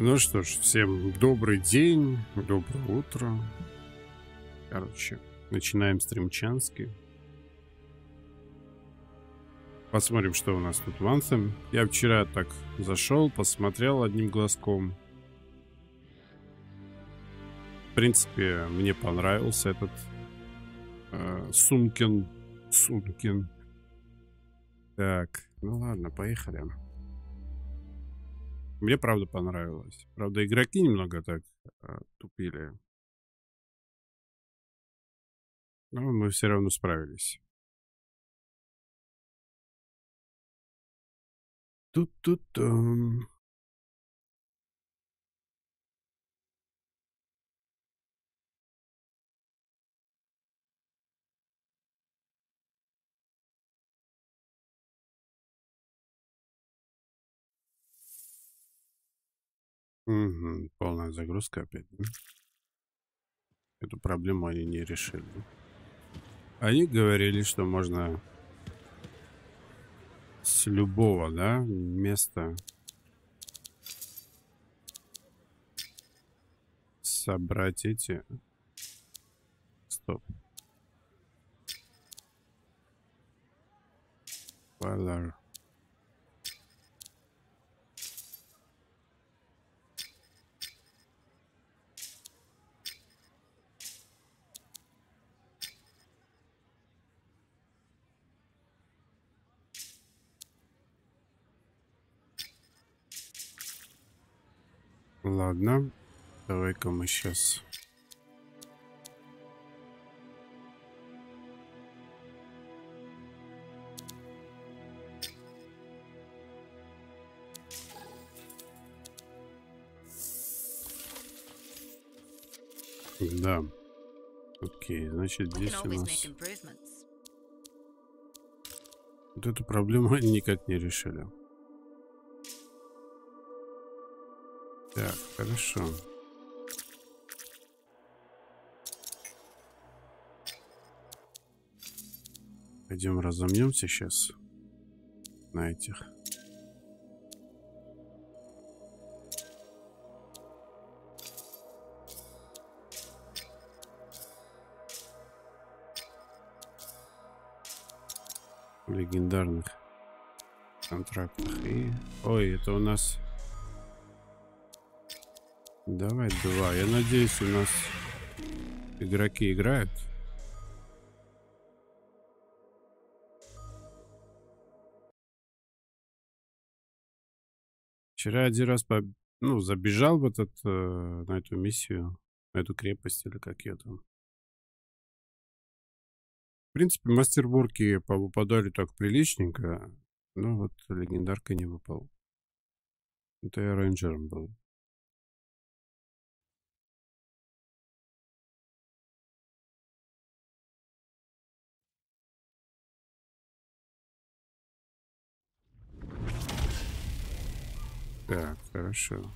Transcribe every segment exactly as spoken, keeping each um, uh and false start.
Ну что ж, всем добрый день, доброе утро. Короче, начинаем стримчанский. Посмотрим, что у нас тут в Anthem. Я вчера так зашел, посмотрел одним глазком. В принципе, мне понравился этот э, Сумкин. Сумкин. Так, ну ладно, поехали. Мне правда понравилось. Правда, игроки немного так э, тупили. Но мы все равно справились. Тут-тут-тум. Угу, полная загрузка опять. Да? Эту проблему они не решили. Они говорили, что можно с любого, да, места собрать эти. Стоп. Валар. Ладно, давай-ка мы сейчас. Да. Окей, значит, здесь у нас... Вот эту проблему они никак не решили. Так, хорошо. Пойдем разомнемся сейчас на этих. Легендарных контрактах. И... Ой, это у нас... Давай два. Я надеюсь, у нас игроки играют. Вчера один раз по... ну, забежал в этот, э, на эту миссию, на эту крепость, или как ее там. В принципе, мастерборки повыпадали так приличненько, но вот легендарка не выпал. Это я рейнджером был. Так, хорошо.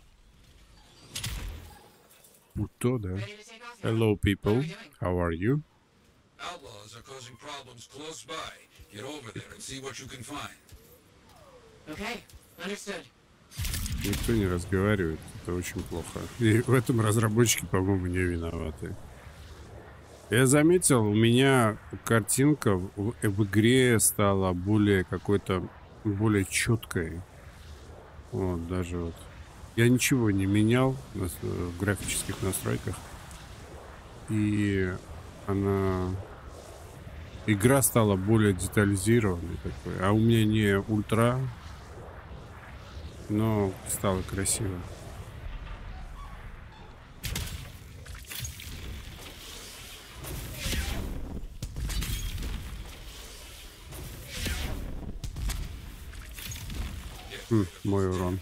Будто, да. Hello, people. How are you? Outlaws are causing problems close by. Get over there and see what you can find. Okay, understood. Никто не разговаривает. Это очень плохо. И в этом разработчики, по-моему, не виноваты. Я заметил, у меня картинка в, в игре стала более какой-то, более четкой. Вот, даже вот. Я ничего не менял на, в графических настройках. И она... Игра стала более детализированной такой. А у меня не ультра, но стало красиво. Хм, мой урон.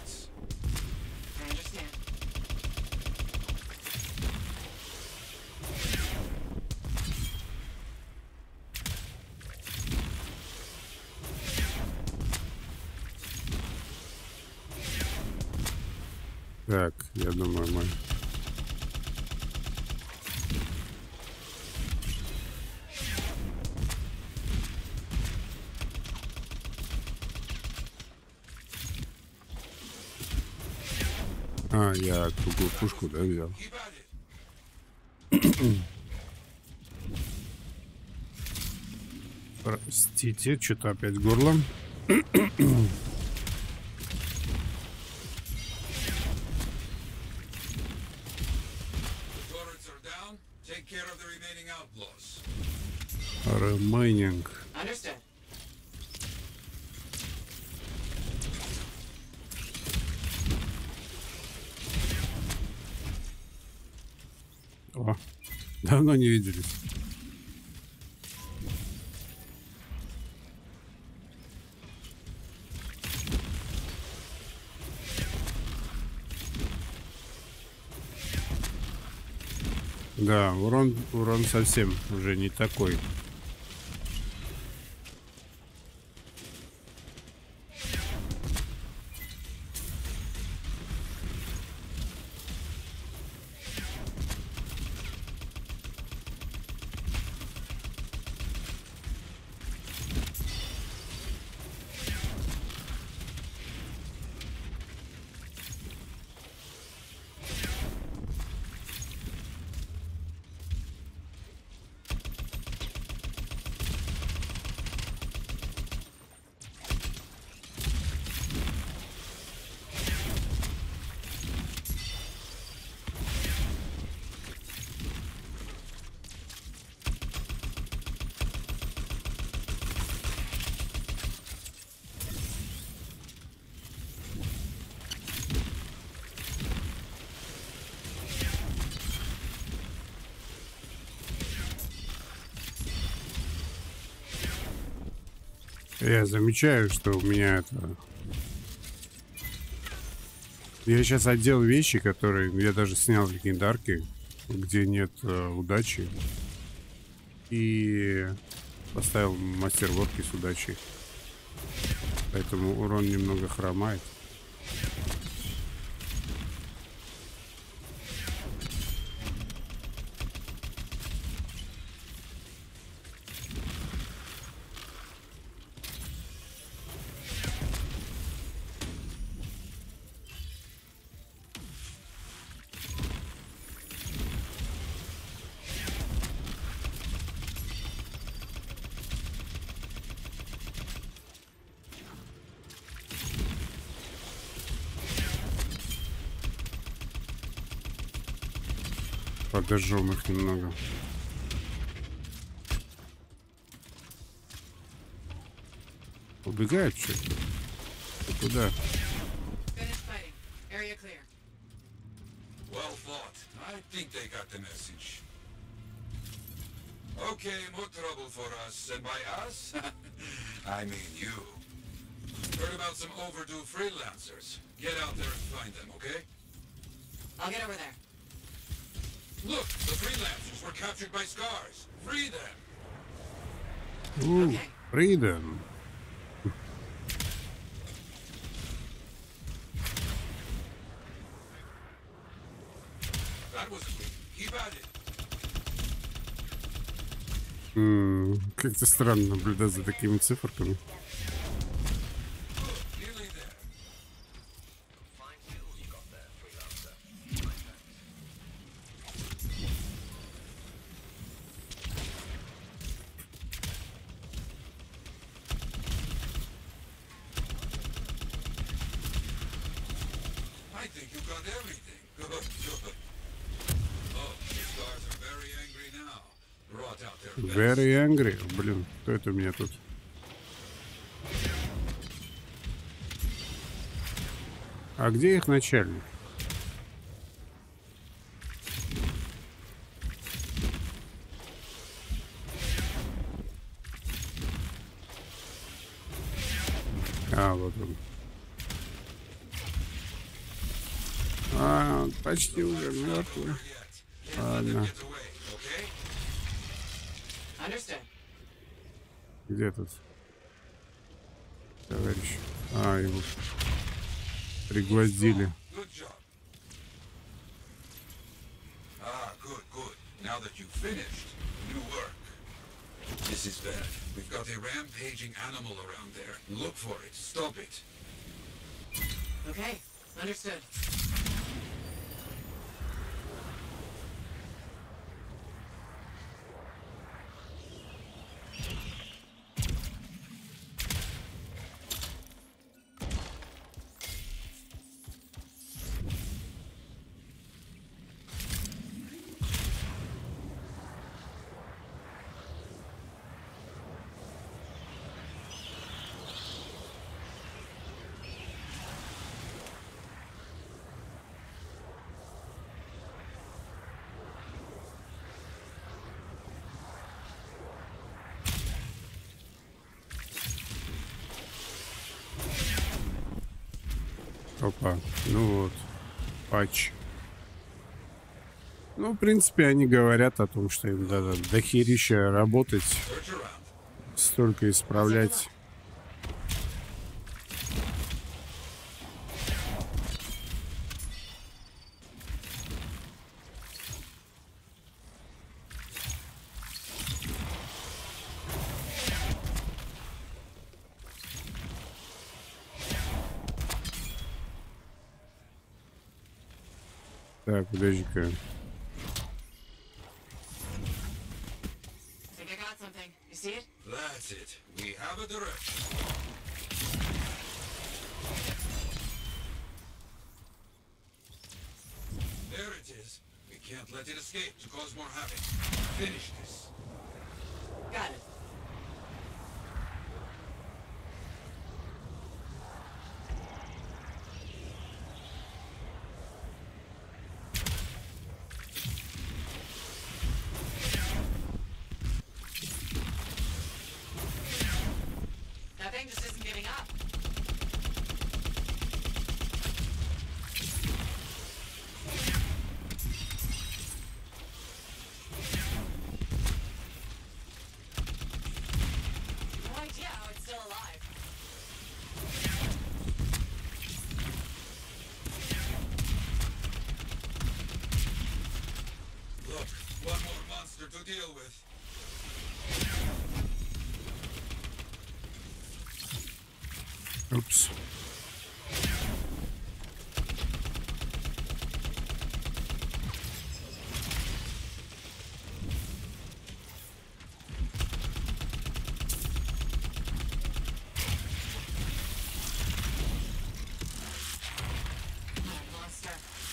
Так, я думаю, мы... А, я другую пушку, да, взял. Keep at it. Простите, что-то опять горло. Turrets are down. Take care of the remaining outlaws. Remaining. Understood. О, давно не виделись. Да, урон, урон совсем уже не такой. Я замечаю, что у меня это... Я сейчас одел вещи, которые... Я даже снял легендарки, где нет э, удачи. И поставил мастерворки с удачей. Поэтому урон немного хромает. Подожжем их немного. Убегает что-то. Куда? Finish fighting. Area clear. Well fought. I think they got the message. Okay, more trouble for us. And by us, I mean you. Heard about some overdue freelancers. Get out there and find them, okay? I'll get over there. Look, the freelancers were captured by Scars. Free them. Ooh, Okay. freedom. That was quick. Keep at it. М, Как-то странно наблюдать за такими циферками. Nearly there. I think you got everything. Good, good. Oh, the Scars are very angry now. Brought out their best. Very angry. Блин, кто это у меня тут? А где их начальник? А, вот он. А, он почти уже мертвый. Yet. Can't let them Ладно. get away, okay? Understood. Где тут? Товарищ. А, его пригвоздили. Good job. Ah, good, good. Now that you've finished, new work. This is bad. We've got a rampaging animal around there. Look for it. Stop it. Okay. Understood. Опа. Ну вот. Патч. Ну, в принципе, они говорят о том, что им надо дохерища работать, Search around. столько исправлять. Так, подожди-ка. Think I got something. You see it? That's it. We have a direction. There it is. We can't let it escape to cause more havoc. Finish this. Got it. That thing just isn't giving up. No idea how it's still alive. Look, one more monster to deal with. Упс. Monster.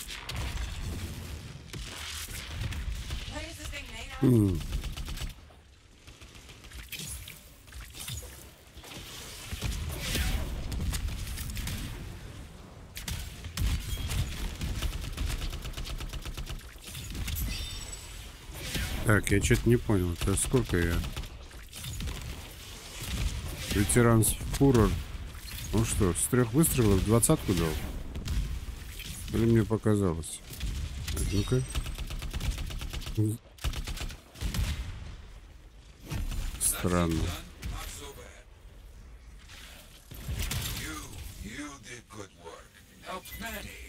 What is this thing made out of? М. Так, я что-то не понял. Это сколько я? Ветеран Фурор. Ну что, с трех выстрелов двадцатку дал? Или мне показалось? Так, ну-ка. Странно. Not so bad. You, you did good work. Helped many.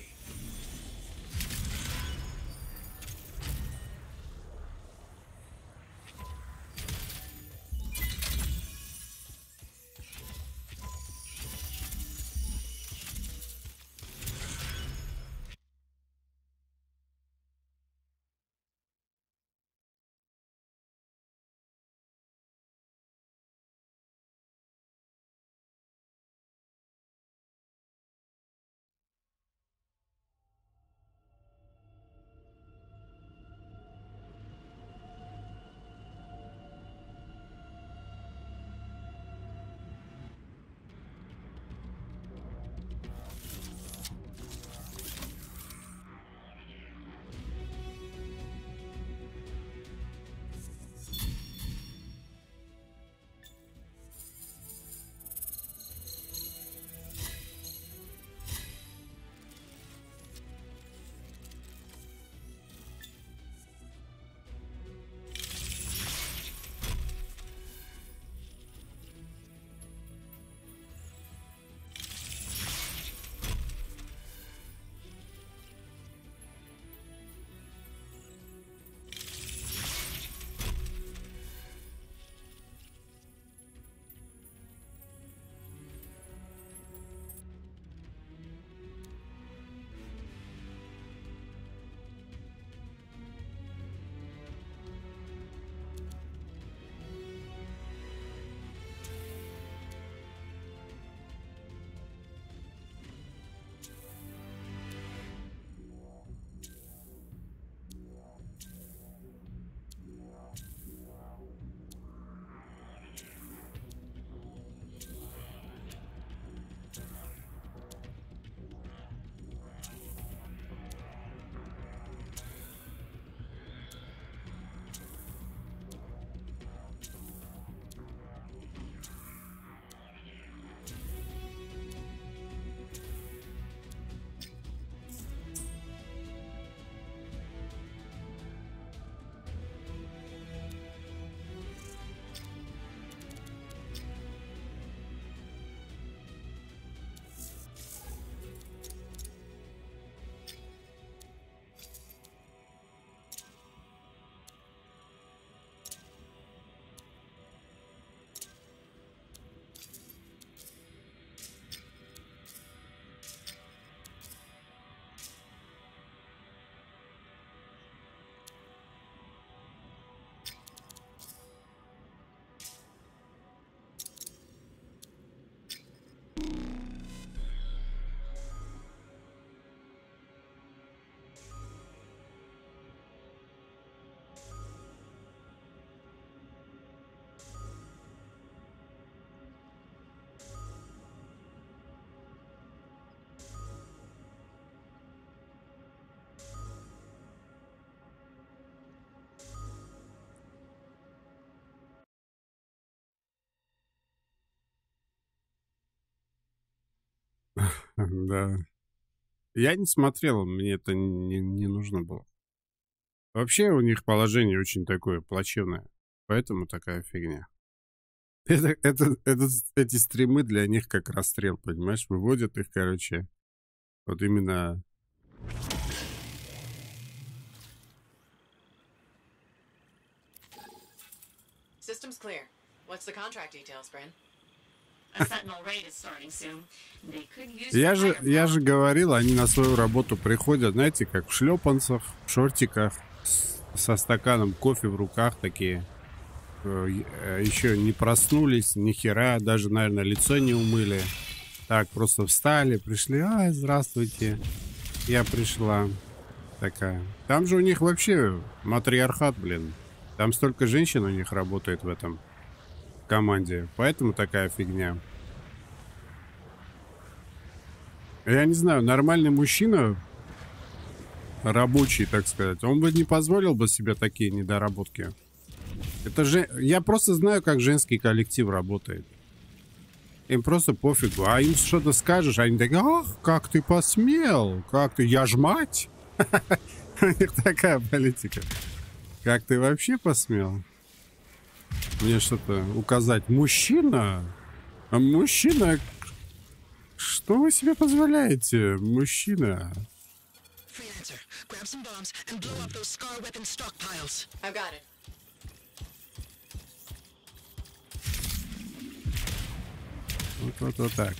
Да. Я не смотрел, мне это не, не нужно было. Вообще у них положение очень такое плачевное. Поэтому такая фигня. Это, это, это, эти стримы для них как расстрел, понимаешь? Выводят их, короче, вот именно... System's clear. What's the contract details, Bryn? A Sentinel raid is starting soon. They could use Я же, firepower. я же говорил, они на свою работу приходят, знаете, как в шлепанцах, в шортиках, с- со стаканом кофе в руках такие. Э, э, Еще не проснулись, ни хера, даже, наверное, лицо не умыли. Так, просто встали, пришли, а, здравствуйте, я пришла. Такая. Там же у них вообще матриархат, блин. Там столько женщин у них работает в этом команде, поэтому такая фигня. Я не знаю, нормальный мужчина, рабочий, так сказать, он бы не позволил бы себе такие недоработки. Это же... Я просто знаю, как женский коллектив работает. Им просто пофигу. А им что-то скажешь, они такие, ах, как ты посмел, как ты, я ж мать. У них такая политика. Как ты вообще посмел мне что-то указать? Мужчина? А мужчина? Что вы себе позволяете? Мужчина? Freelancer, grab some bombs and blow up those Scar weapon stockpiles. I've got it. Вот, вот, вот так.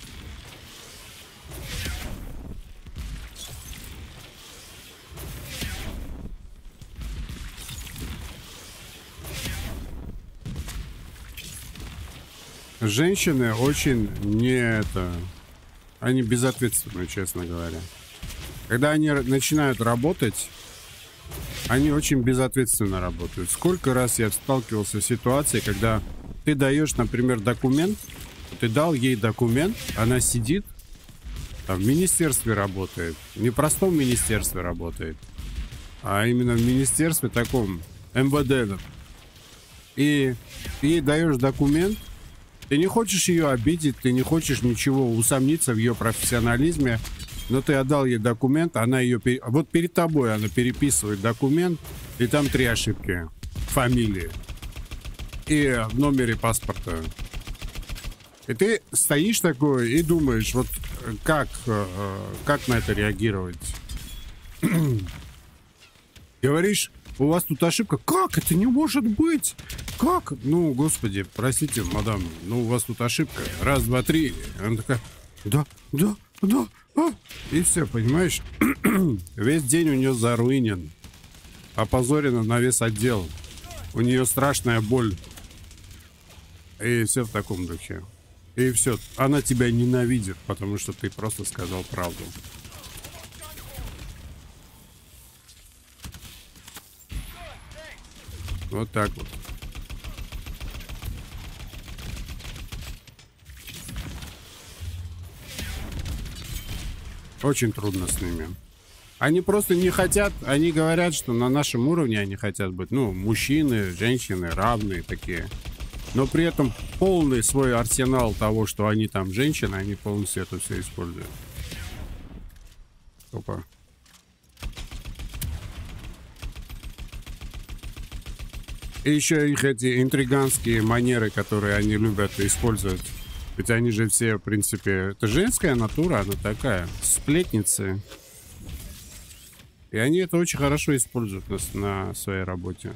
Женщины очень не это... Они безответственны, честно говоря. Когда они р- начинают работать, они очень безответственно работают. Сколько раз я сталкивался с ситуацией, когда ты даешь, например, документ, ты дал ей документ, она сидит, там, в министерстве работает, не в простом министерстве работает, а именно в министерстве таком, эм вэ дэ. И ты ей даешь документ, ты не хочешь ее обидеть, ты не хочешь ничего усомниться в ее профессионализме, но ты отдал ей документ, она ее... пере- Вот перед тобой она переписывает документ, и там три ошибки. Фамилии. И в номере паспорта. И ты стоишь такой и думаешь, вот как, э, как на это реагировать? Говоришь, у вас тут ошибка. Как? Это не может быть. Как? Ну, господи, простите, мадам, ну у вас тут ошибка. Раз, два, три. Она такая, да, да, да. А. И все, понимаешь? Весь день у нее заруинен. Опозорена на весь отдел. У нее страшная боль. И все в таком духе. И все. Она тебя ненавидит, потому что ты просто сказал правду. Вот так вот. Очень трудно с ними. Они просто не хотят, они говорят, что на нашем уровне они хотят быть, ну, мужчины, женщины, равные такие. Но при этом полный свой арсенал того, что они там женщины, они полностью это все используют. Опа. И еще их эти интриганские манеры, которые они любят использовать. Ведь они же все, в принципе, это женская натура, она такая, сплетницы. И они это очень хорошо используют на, на своей работе.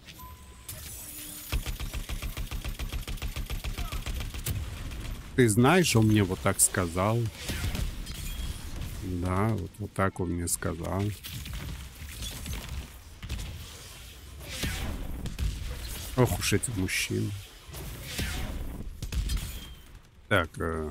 Ты знаешь, он мне вот так сказал. Да, вот, вот так он мне сказал. Ох уж эти мужчины. Так. Э...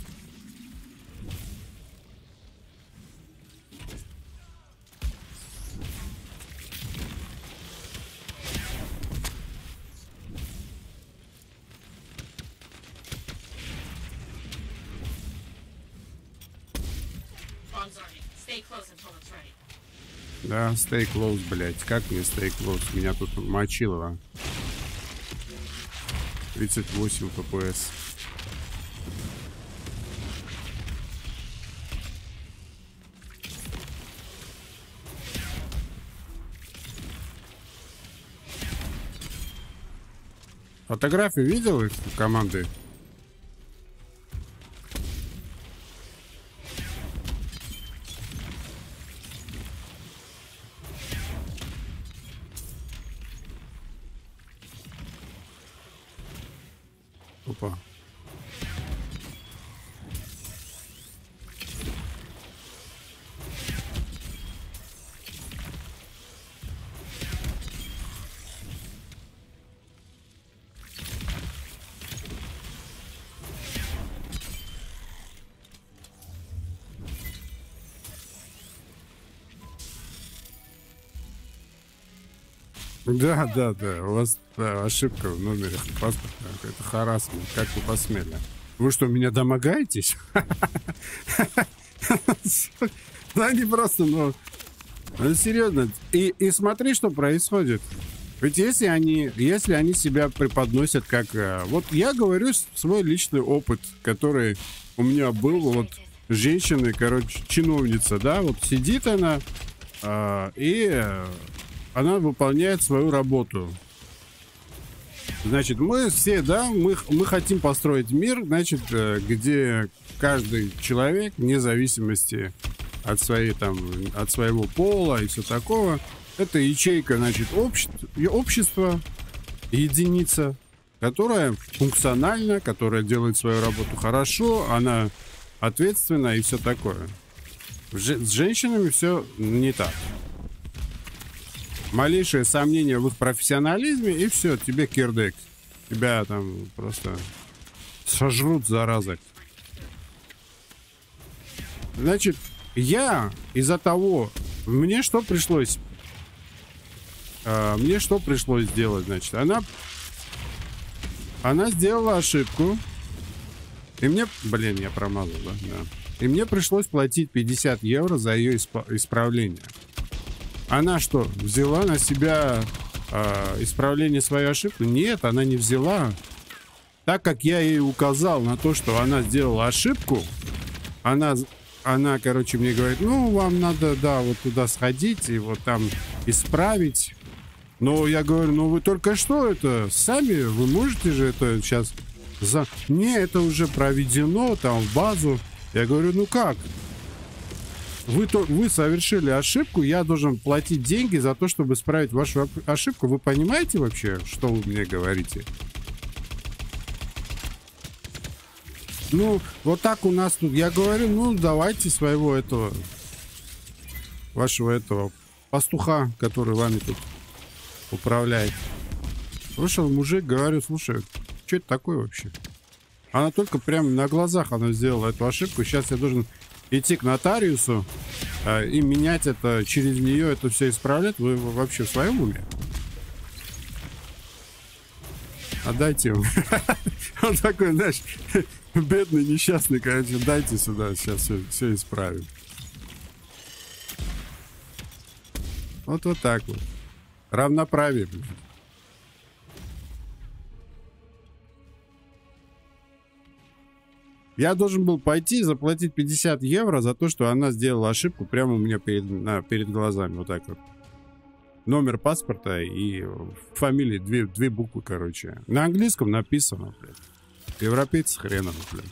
Bombs on you. Stay close until it's ready. Да, stay close, блядь. Как мне stay close? Меня тут мочилово. тридцать восемь эф пи эс. Фотографии видел их команды? Опа. Да, да, да. У вас да, ошибка в номере паспорта. Это харассмент. Как вы посмели? Вы что, меня домогаетесь? Да не просто, но... Серьезно. И, и смотри, что происходит. Ведь если они, если они себя преподносят как... Вот я говорю свой личный опыт, который у меня был. Вот женщина, короче, чиновница, да, вот сидит она э, и... Она выполняет свою работу. Значит, мы все, да, мы, мы хотим построить мир, значит, где каждый человек, вне зависимости от своей, там, от своего пола и все такого, это ячейка, значит, общество, общество, единица, которая функциональна, которая делает свою работу хорошо, она ответственна и все такое. С женщинами все не так. Малейшее сомнение в их профессионализме, и все, тебе кирдык. Тебя там просто сожрут, зараза. Значит, я из-за того... Мне что пришлось... А, мне что пришлось сделать, значит? Она... Она сделала ошибку. И мне... Блин, я промазал, да? Да. И мне пришлось платить пятьдесят евро за ее исп... исправление. Она что, взяла на себя э, исправление своей ошибки? Нет, она не взяла. Так как я ей указал на то, что она сделала ошибку, она, она, короче, мне говорит, ну, вам надо, да, вот туда сходить и вот там исправить. Но я говорю, ну, вы только что это сами, вы можете же это сейчас... За... Не, это уже проведено там в базу. Я говорю, ну как? Вы, то, вы совершили ошибку, я должен платить деньги за то, чтобы исправить вашу ошибку. Вы понимаете вообще, что вы мне говорите? Ну, вот так у нас тут. Я говорю, ну, давайте своего этого, вашего этого пастуха, который вами тут управляет. Вышел мужик, говорю, слушай, что это такое вообще? Она только прямо на глазах она сделала эту ошибку. Сейчас я должен... идти к нотариусу э, и менять это, через нее это все исправлять. Вы вообще в своем уме? Отдайте ему. Он такой, знаешь, бедный, несчастный, короче, дайте сюда, сейчас все, все исправим. Вот вот так вот. Равноправие, блин. Я должен был пойти и заплатить пятьдесят евро за то, что она сделала ошибку прямо у меня перед, на, перед глазами. Вот так вот. Номер паспорта и фамилии. Две, две буквы, короче. На английском написано, блядь. Европейцы хреново, блядь.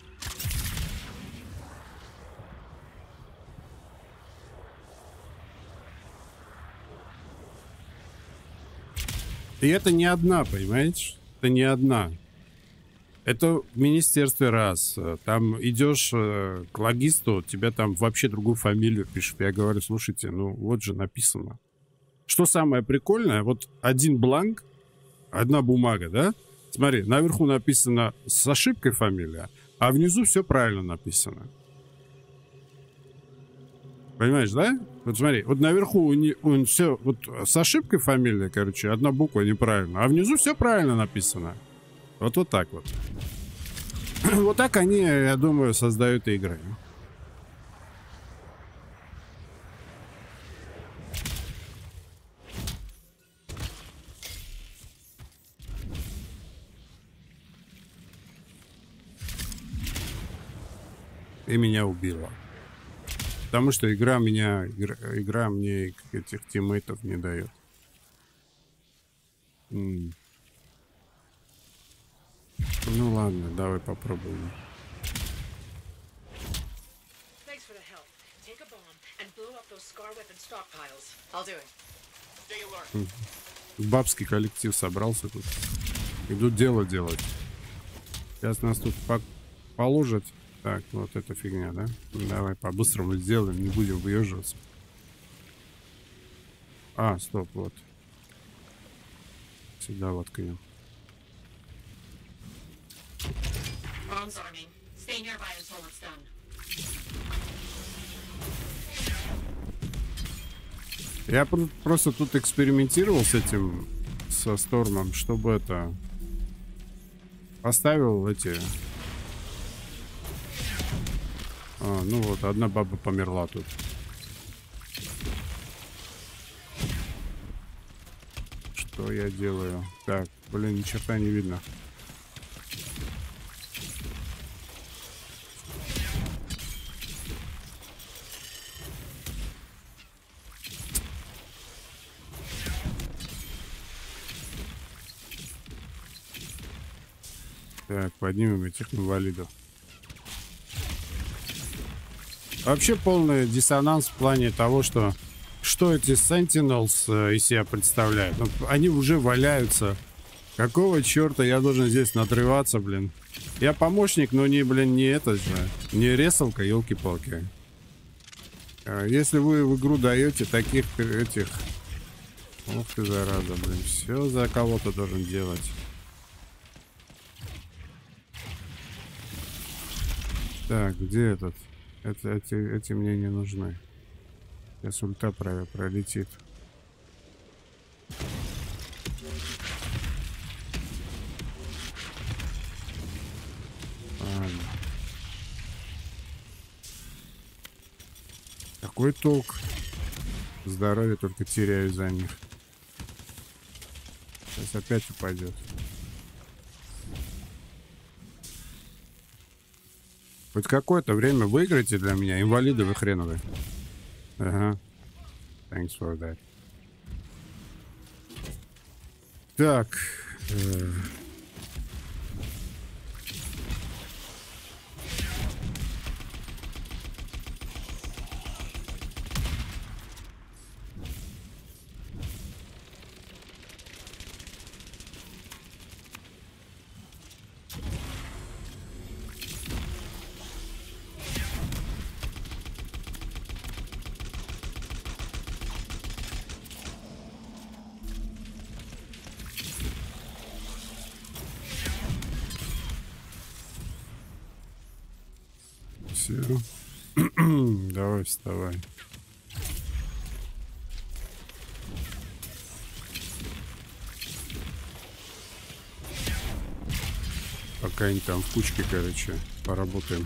И это не одна, понимаете? Это не одна. Это в министерстве раз. Там идешь э, к логисту, тебя там вообще другую фамилию пишут. Я говорю, слушайте, ну вот же написано. Что самое прикольное, вот один бланк, одна бумага, да? Смотри, наверху написано с ошибкой фамилия, а внизу все правильно написано. Понимаешь, да? Вот смотри, вот наверху у не, он все вот с ошибкой фамилия, короче, одна буква неправильно, а внизу все правильно написано. Вот вот так вот. Вот так они, я думаю, создают игры. И меня убила. Потому что игра меня, игра, игра мне этих тиммейтов не дает. М. Ну ладно, давай попробуем. Thanks for the help. Take a bomb and blow up those Scar weapon stockpiles. I'll do it. Stay alert. Бабский коллектив собрался тут. Идут дело делать. Сейчас нас тут по положат. Так, вот эта фигня, да? Давай по-быстрому сделаем, не будем выезжаться. А, стоп, вот. Сюда воткнем. Bombs arming. Stay nearby until it's done. Я пр просто тут экспериментировал с этим, со Стормом, чтобы это... Поставил эти... А, ну вот, одна баба померла тут. Что я делаю? Так, блин, ни черта не видно. Так, поднимем этих инвалидов. Вообще полный диссонанс в плане того, что что эти Sentinels э, из себя представляют. Ну, они уже валяются. Какого черта я должен здесь надрываться, блин? Я помощник, но не, блин, не это же. Не ресалка, елки-палки. А если вы в игру даете таких этих... Ух ты, зараза, блин. Все за кого-то должен делать. Так, где этот? Это, эти, эти мне не нужны. Сейчас ульта про, пролетит. Ладно. Какой толк? Здоровье только теряю за них. Сейчас опять упадет. Хоть какое-то время выиграйте для меня, инвалиды вы хреновые. Ага. Thanks for that. Так. Э Все. Давай, вставай. Пока они там в кучке, короче, поработаем.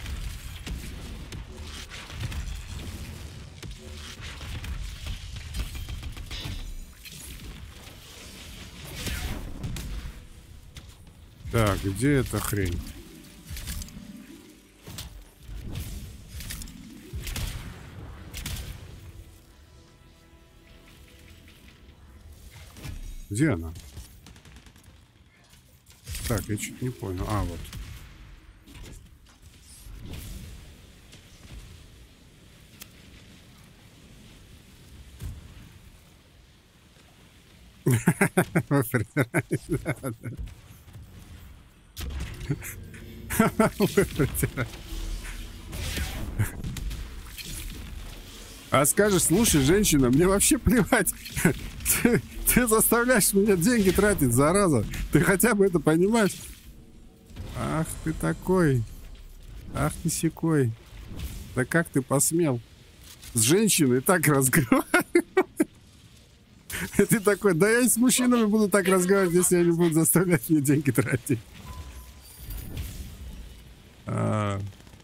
Так, где эта хрень? Где она? Так, я чуть не понял. А, вот. Вы притираете. Вы притираете. А скажешь, слушай, женщина, мне вообще плевать. Ты, ты заставляешь меня деньги тратить, зараза. Ты хотя бы это понимаешь? Ах ты такой. Ах ты сякой. Да как ты посмел с женщиной так разговаривать? Ты такой, да я и с мужчинами буду так разговаривать, если они будут заставлять мне деньги тратить. А...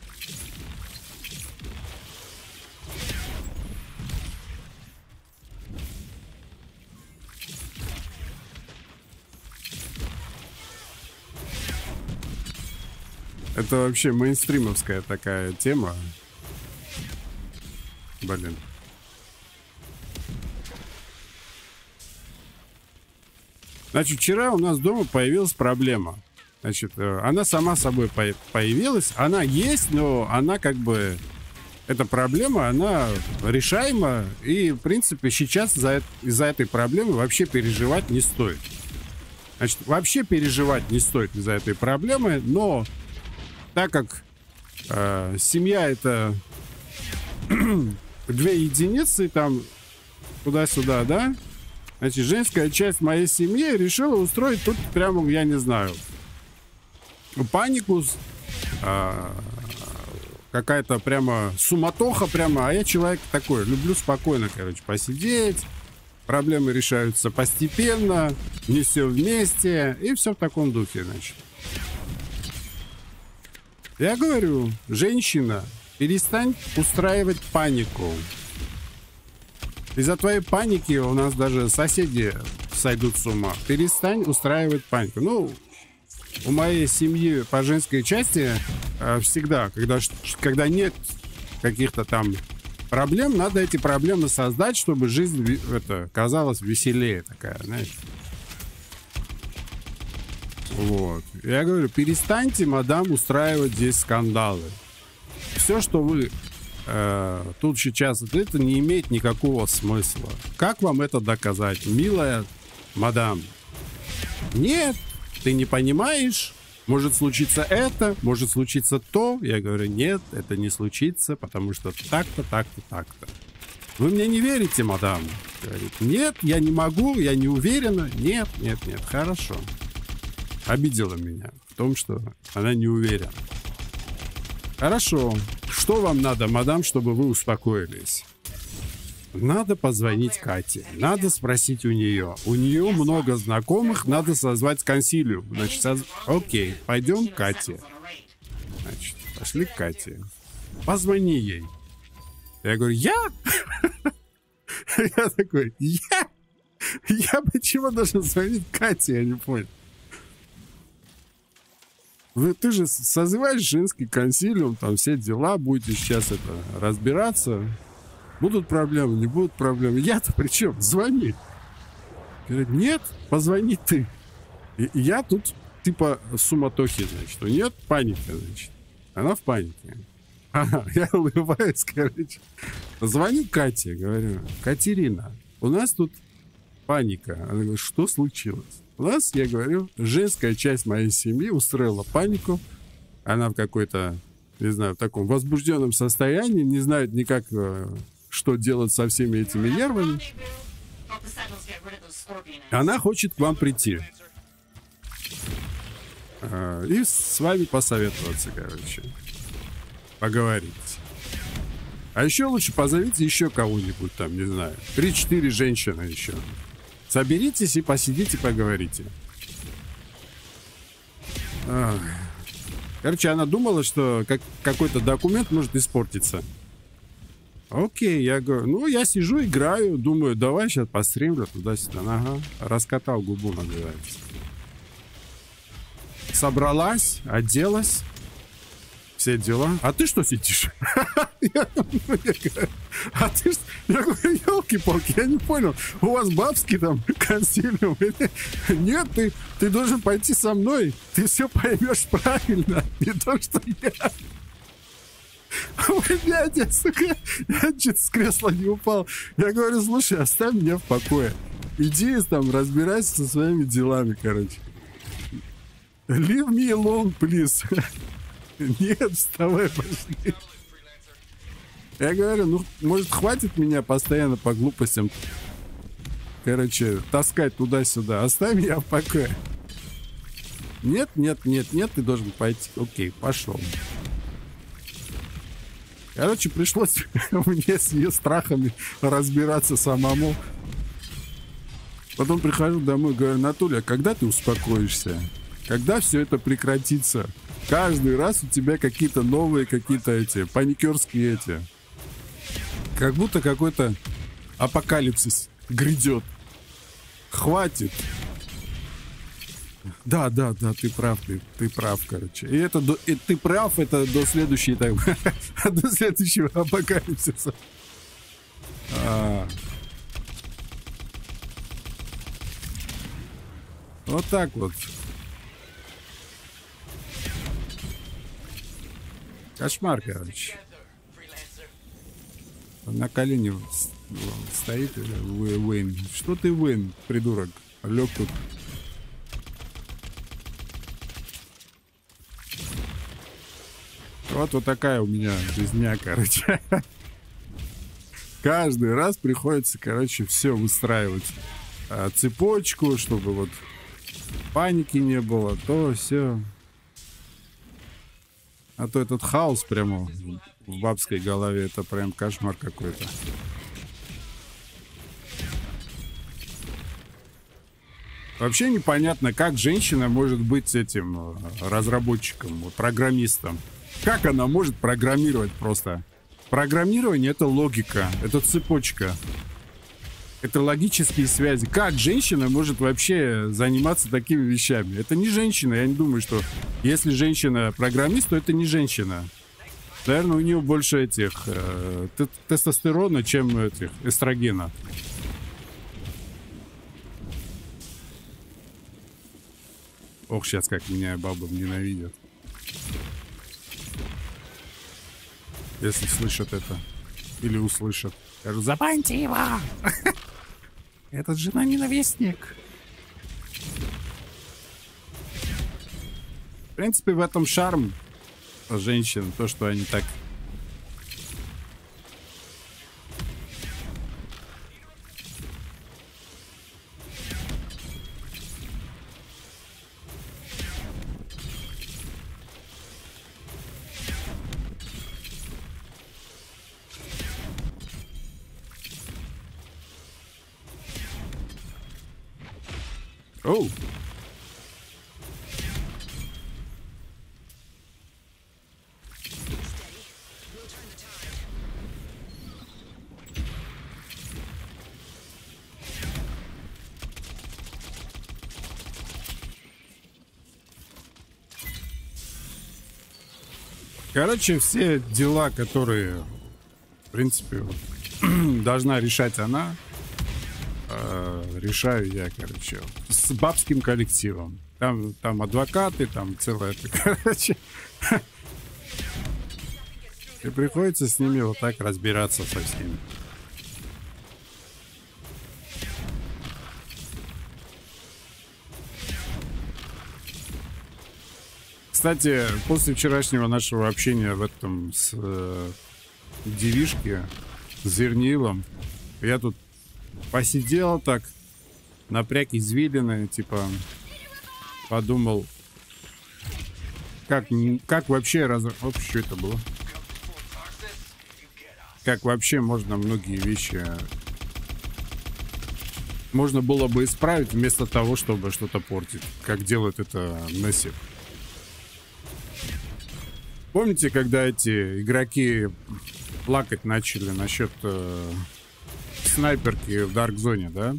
Это вообще мейнстримовская такая тема. Блин. Значит, вчера у нас дома появилась проблема. Значит, она сама собой появилась. Она есть, но она как бы... Эта проблема, она решаема. И, в принципе, сейчас из-за, из-за этой проблемы вообще переживать не стоит. Значит, вообще переживать не стоит из-за этой проблемы. Но так как э, семья — это две единицы, там туда-сюда, да? Значит, женская часть моей семьи решила устроить тут прямо, я не знаю, панику, а, какая-то прямо суматоха прямо. А я человек такой, люблю спокойно, короче, посидеть. Проблемы решаются постепенно, не все вместе. И все в таком духе, значит. Я говорю, женщина, перестань устраивать панику. Из-за твоей паники у нас даже соседи сойдут с ума. Перестань устраивать панику. Ну, у моей семьи по женской части э, всегда, когда, когда нет каких-то там проблем, надо эти проблемы создать, чтобы жизнь это, казалась веселее такая, знаешь. Вот. Я говорю, перестаньте, мадам, устраивать здесь скандалы. Все, что вы э, тут сейчас, это не имеет никакого смысла. Как вам это доказать, милая мадам? Нет, ты не понимаешь. Может случиться это, может случиться то. Я говорю, нет, это не случится, потому что так-то, так-то, так-то. Вы мне не верите, мадам? Говорит, нет, я не могу, я не уверена. Нет, нет, нет, хорошо. Обидела меня в том, что она не уверена. Хорошо. Что вам надо, мадам, чтобы вы успокоились? Надо позвонить Кате. Надо спросить у нее. У нее много знакомых, надо созвать консилиум. Значит, соз... окей, пойдем к Кате. Значит, пошли к Кате. Позвони ей. Я говорю, я? Я такой, я? Я почему должен звонить Кате? Я не понял. Вы, ты же созываешь женский консилиум, там все дела, будете сейчас это разбираться. Будут проблемы, не будут проблемы. Я-то при чем? Звони. Говорит, нет, позвони ты. И, и я тут типа суматохи, значит. У нее паника, значит. Она в панике. Ага, я улыбаюсь, короче. Звоню Кате, говорю, Катерина, у нас тут паника. Она говорит, что случилось? У нас, я говорю, женская часть моей семьи устроила панику. Она в какой-то, не знаю, в таком возбужденном состоянии, не знает никак, что делать со всеми этими нервами. Она хочет к вам прийти. И с вами посоветоваться, короче. Поговорить. А еще лучше позовите еще кого-нибудь там, не знаю. Три-четыре женщины еще. Соберитесь и посидите, поговорите. Ах. Короче, она думала, что как, какой-то документ может испортиться. Окей, я говорю, ну, я сижу, играю, думаю, давай сейчас постримлю туда-сюда. Ага, раскатал губу, называется. Собралась, оделась. Все дела. А ты что сидишь? А ты что? Я говорю, елки-палки, я не понял. У вас бабский там консилиум? Нет, ты, ты должен пойти со мной. Ты все поймешь правильно. Не то, что я. Ой, блядь, я, сука, я чуть с кресла не упал. Я говорю, слушай, оставь меня в покое. Иди там, разбирайся со своими делами, короче. Leave me alone, please. Нет, вставай, пошли. Я говорю, ну, может, хватит меня постоянно по глупостям, короче, таскать туда-сюда. Оставь меня в покое. Нет, нет, нет, нет, ты должен пойти. Окей, пошел. Короче, пришлось мне с ее страхами разбираться самому. Потом прихожу домой, говорю, Наталья, когда ты успокоишься? Когда все это прекратится? Каждый раз у тебя какие-то новые, какие-то эти, паникерские эти. Как будто какой-то апокалипсис грядет. Хватит. Да, да, да, ты прав, ты, ты прав, короче. И это, до, и ты прав, это до следующей, так, до следующего апокалипсиса. А. Вот так вот. Кошмар, короче. На колени стоит Уэйн. Что ты, Уэйн, придурок? Лег тут. Вот вот такая у меня жизня, короче. Каждый раз приходится, короче, все выстраивать. А, цепочку, чтобы вот паники не было, то все. А то этот хаос прямо в бабской голове, это прям кошмар какой-то. Вообще непонятно, как женщина может быть этим разработчиком, программистом. Как она может программировать просто? Программирование — это логика, это цепочка. Это логические связи. Как женщина может вообще заниматься такими вещами? Это не женщина. Я не думаю, что если женщина программист, то это не женщина. Наверное, у нее больше этих э, тестостерона, чем этих эстрогена. Ох, сейчас как меня бабы ненавидят. Если слышат это. Или услышат. Скажут: забаньте его! Этот жена-ненавистник. В принципе, в этом шарм женщин. То, что они так... Оу. Короче, все дела, которые, в принципе, должна решать она, э, решаю я, короче, с бабским коллективом. Там, там адвокаты, там целое, короче. И приходится с ними вот так разбираться со всеми. Кстати, после вчерашнего нашего общения в этом с э, девишке, с Зернилом, я тут посидел так, напряг извилины, типа, подумал, как, как вообще раз... Оп, что это было? Как вообще можно многие вещи... Можно было бы исправить вместо того, чтобы что-то портить, как делает это Нессив. Помните, когда эти игроки плакать начали насчет э, снайперки в Dark Zone, да?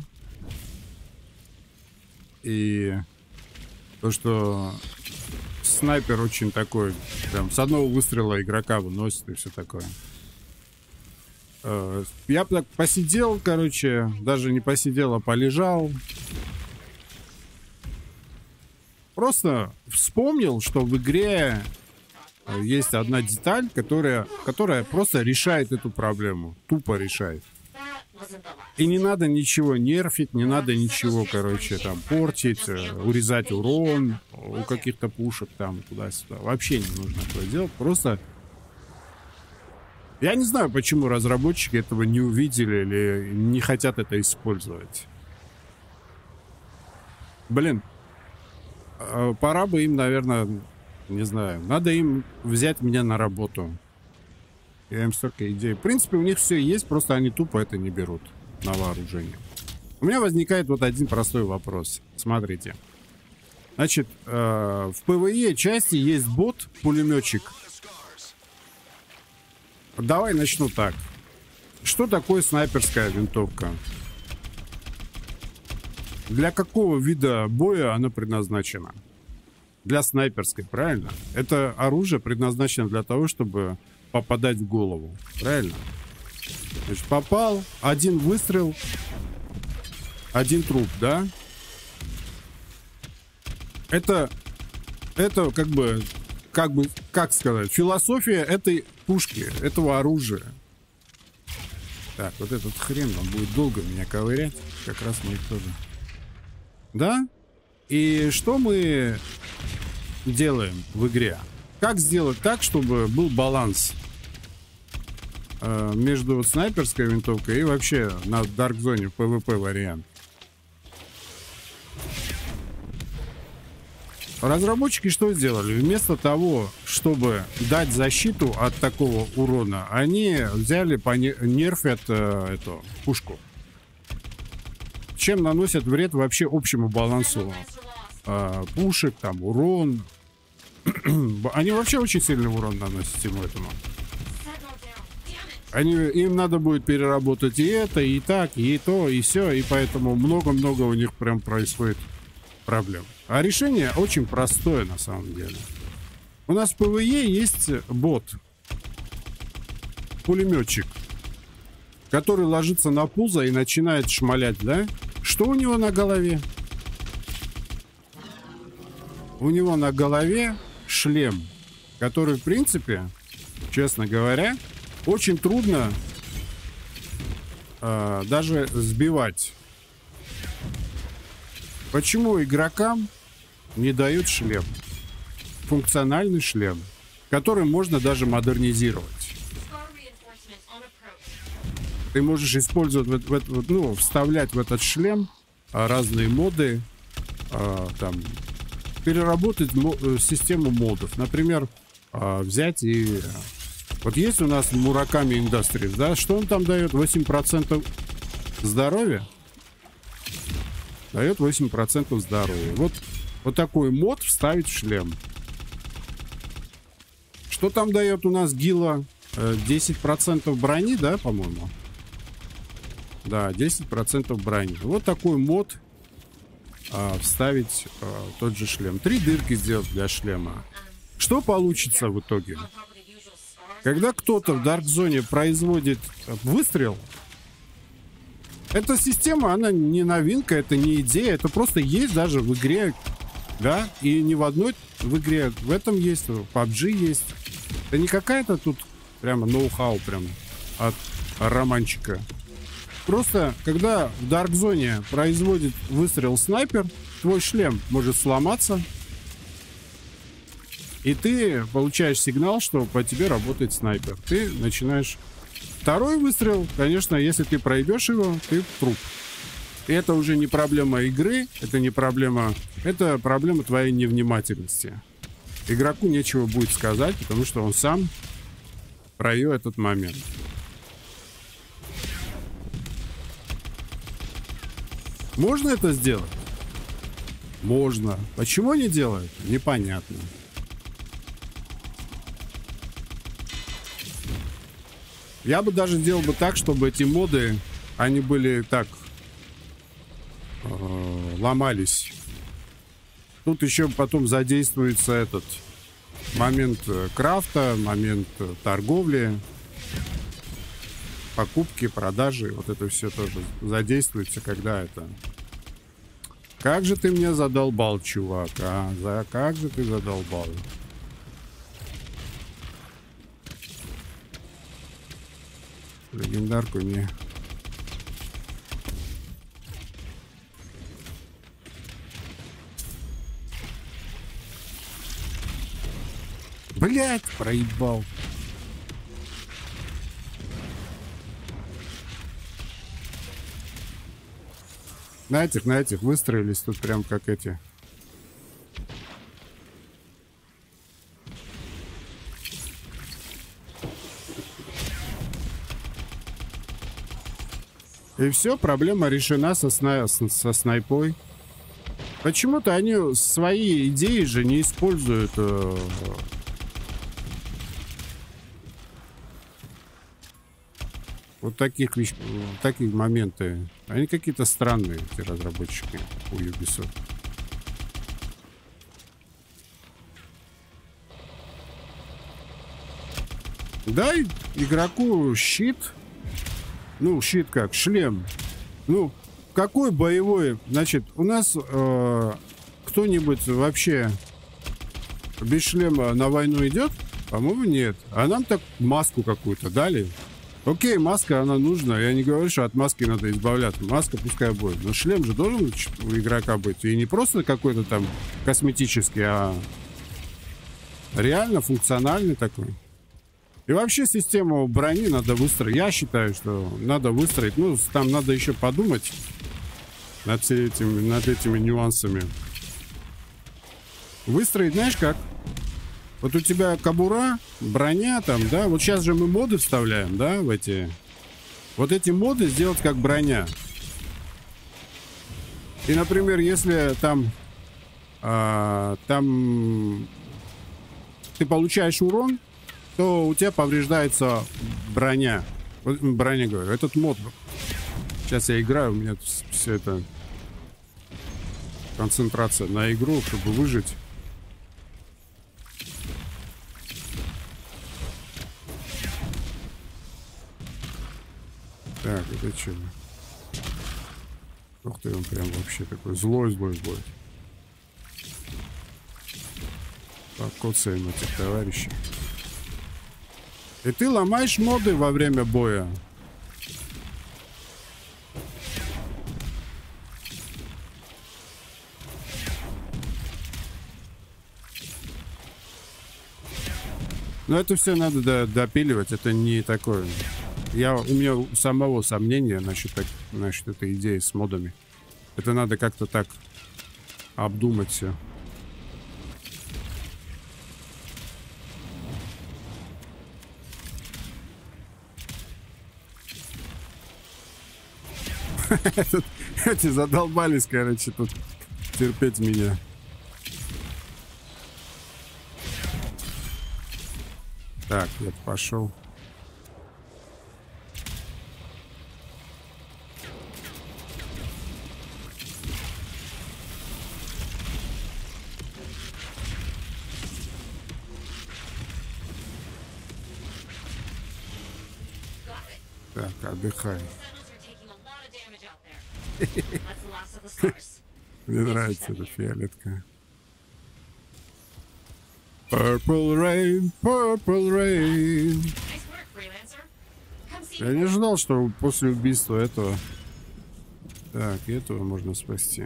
И то, что снайпер очень такой, прям с одного выстрела игрока выносит и все такое. Э, я так посидел, короче, даже не посидел, а полежал. Просто вспомнил, что в игре есть одна деталь, которая, которая просто решает эту проблему. Тупо решает. И не надо ничего нерфить, не надо ничего, короче, там, портить, урезать урон у каких-то пушек там, туда-сюда. Вообще не нужно этого делать. Просто... Я не знаю, почему разработчики этого не увидели или не хотят это использовать. Блин. Пора бы им, наверное... Не знаю. Надо им взять меня на работу. Я им столько идей. В принципе, у них все есть, просто они тупо это не берут на вооружение. У меня возникает вот один простой вопрос. Смотрите. Значит, э, в ПВЕ части есть бот-пулеметчик. Давай начну так. Что такое снайперская винтовка? Для какого вида боя она предназначена? Для снайперской, правильно? Это оружие предназначено для того, чтобы попадать в голову. Правильно? Значит, попал, один выстрел, один труп, да? Это, это как бы, как бы как сказать, философия этой пушки, этого оружия. Так, вот этот хрен, он будет долго меня ковырять. Как раз мы их тоже. Да? И что мы делаем в игре? Как сделать так, чтобы был баланс э, между снайперской винтовкой и вообще на Dark Zone пэ вэ пэ вариант? Разработчики что сделали? Вместо того, чтобы дать защиту от такого урона, они взяли, нерфят э, эту пушку. Чем наносят вред вообще общему балансу э, пушек, там, урон. Они вообще очень сильный урон наносят всему этому. Они, им надо будет переработать и это, и так, и то, и все, и поэтому много-много у них прям происходит проблем. А решение очень простое на самом деле. У нас в пэ вэ е есть бот, пулеметчик, который ложится на пузо и начинает шмалять, да? Что у него на голове? У него на голове шлем, который, в принципе, честно говоря, очень трудно э, даже сбивать. Почему игрокам не дают шлем? Функциональный шлем, который можно даже модернизировать. Ты можешь использовать, в, в, ну, вставлять в этот шлем разные моды, а, там, переработать мо систему модов. Например, а, взять и... Вот есть у нас Murakami Industries, да? Что он там дает? восемь процентов здоровья? Дает восемь процентов здоровья. Вот, вот такой мод вставить в шлем. Что там дает у нас Гила? десять процентов брони, да, по-моему? Да, десять процентов брони. Вот такой мод а, вставить а, тот же шлем. Три дырки сделать для шлема. Что получится в итоге? Когда кто-то в Dark Zone производит выстрел, эта система, она не новинка, это не идея, это просто есть даже в игре, да, и не в одной в игре, в этом есть, в пабг есть. Это не какая-то тут прямо ноу-хау прям от романчика. Просто, когда в Dark Zone производит выстрел снайпер, твой шлем может сломаться, и ты получаешь сигнал, что по тебе работает снайпер. Ты начинаешь... Второй выстрел, конечно, если ты проебешь его, ты труп. И это уже не проблема игры, это не проблема... Это проблема твоей невнимательности. Игроку нечего будет сказать, потому что он сам проел этот момент. Можно это сделать? Можно. Почему не делают? Непонятно. Я бы даже сделал бы так, чтобы эти моды, они были так, э, ломались. Тут еще потом задействуется этот момент крафта, момент торговли, покупки, продажи. Вот это все тоже задействуется, когда это... Как же ты мне задолбал, чувак, а? За... Как же ты задолбал? Легендарку не... Блять, проебал. На этих, на этих выстроились тут прям как эти. И все, проблема решена со, сна... со снайпой. Почему-то они свои идеи же не используют. Э... Вот таких вещ... такие моменты. Они какие-то странные, эти разработчики у Ubisoft. Дай игроку щит. Ну, щит как? Шлем. Ну, какой боевой? Значит, у нас э, кто-нибудь вообще без шлема на войну идет? По-моему, нет. А нам так маску какую-то дали. Окей, маска, она нужна. Я не говорю, что от маски надо избавляться. Маска пускай будет. Но шлем же должен у игрока быть. И не просто какой-то там косметический, а реально функциональный такой. И вообще систему брони надо выстроить. Я считаю, что надо выстроить. Ну, там надо еще подумать над, всеми этими, над этими нюансами. Выстроить, знаешь как? Вот у тебя кобура, броня там, да? Вот сейчас же мы моды вставляем, да, в эти... Вот эти моды сделать как броня. И, например, если там... А, там... Ты получаешь урон, то у тебя повреждается броня. Вот, броня, говорю. Этот мод... Сейчас я играю, у меня все это... Концентрация на игру, чтобы выжить. Так, это что? Ух ты, он прям вообще такой злой, злой, злой. Покоцаем этих товарищей. И ты ломаешь моды во время боя. Но это все надо до, допиливать, это не такое. Я, у меня у самого сомнения насчет, так, насчет этой идеи с модами. Это надо как-то так обдумать все. Эти задолбались, короче, тут терпеть меня. Так, я пошел. Так, отдыхай. Мне нравится эта фиолетка. Purple rain, purple rain. Я не ждал, что после убийства этого... Так, и этого можно спасти.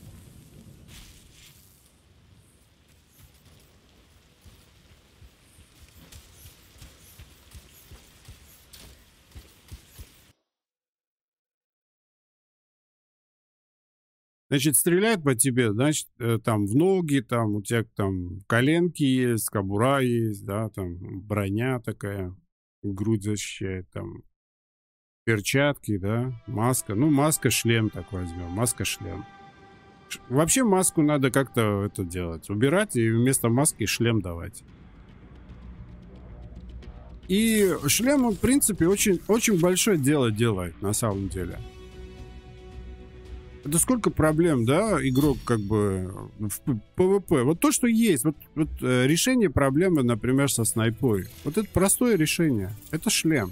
Значит, стреляет по тебе, значит, там в ноги, там у тебя там коленки есть, кобура есть, да, там броня такая, грудь защищает, там перчатки, да, маска. Ну, маска, шлем так возьмем, маска-шлем. Вообще маску надо как-то это делать, убирать и вместо маски шлем давать. И шлем, он, в принципе, очень, очень большое дело делает, на самом деле. Это сколько проблем, да, игрок как бы в пэ вэ пэ. Вот то, что есть, вот, вот решение проблемы, например, со снайпой. Вот это простое решение. Это шлем.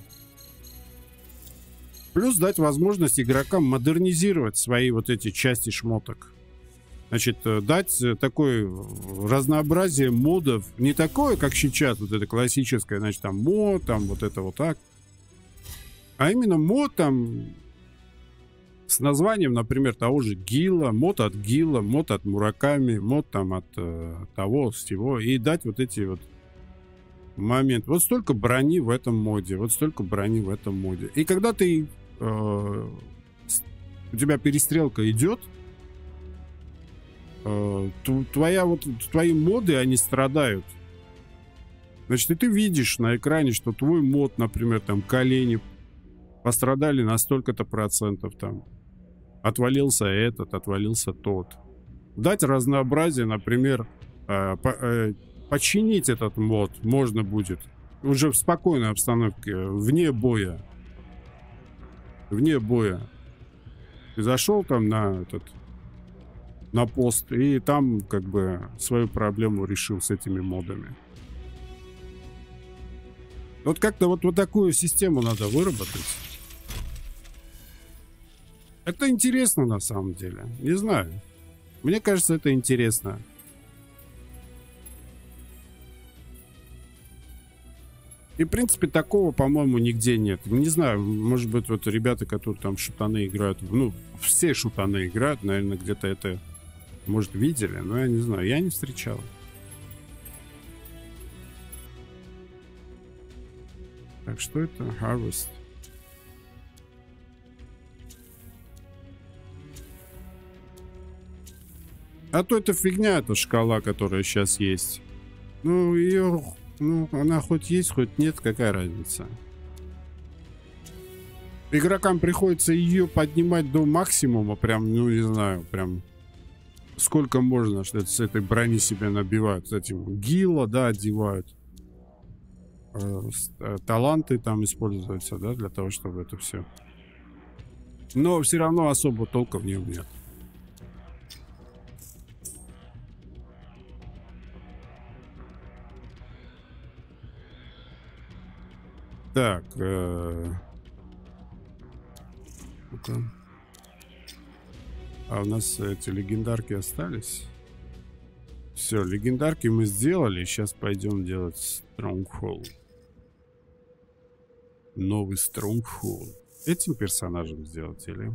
Плюс дать возможность игрокам модернизировать свои вот эти части шмоток. Значит, дать такое разнообразие модов. Не такое, как сейчас, вот это классическое, значит, там мод, там вот это вот так. А именно мод там... С названием, например, того же Гила, мод от Гила, мод от Мураками, мод там от э, того, всего. И дать вот эти вот моменты. Вот столько брони в этом моде, вот столько брони в этом моде. И когда ты... Э, у тебя перестрелка идет, э, твоя вот, твои моды, они страдают. Значит, и ты видишь на экране, что твой мод, например, там колени пострадали на столько-то процентов там. Отвалился этот, отвалился тот. Дать разнообразие, например, э, по, э, починить этот мод можно будет уже в спокойной обстановке, вне боя. Вне боя. Ты зашел там на этот, на пост, и там как бы свою проблему решил с этими модами. Вот как-то вот, вот такую систему надо выработать. Это интересно на самом деле. Не знаю. Мне кажется, это интересно. И, в принципе, такого, по-моему, нигде нет. Не знаю, может быть, вот ребята, которые там шутаны играют, ну, все шутаны играют, наверное, где-то это, может, видели, но я не знаю, я не встречал. Так, что это? Harvest. А то это фигня, эта шкала, которая сейчас есть. Ну, ее... Ну, она хоть есть, хоть нет, какая разница? Игрокам приходится ее поднимать до максимума, прям, ну, не знаю, прям... Сколько можно, что с этой брони себе набивают. С этим гила, да, одевают. Таланты там используются, да, для того, чтобы это все. Но все равно особо толка в нем нет. Так. Э... Ну-ка. А у нас эти легендарки остались. Все, легендарки мы сделали. Сейчас пойдем делать Stronghold. Новый Stronghold. Этим персонажем сделать или...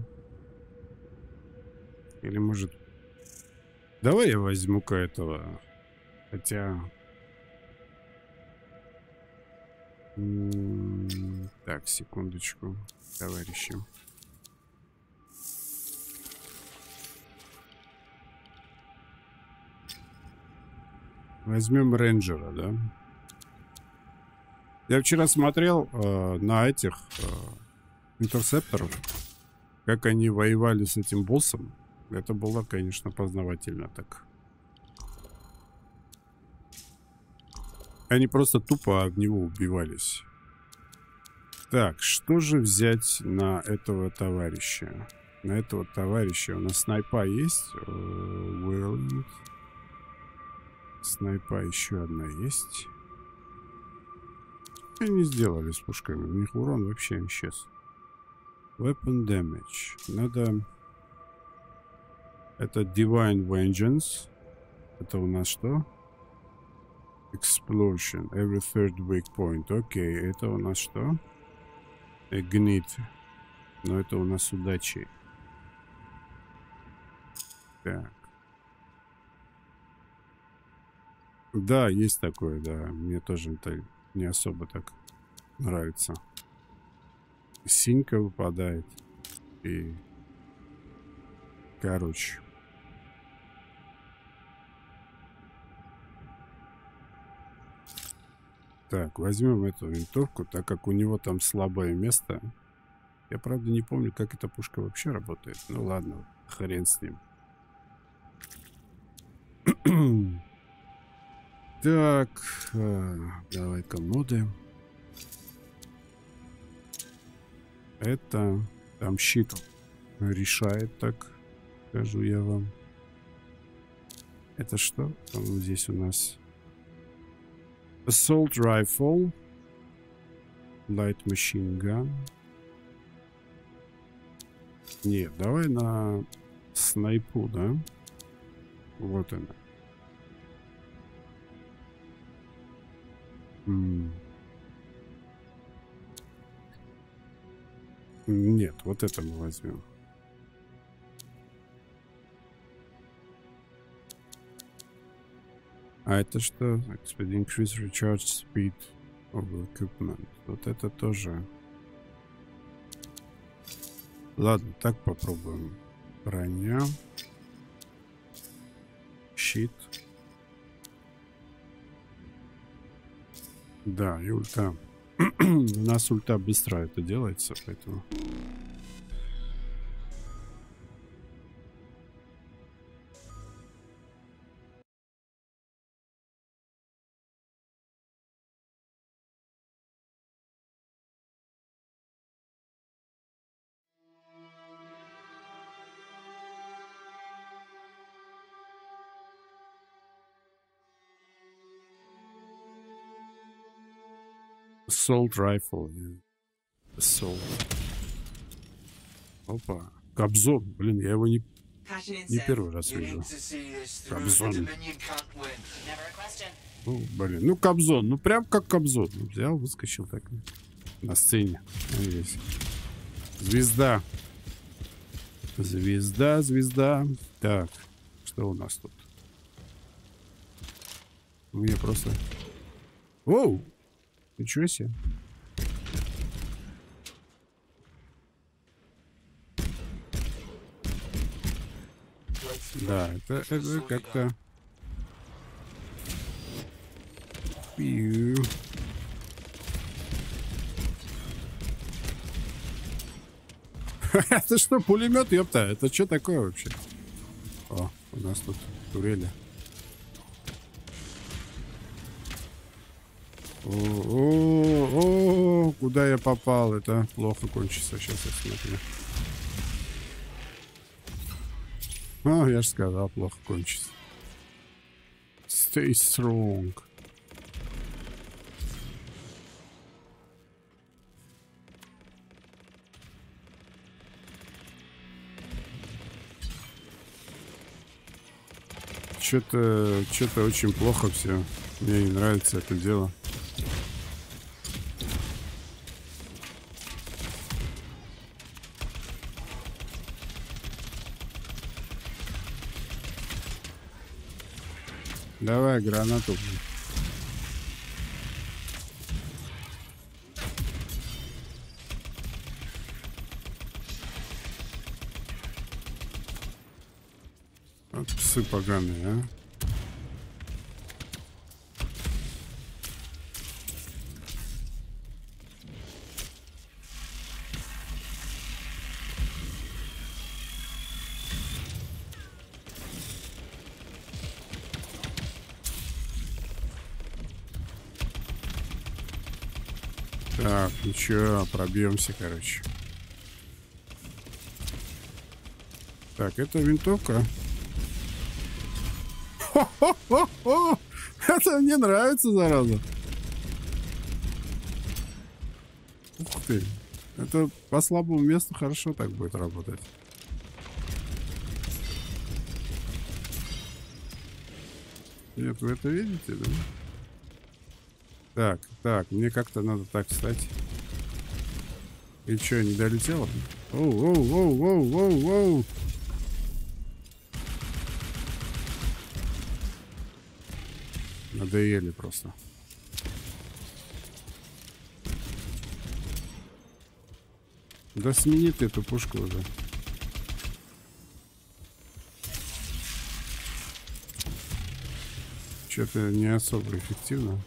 Или может... Давай я возьму-ка этого. Хотя... М-м- так, секундочку, товарищи. Возьмем рейнджера, да? Я вчера смотрел э, на этих э, интерсепторов, как они воевали с этим боссом. Это было, конечно, познавательно так. Они просто тупо об него убивались. Так, что же взять на этого товарища? На этого товарища у нас снайпа есть? Well, снайпа еще одна есть. Они сделали с пушками. У них урон вообще исчез. Weapon damage. Надо... Это Divine Vengeance. Это у нас что? Explosion. Every third weak point. Окей. Это у нас что? Ignite. Но это у нас удачи. Так. Да, есть такое, да. Мне тоже это не особо так нравится. Синька выпадает. И... Короче. Так, возьмем эту винтовку, так как у него там слабое место. Я, правда, не помню, как эта пушка вообще работает. Ну ладно, хрен с ним. Так, давай-ка моды. Это там щит решает, так скажу я вам. Это что? Там здесь у нас Assault Rifle, Light Machine Gun. Нет, давай на снайпу, да? Вот она. М. Нет, вот это мы возьмем. А это что? Increase recharge speed of equipment. Вот это тоже. Ладно, так попробуем. Броня. Щит. Да, и ульта. У нас ульта быстро это делается, поэтому... Assault Rifle. Assault. Опа. Кобзон. Блин, я его не, Не первый раз вижу. Кобзон. Never a question. Ну, блин, ну Кобзон, ну прям как Кобзон. Ну, взял, выскочил так на сцене. Здесь. Звезда. Звезда, звезда. Так, что у нас тут? У меня просто... Оу! Ничего себе. Да, это, это как-то... Пью. Это что, пулемет, ёпта? Это что такое вообще? О, у нас тут турели. О, о, о, куда я попал? Это плохо кончится. Сейчас я смотрю. А, я же сказал, плохо кончится. Stay strong. Что-то, что-то очень плохо все. Мне не нравится это дело. Давай гранату. Вот псы поганые, а. Так, ничего, пробьемся, короче. Так, это винтовка. Хо-хо-хо-хо! Это мне нравится, зараза. Ух ты. Это по слабому месту хорошо так будет работать. Нет, вы это видите, да? Так, так, мне как-то надо так встать. И что, не долетело? Оу, оу, оу, оу, оу, оу. Надоели просто. Да смени ты эту пушку уже. Что-то не особо эффективно.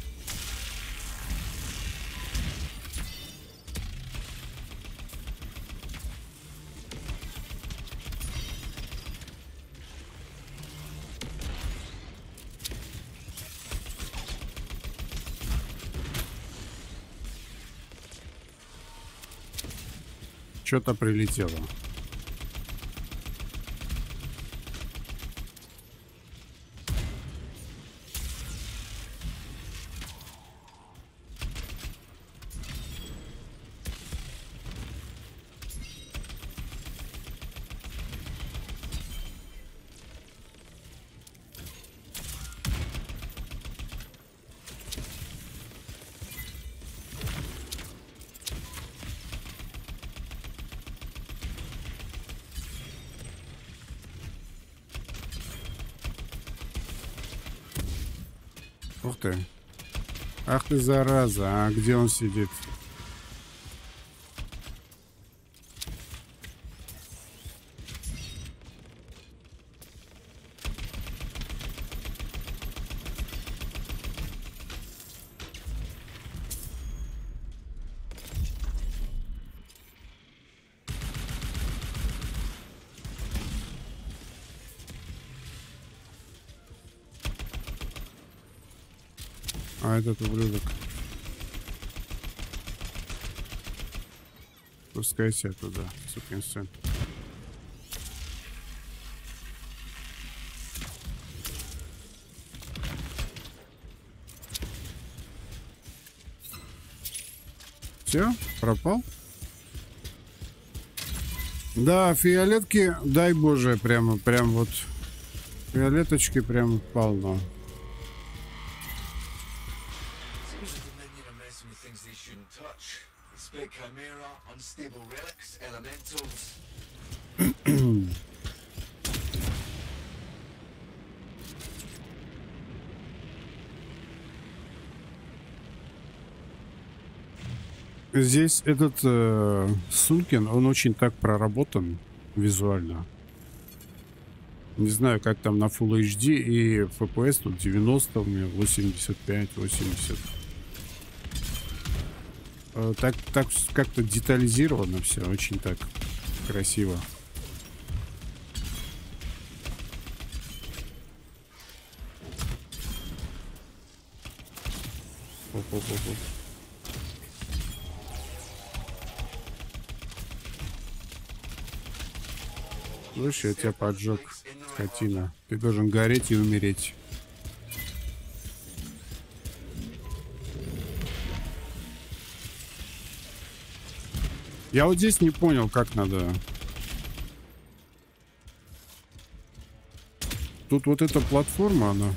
Что-то прилетело. Ух ты. Ах ты, зараза. А где он сидит? А этот ублюдок. Пускайся туда, сукин сын. Все? Пропал? Да, фиолетки, дай боже, прямо, прям вот. Фиолеточки прям полно. Здесь этот э, Сункин, он очень так проработан визуально. Не знаю, как там на Full эйч ди и эф пи эс тут девяносто, у меня восемьдесят пять, восемьдесят. Э, так так как-то детализировано все, очень так красиво. Оп-оп-оп-оп. Слышь, я тебя поджег, скотина. Ты должен гореть и умереть. Я вот здесь не понял, как надо. Тут вот эта платформа, она...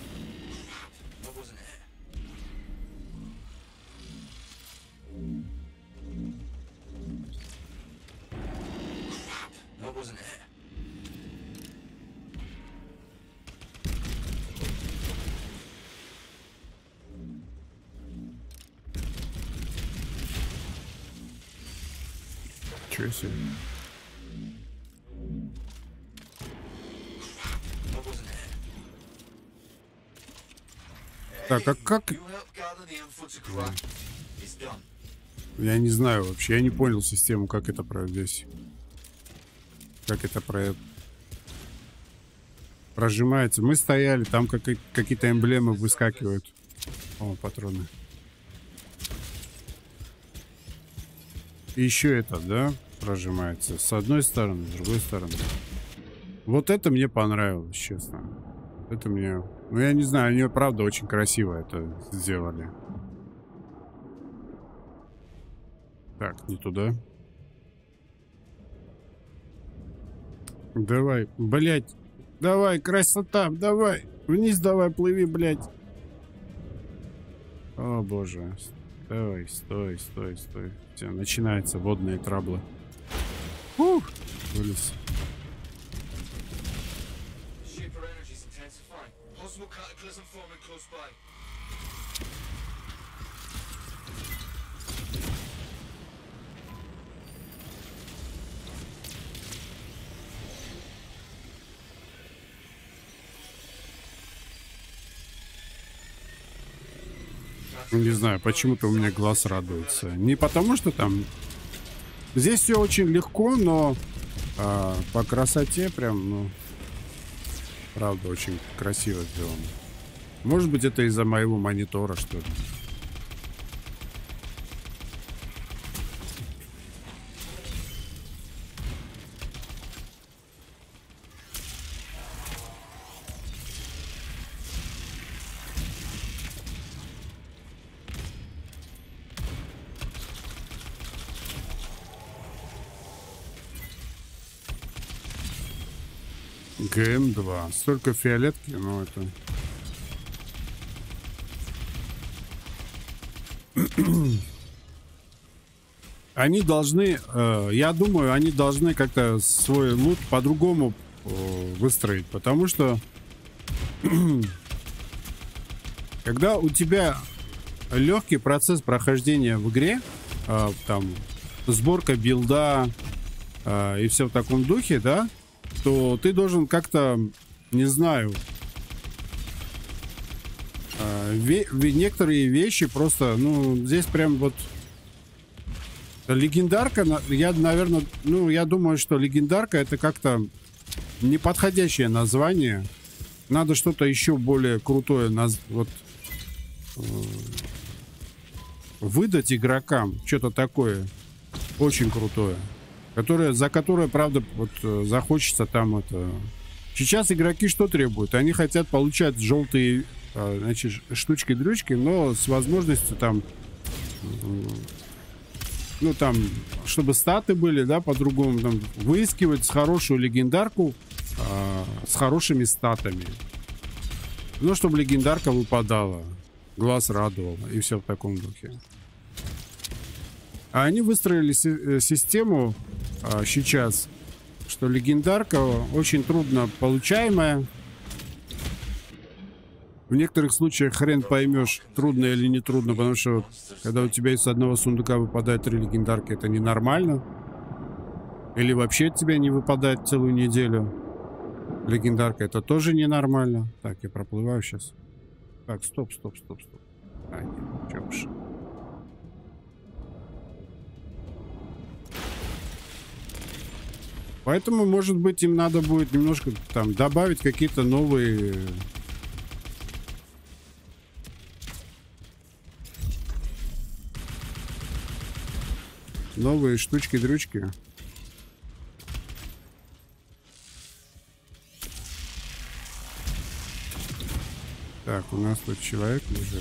Чё себе? Так, а как... Я не знаю вообще, я не понял систему, как это про здесь. Как это про... прожимается. Мы стояли, там как... какие-то эмблемы выскакивают. О, патроны. И еще это, да, прожимается. С одной стороны, с другой стороны. Вот это мне понравилось, честно. Это мне... Ну, я не знаю, они, правда, очень красиво это сделали. Так, не туда. Давай, блядь. Давай, красота, давай. Вниз давай, плыви, блядь. О, боже. Давай, стой, стой, стой. Все, начинаются водные траблы. Ух, вылез. Не знаю, почему-то у меня глаз радуется. Не потому, что там... Здесь все очень легко, но а, по красоте прям, ну... Правда, очень красиво сделано. Может быть, это из-за моего монитора, что ли. ГМ два. Столько фиолетки, но это... Они должны, э, я думаю, они должны как-то свой лут по-другому э, выстроить, потому что когда у тебя легкий процесс прохождения в игре, э, там сборка билда э, и все в таком духе, да, то ты должен как-то, не знаю, э, ве- некоторые вещи просто, ну, здесь прям вот легендарка, я, наверное, ну, я думаю, что легендарка это как-то неподходящее название. Надо что-то еще более крутое наз... вот, э, выдать игрокам, что-то такое очень крутое, которое, за которое, правда, вот, захочется там это... Сейчас игроки что требуют? Они хотят получать желтые, значит, штучки-дрючки, но с возможностью там ну там, чтобы статы были, да, по-другому, там, выискивать хорошую легендарку а, с хорошими статами. Ну, чтобы легендарка выпадала, глаз радовал, и все в таком духе. А они выстроили си- систему а, сейчас, что легендарка очень трудно получаемая. В некоторых случаях хрен поймешь, трудно или не трудно, потому что когда у тебя из одного сундука выпадает три легендарки, это ненормально. Или вообще от тебя не выпадает целую неделю. Легендарка, это тоже ненормально. Так, я проплываю сейчас. Так, стоп, стоп, стоп, стоп. А, нет, чё уж. Поэтому, может быть, им надо будет немножко там добавить какие-то новые... Новые штучки-дрючки. Так, у нас тут человек лежит.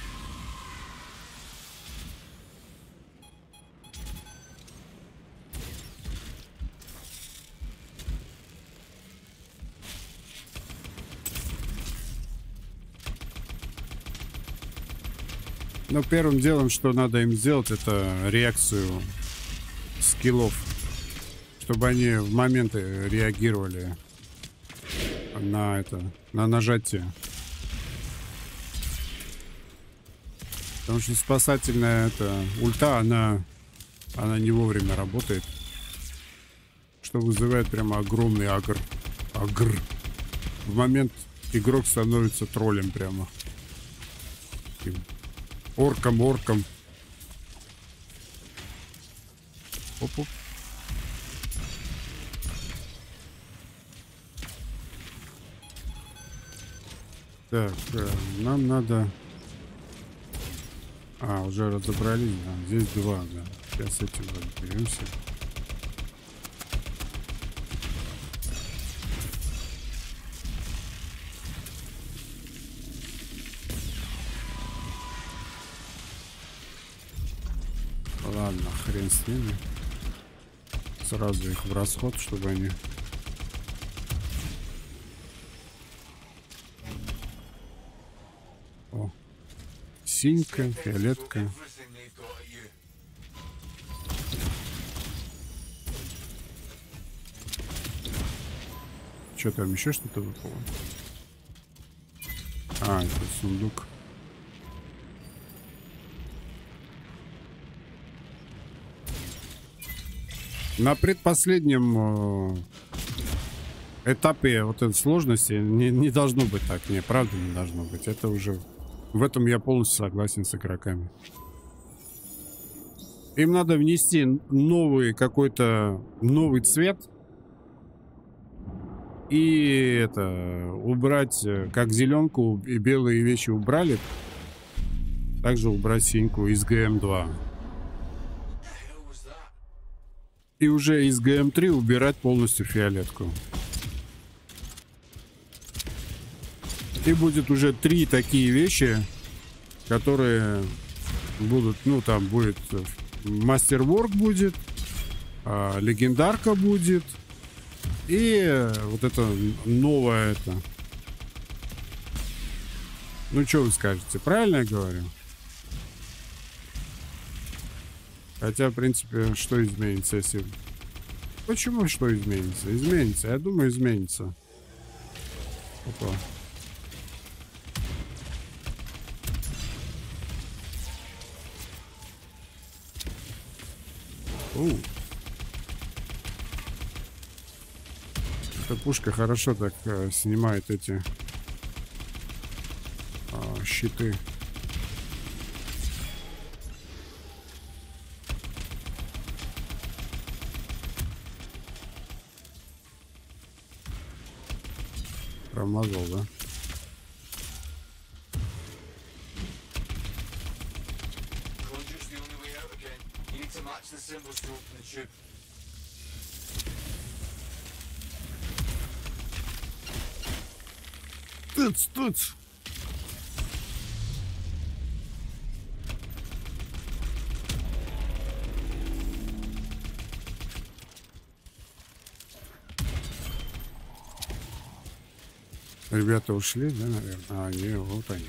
Но первым делом, что надо им сделать, это реакцию скиллов, чтобы они в моменты реагировали на это, на нажатие. Потому что спасательная эта ульта, она, она не вовремя работает, что вызывает прямо огромный агр. Агр. В момент игрок становится троллем прямо. Таким орком, орком. Оп-оп. Так, нам надо... А, уже разобрались, да. Здесь два, да. Сейчас этим разберемся. Ладно, хрен с ними. Сразу их в расход, чтобы они... О. Синька, фиолетка. Что там еще что-то выпало? А, это сундук. На предпоследнем э, этапе вот этой сложности не, не должно быть так. Не, правда не должно быть. Это уже... В этом я полностью согласен с игроками. Им надо внести новый какой-то новый цвет. И это... Убрать, как зеленку и белые вещи убрали. Также убрать синьку из джи эм два. И уже из джи эм три убирать полностью фиолетку. И будет уже три такие вещи, которые будут, ну там будет мастерворк будет, а, легендарка будет и вот это новое это. Ну что вы скажете, правильно я говорю? Хотя, в принципе, что изменится, если... Почему что изменится? Изменится, я думаю, изменится. Опа. У. Эта пушка хорошо так э, снимает эти э, щиты. Промазал, да? Туц, туц. Ребята ушли, да, наверное? А, не, вот они.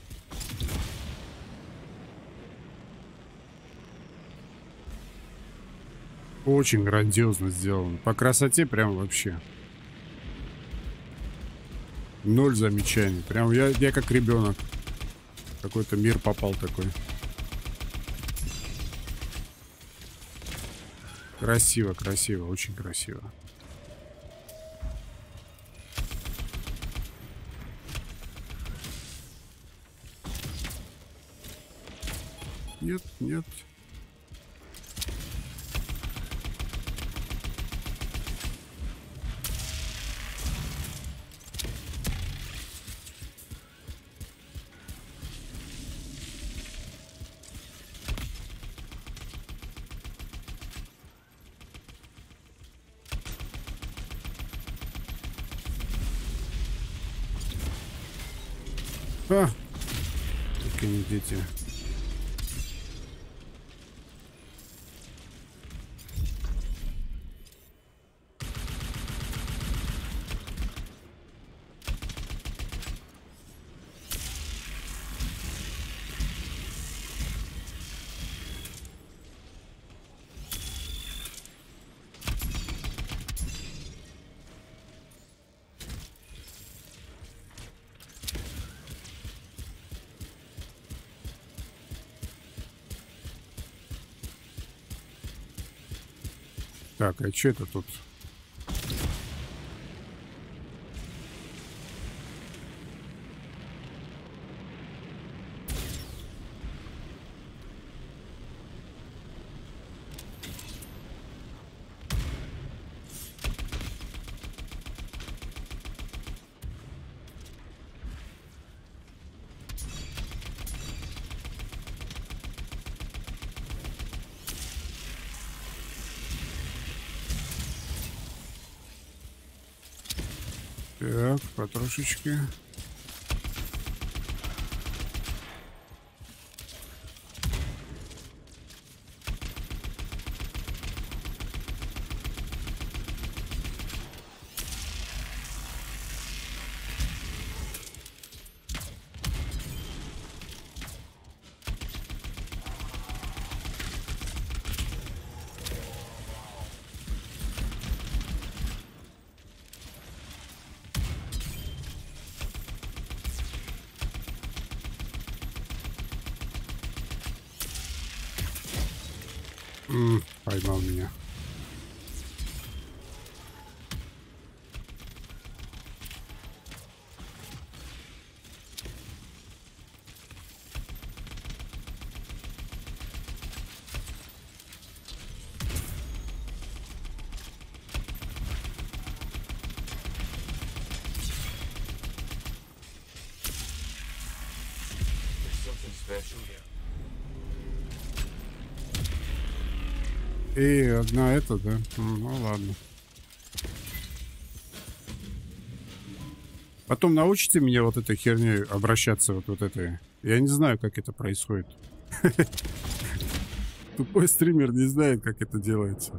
Очень грандиозно сделано. По красоте прям вообще. Ноль замечаний. Прям я, я как ребенок. Какой-то мир попал такой. Красиво, красиво, очень красиво. Нет, нет. А, какие дети. Так, а что это тут? Так, потрошечки. М, поймал меня. There's something special here. И одна это, да? М, ну ладно. Потом научите меня вот этой херней обращаться, вот, вот этой. Я не знаю, как это происходит. Тупой стример не знает, как это делается.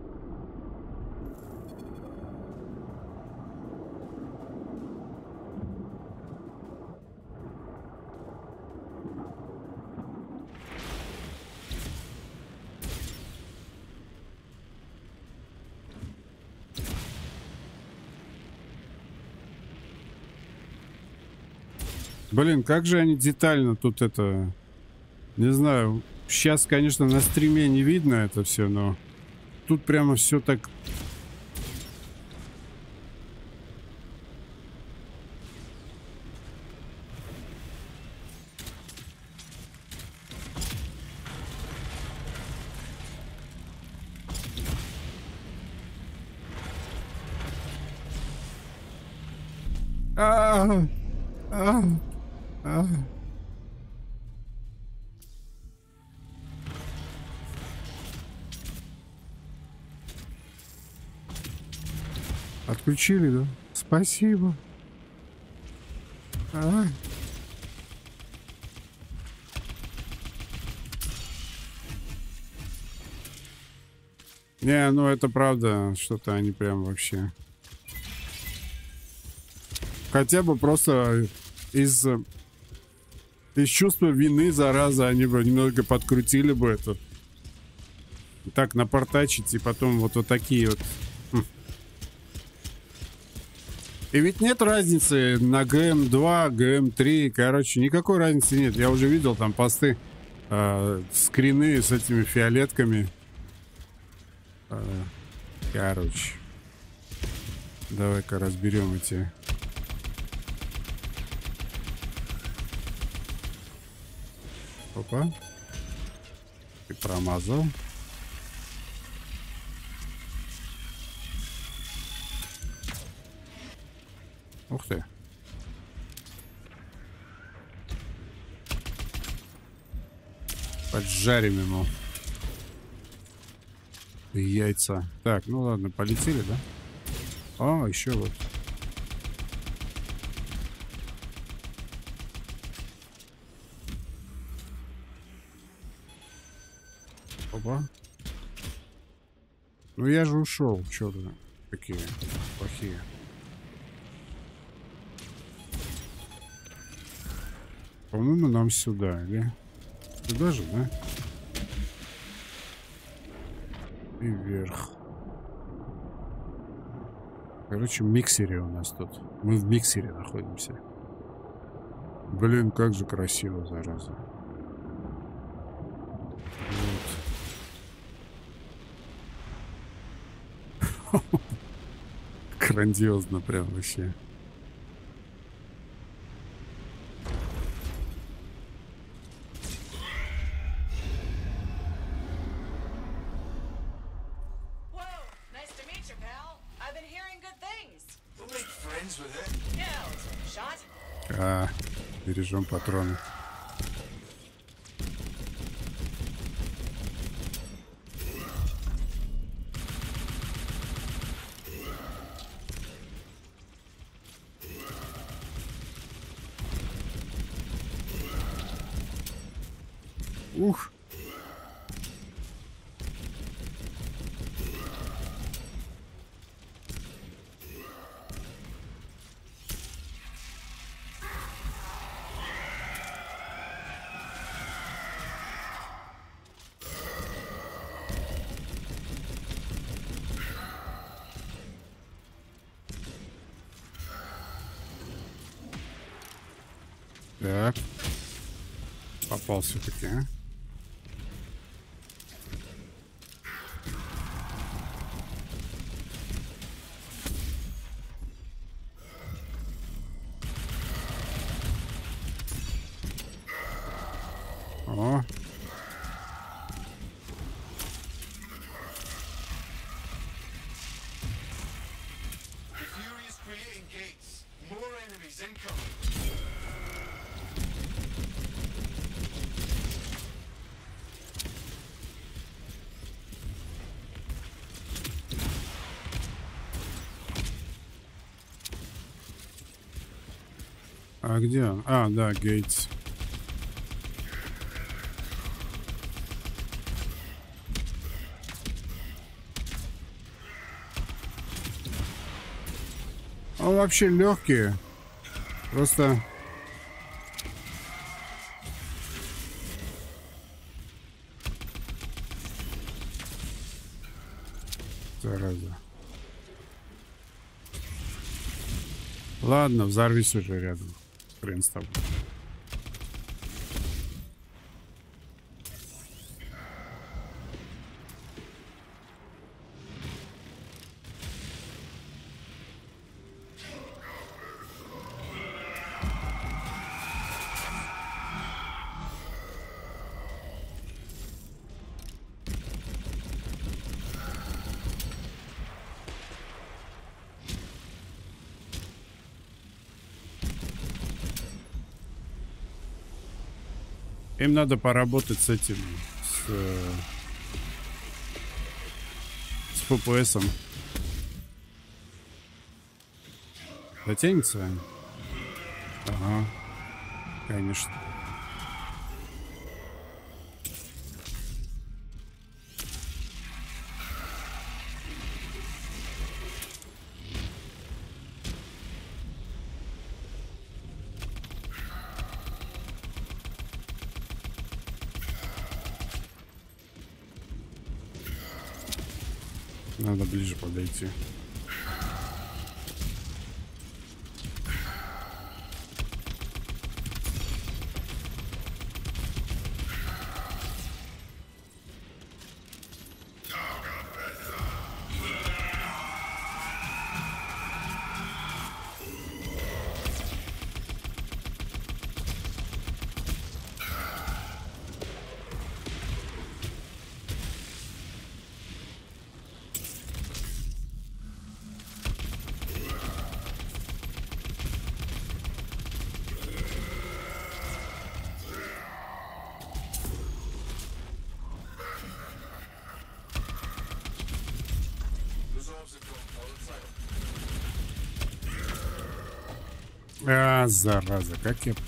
Блин, как же они детально тут это... Не знаю. Сейчас, конечно, на стриме не видно это все, но... Тут прямо все так... А-а-а! А, а. Отключили, да? Спасибо. А. Не, ну это правда, что-то они прям вообще... Хотя бы просто из, из чувства вины, зараза, они бы немного подкрутили бы это. Так напортачить и потом вот, вот такие вот. И ведь нет разницы на Г М два, Г М три, короче, никакой разницы нет. Я уже видел там посты, э, скрины с этими фиолетками. Э, короче. Давай-ка разберем эти. Опа. И промазал. Ух ты. Поджарим ему яйца. Так, ну ладно, полетели, да? А, еще вот. Опа. Ну я же ушел. Че вы такие плохие? По-моему, нам сюда, или? Сюда же, да? И вверх. Короче, в миксере у нас тут. Мы в миксере находимся. Блин, как же красиво, зараза. Вот. Грандиозно прям вообще. А, бережем патроны. Ух. Так. Попал все-таки, а? О. А где он? А, да, Гейтс. Он вообще легкие. Просто... Зараза. Ладно, взорвись уже рядом. Хрен с тобой. Им надо поработать с этим, с, с эф пи эсом. Затянется? Ага, конечно. Надо ближе подойти. А, зараза, как я...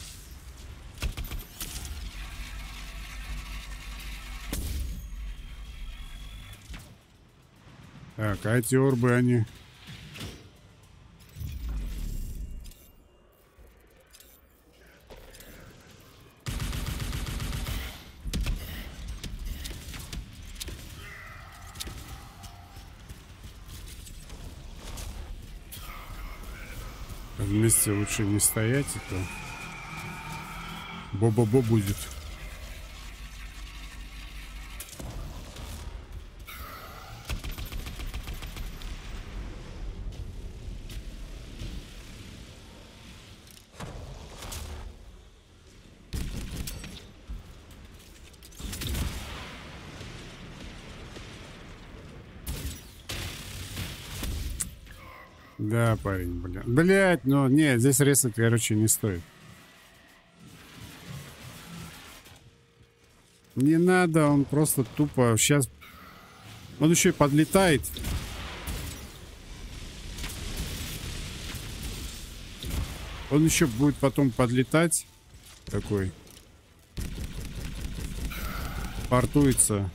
Так, а эти орбы, они... Вместе лучше не стоять, а то бо-бо-бо будет. Да, парень, блин. Блять, ну, не, здесь резать, короче, не стоит. Не надо, он просто тупо сейчас... Он еще и подлетает. Он еще будет потом подлетать. Такой. Портуется.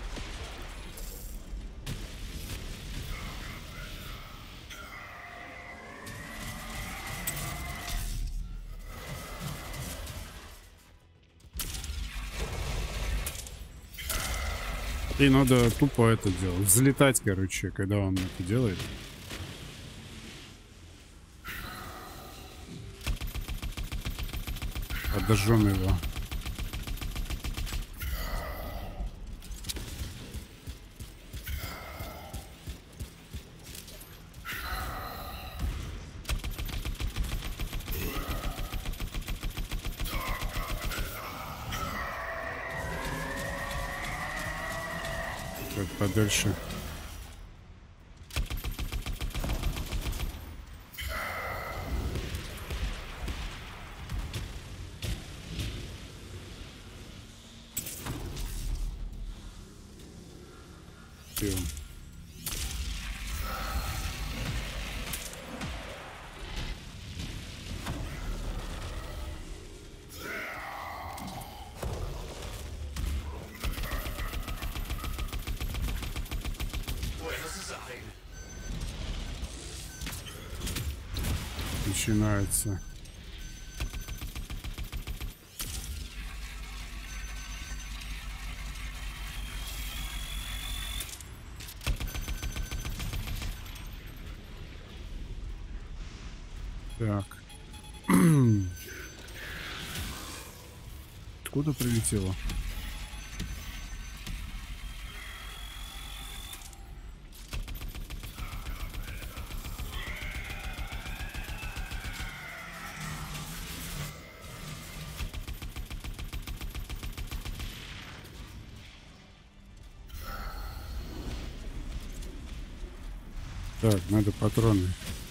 И надо тупо это делать. Взлетать, короче, когда он это делает. Подожжем его. Подальше. Все. Начинается. Так. Откуда прилетело? Так, надо патроны.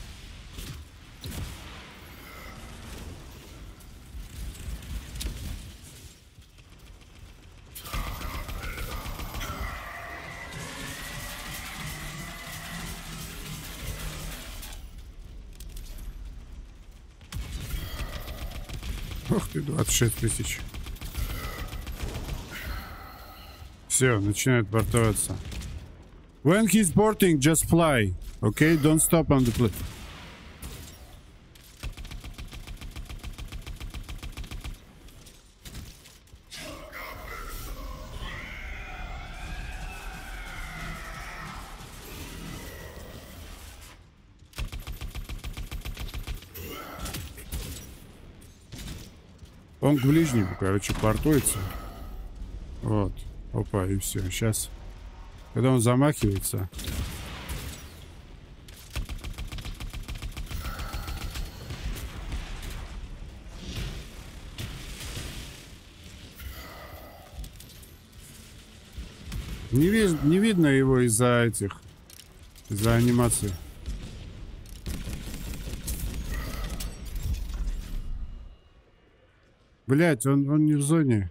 Ох ты, двадцать шесть тысяч. Все, начинает портоваться. When he's porting, just fly. Okay, don't stop on the plane. Он к ближнему, короче, портуется. Вот. Опа, и все. Сейчас, когда он замахивается... Не, ви не видно его из-за этих, из-за анимации. Блять, он, он не в зоне.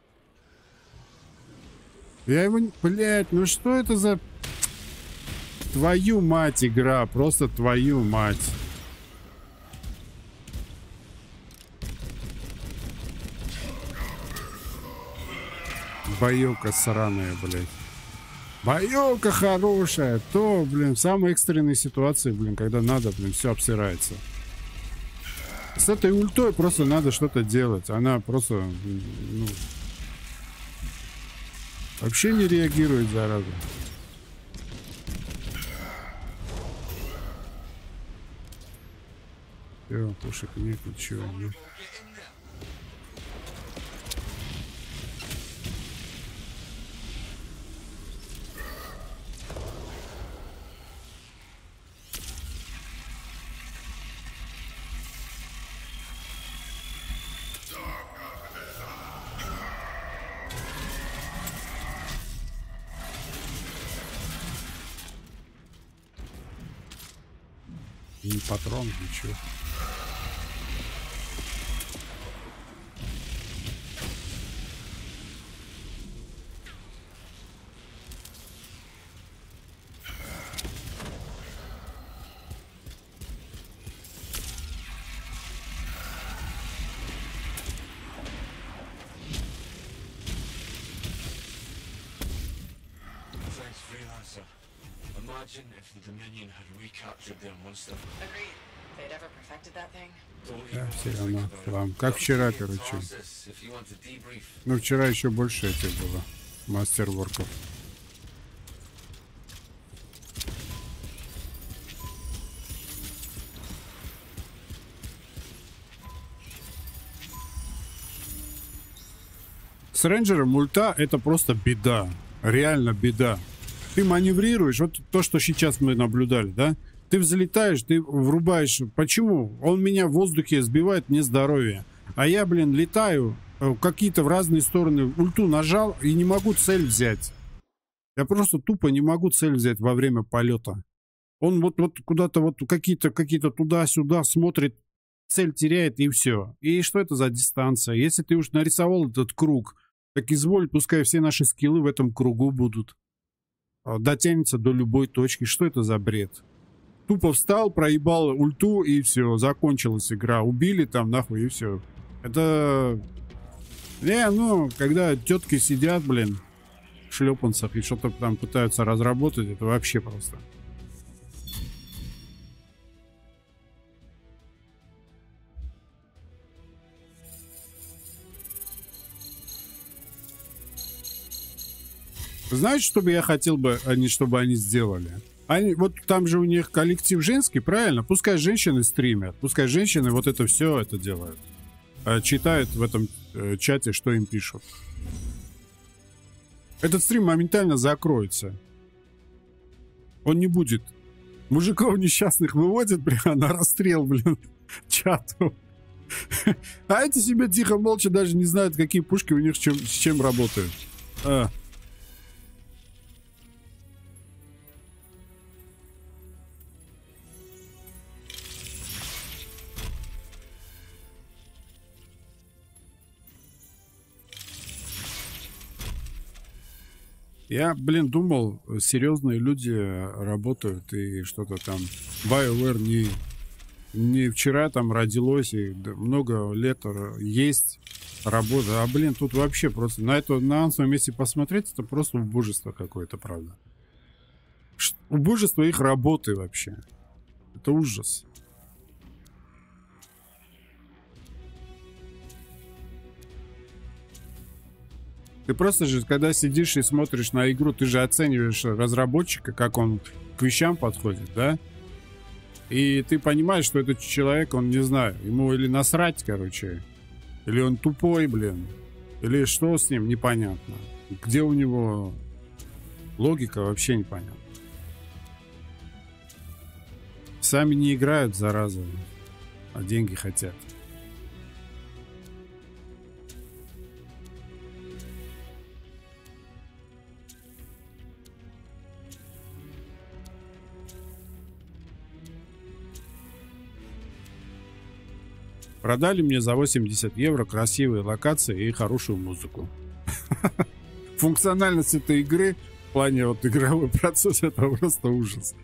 Я его... Блять, ну что это за... Твою мать игра, просто твою мать. Боевка сраная, блядь. Боевка хорошая. То, блин, в самой экстренной ситуации, блин, когда надо, блин, все обсырается. С этой ультой просто надо что-то делать. Она просто, ну, вообще не реагирует, зараза. Все, пушек нет, ничего нет. Ни патрон, ничего. Imagine if the Dominion had recaptured their monster. Agreed. They'd ever perfected that thing. Да, все равно. Вам. Как вчера, короче. Ну, вчера еще больше этих было. Мастерворков. С рейнджером ульта это просто беда. Реально беда. Ты маневрируешь, вот то, что сейчас мы наблюдали, да? Ты взлетаешь, ты врубаешь. Почему? Он меня в воздухе сбивает, мне здоровье. А я, блин, летаю какие-то в разные стороны. Ульту нажал и не могу цель взять. Я просто тупо не могу цель взять во время полета. Он вот, вот куда-то вот какие-то какие-то туда-сюда смотрит, цель теряет и все. И что это за дистанция? Если ты уж нарисовал этот круг, так изволь, пускай все наши скиллы в этом кругу будут. Дотянется до любой точки. Что это за бред? Тупо встал, проебал ульту и все, закончилась игра. Убили там нахуй и все. Это... Не, ну, когда тетки сидят, блин, в шлепанцах и что-то там пытаются разработать, это вообще просто. Знаете, что бы я хотел бы, они, чтобы они сделали? Они, вот там же у них коллектив женский, правильно? Пускай женщины стримят, пускай женщины вот это все это делают. Читают в этом э, чате, что им пишут. Этот стрим моментально закроется. Он не будет. Мужиков несчастных выводят, прямо на расстрел, блин, чату. А эти себе тихо, молча даже не знают, какие пушки у них с чем, с чем работают. А. Я, блин, думал, серьезные люди работают и что-то там. BioWare не, не вчера там родилось и много лет есть работа. А, блин, тут вообще просто на это на своем месте посмотреть, это просто убожество какое-то, правда. Убожество их работы вообще. Это ужас. Ты просто же, когда сидишь и смотришь на игру, ты же оцениваешь разработчика, как он к вещам подходит, да? И ты понимаешь, что этот человек, он, не знаю, ему или насрать, короче, Или он тупой, блин? Или что с ним, непонятно. Где у него логика, вообще непонятно. Сами не играют, зараза, а деньги хотят. Продали мне за восемьдесят евро красивые локации и хорошую музыку. Функциональность этой игры в плане вот игровой процесс — это просто ужас.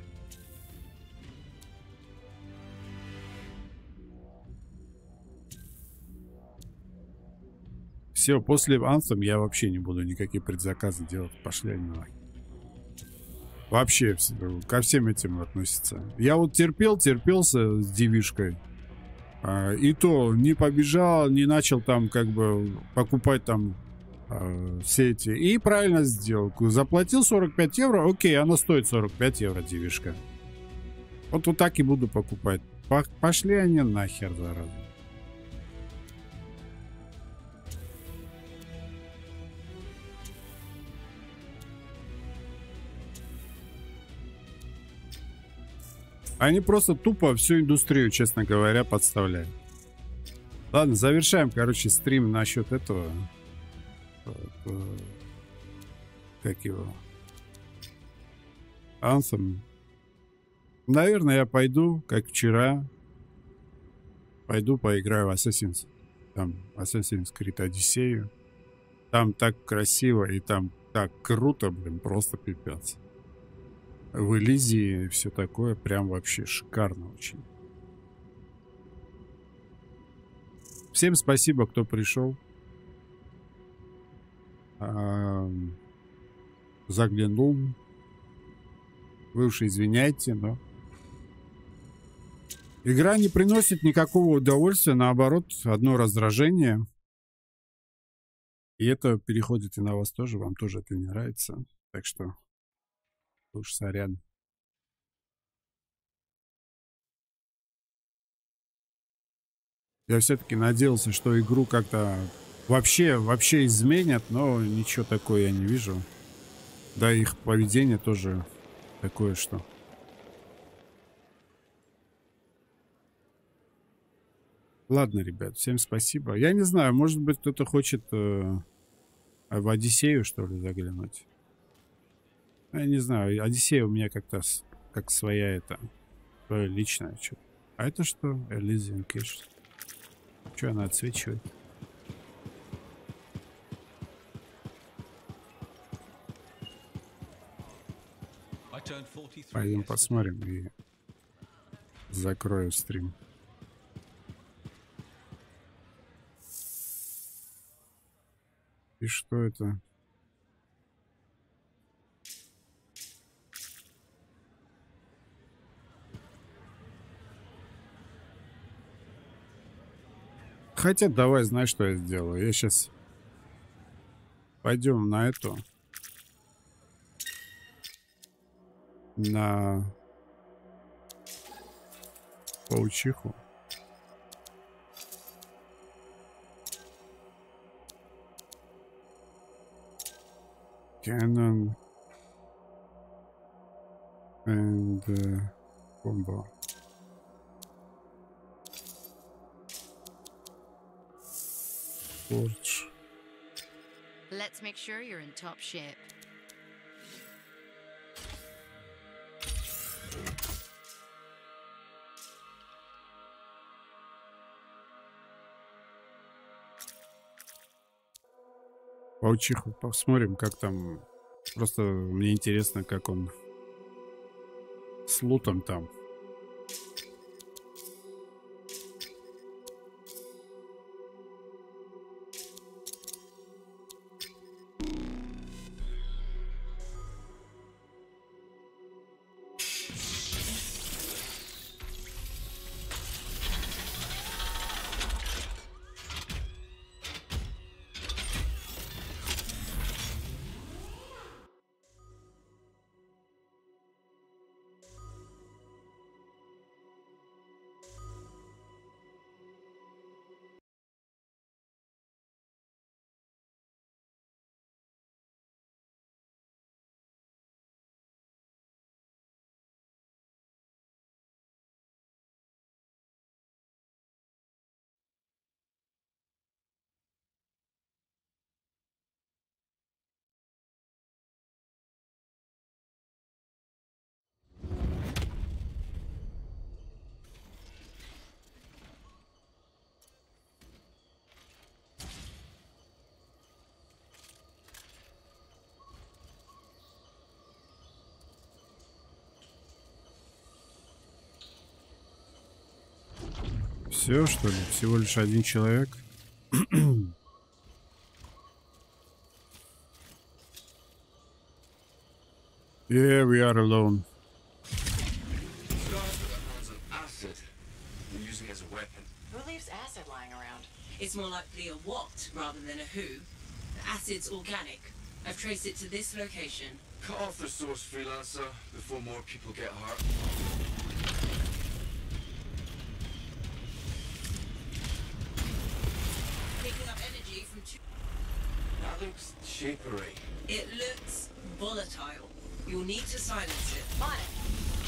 Все, после Anthem я вообще не буду никакие предзаказы делать. Пошли они нахуй. Вообще ко всем этим относится. Я вот терпел, терпелся с девишкой. А, и то не побежал, не начал там как бы покупать там а, все эти. И правильно сделал. Заплатил сорок пять евро. Окей, она стоит сорок пять евро, девишка. Вот вот так и буду покупать. Пошли они нахер, зараза. Они просто тупо всю индустрию, честно говоря, подставляют. Ладно, завершаем, короче, стрим насчет этого. Как его? Anthem. Наверное, я пойду, как вчера. Пойду поиграю в Assassin's. Там Assassin's Creed Odyssey. Там так красиво и там так круто, блин, просто пипец. В Элизии все такое прям вообще шикарно очень. Всем спасибо, кто пришел. А-а-а, заглянул. Вы уж извиняйте, но игра не приносит никакого удовольствия, наоборот, одно раздражение. И это переходит и на вас тоже, вам тоже это не нравится. Так что уж сорян. Я все-таки надеялся, что игру как-то вообще, вообще изменят, но ничего такого я не вижу. Да, их поведение тоже такое, что... Ладно, ребят, всем спасибо. Я не знаю, может быть, кто-то хочет э, в Одиссею, что ли, заглянуть. Я не знаю, Одиссея у меня как-то как своя это, своя личная. Что. А это что? Elysian Cache. Что она отсвечивает? Пойдем посмотрим и закрою стрим. И что это? Хотя давай, знаешь, что я сделаю? Я сейчас пойдем на эту. На паучиху. Cannon and uh, combo. Forge. Let's make sure you're in top shape. Паучиху посмотрим, как там. Просто мне интересно, как он с лутом там. Все, что ли? Всего лишь один человек? Yeah, we are alone. Acid. They're using it as a weapon. Who leaves acid lying around? It's more likely a what rather than a who. The acid's organic. I've traced it to this location. Cut off the source, Freelancer, before more people get hurt. Picking up energy from two... That looks shapery. It looks volatile. You'll need to silence it. On it.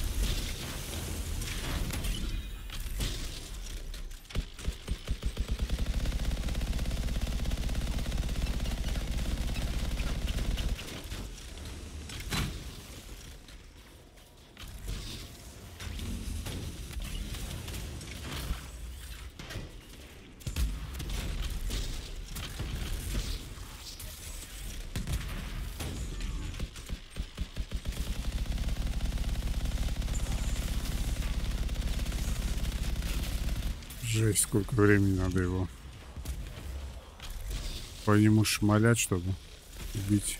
Жесть, сколько времени надо его по нему шмалять, чтобы убить.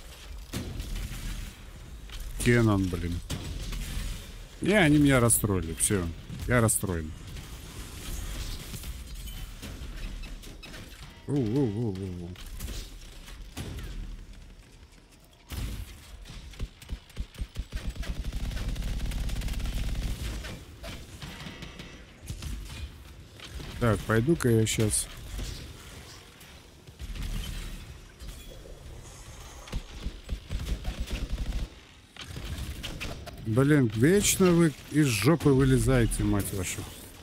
Кеннон, блин. Не, они меня расстроили. Все, я расстроен. У-у-у-у-у. Так, пойду-ка я сейчас. Блин, вечно вы из жопы вылезаете, мать вашу.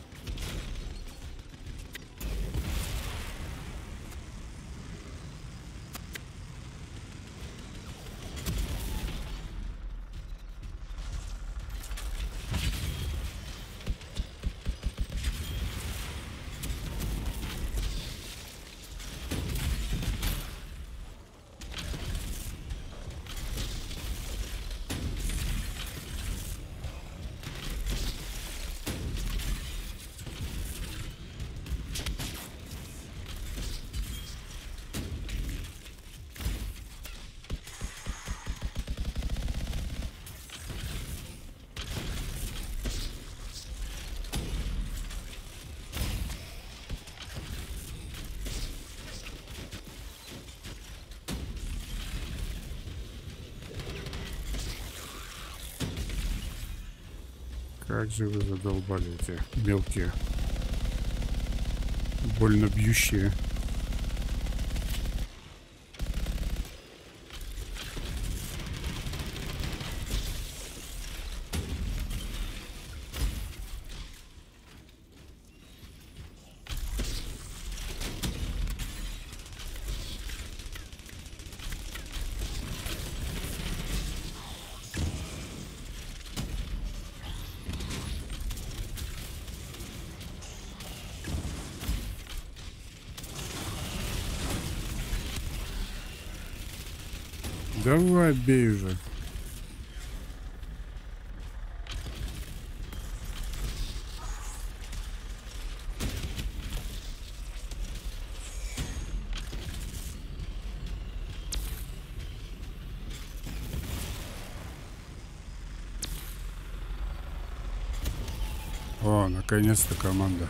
Как же вы задолбали эти мелкие, больно бьющие. Давай, бей уже. О, наконец-то команда.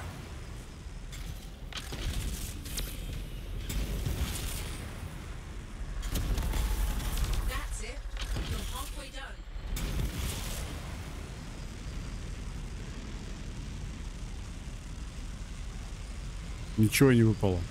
Ничего не выпало.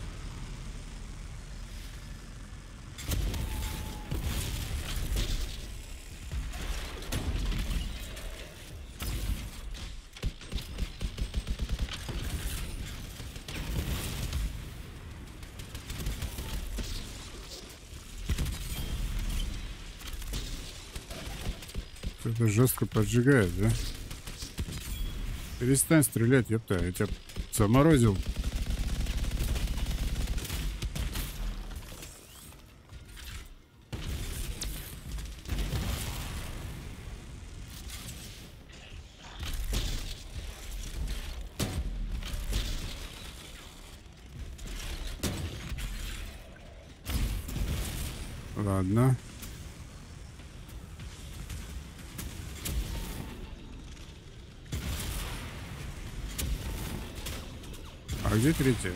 Это жестко поджигает, да? Перестань стрелять, ёпта, я тебя заморозил. Ладно. А где третья?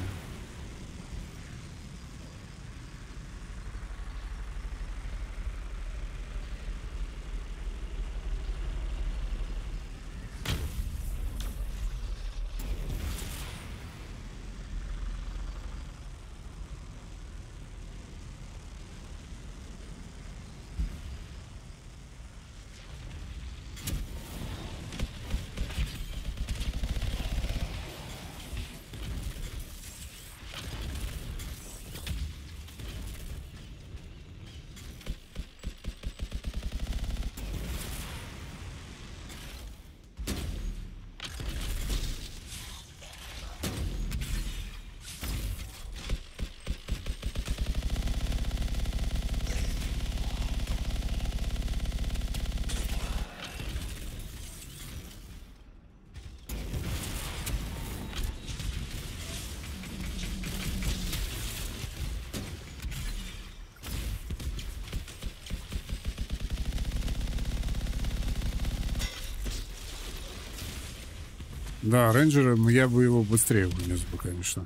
Да, рейнджером я бы его быстрее вынес бы, конечно.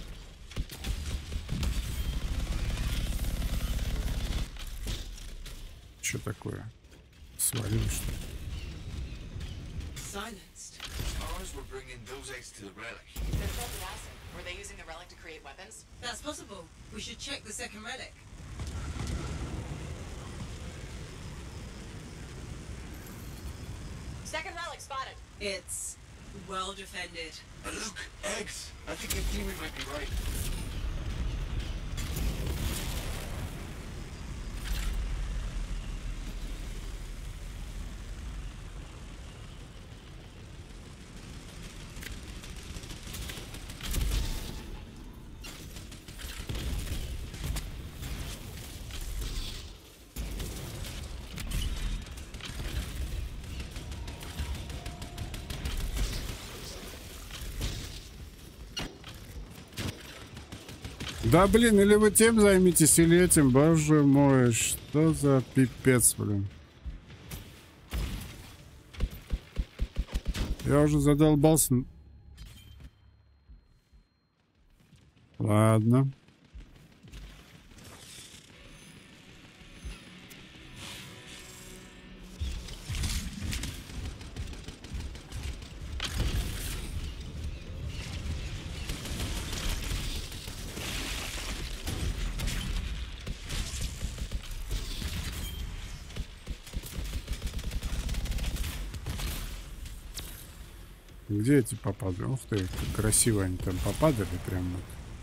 Что такое? Свалил, что ли? Silenced. Ours were bringing those eggs to the relic. They're filled with acid. Were they using the relic to create weapons? That's possible. We should check the second relic. Second relic spotted. It's well defended. Uh, look, eggs. I think your theory might be right. Да блин, или вы тем займитесь, или этим, боже мой, что за пипец, блин. Я уже задолбался. Ладно. Где эти попадали? Ух ты, как красиво они там попадали прям вот.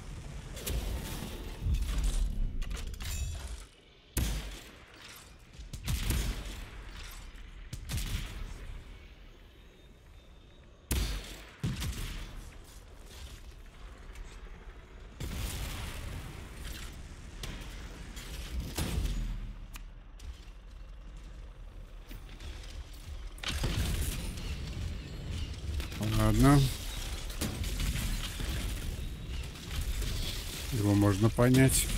Ладно. Его можно понять.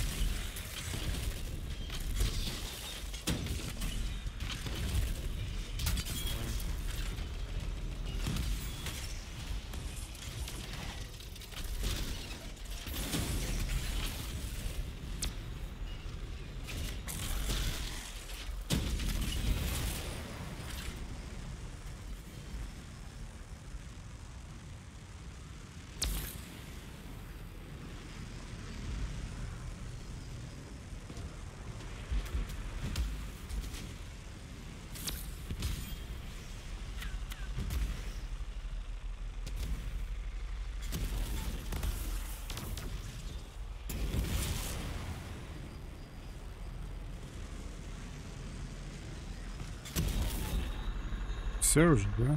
Все уже, да?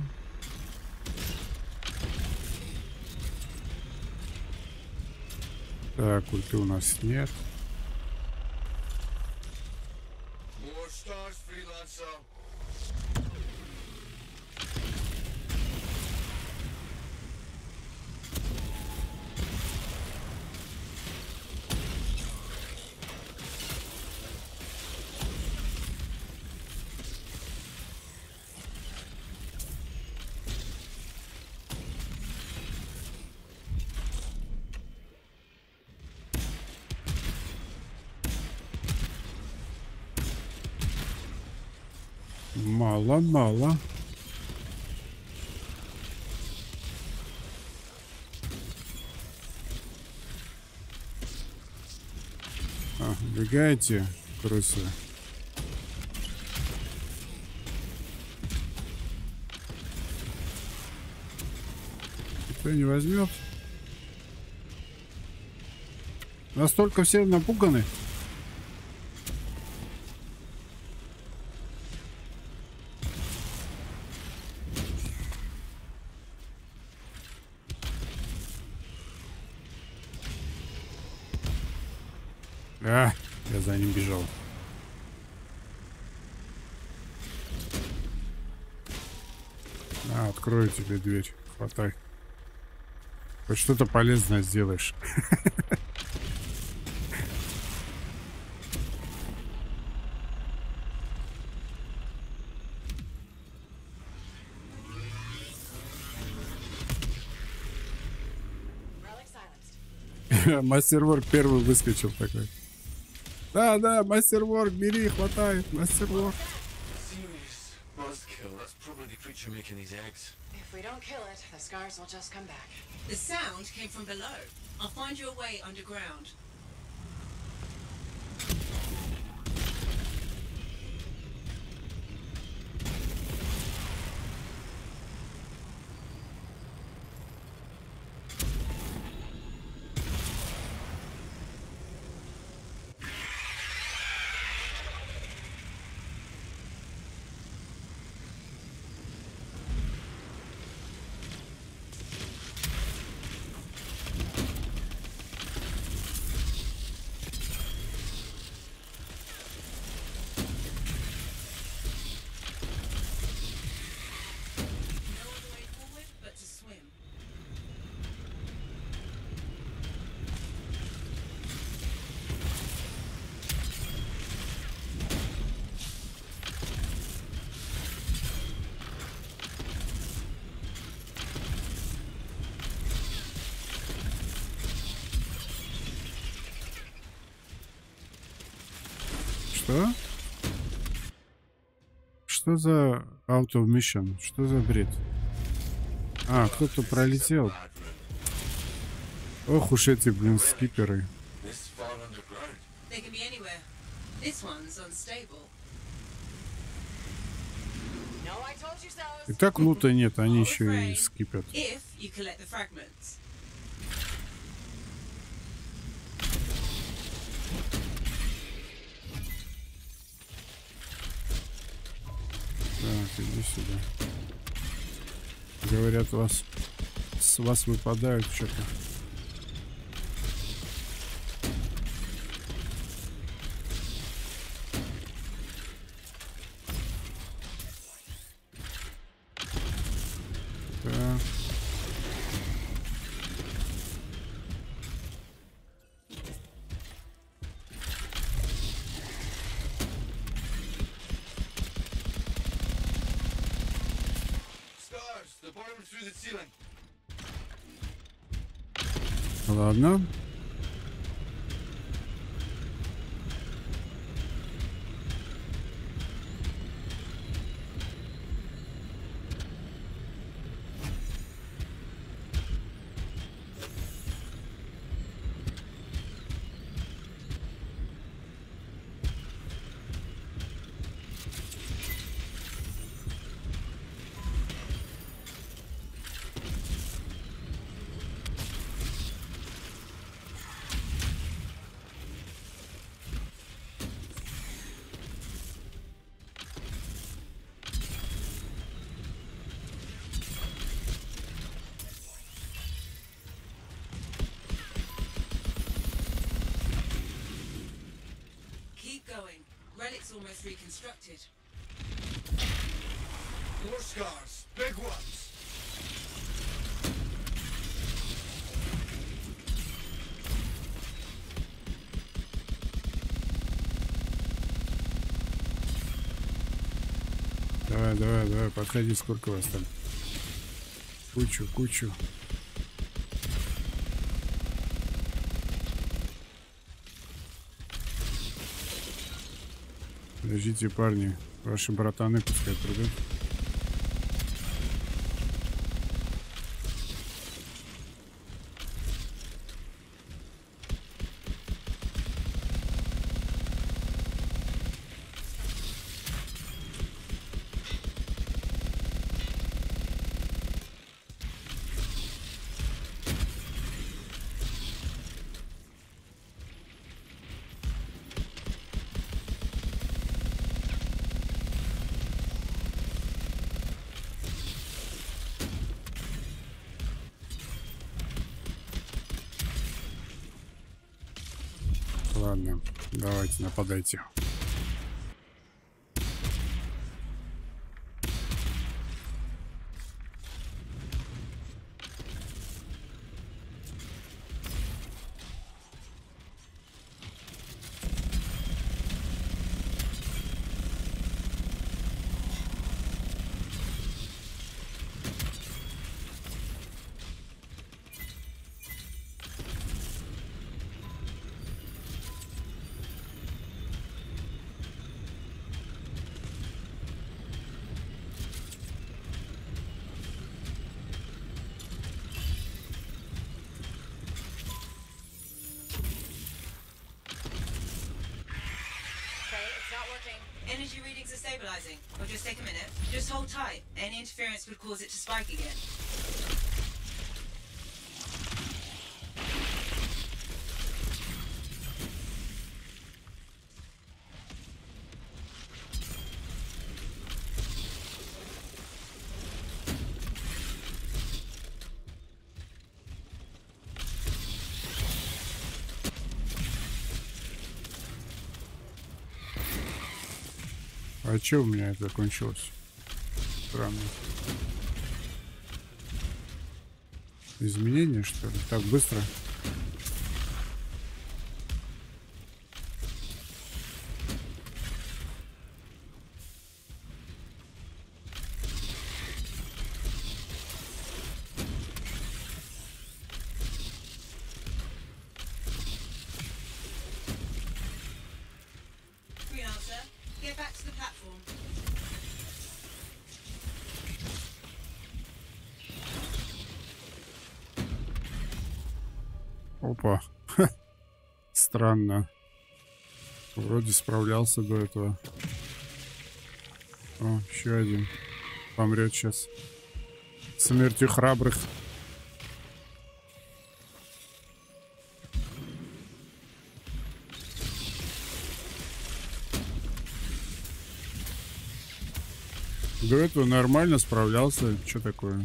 Так, ульты у нас нет. More stars, freelancer. Мало, мало. А, убегаете, крысы? Никто не возьмет. Настолько все напуганы. А, я за ним бежал. А, открою тебе дверь. Хватай. Хоть что-то полезное сделаешь. Мастерворк первый выскочил такой. Да, да, мастерворк, бери, хватай, мастерворк. Serious buzzkill. That's probably the creature making these eggs. If we don't kill it, the scars will just come back. The sound came from below. I'll find you a way underground. Что? Что за out of mission? Что за бред? А, кто-то пролетел. Ох уж эти, блин, скиперы. This far underground. They can be anywhere. This one's unstable. No, I told you so. И так лута нет, они еще и скипят. If you collect the fragments. Так, иди сюда. Говорят, вас с вас выпадают что-то. Так. Stars. They're burning through the ceiling. Ладно. Keep going. Relic's almost reconstructed. More scars. Big ones. Давай, давай, давай, подходи, сколько вас там? Кучу, кучу. Подождите, парни. Ваши братаны пускай придут. Ладно, давайте нападайте. Energy readings are stabilizing. It'll just take a minute. Just hold tight. Any interference would cause it to spike again. А чё у меня это закончилось? Странно. Изменения, что ли? Так быстро? Опа. Ха. Странно. Вроде справлялся до этого. О, еще один. Помрет сейчас. Смертью храбрых. До этого нормально справлялся. Что такое?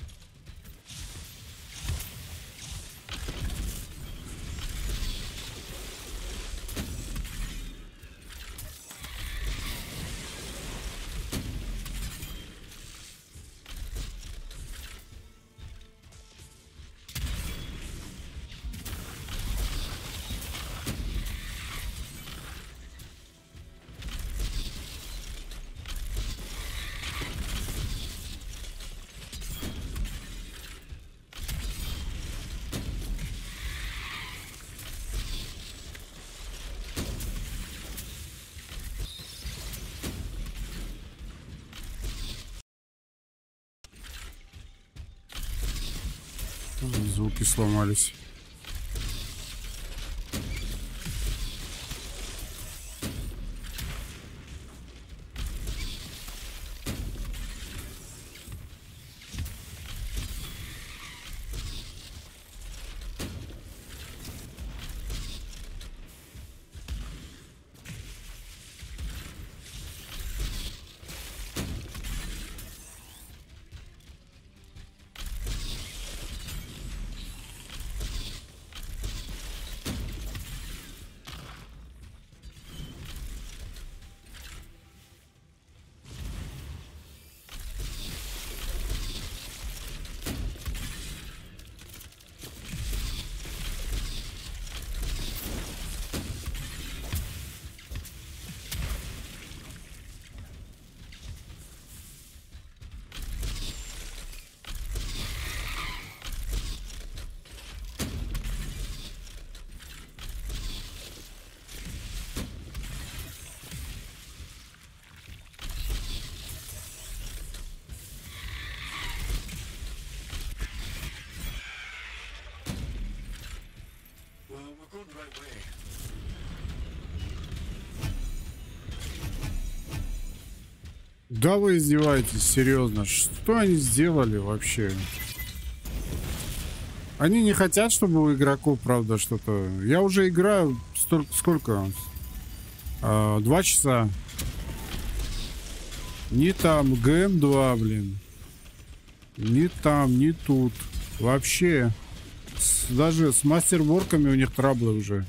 Звуки сломались. Да вы издеваетесь, серьезно. Что они сделали вообще? Они не хотят, чтобы у игроков, правда, что-то... Я уже играю столько... Сколько? А, два часа. Ни там Г М два, блин. Ни там, ни тут. Вообще. С, даже с мастерворками у них траблы уже.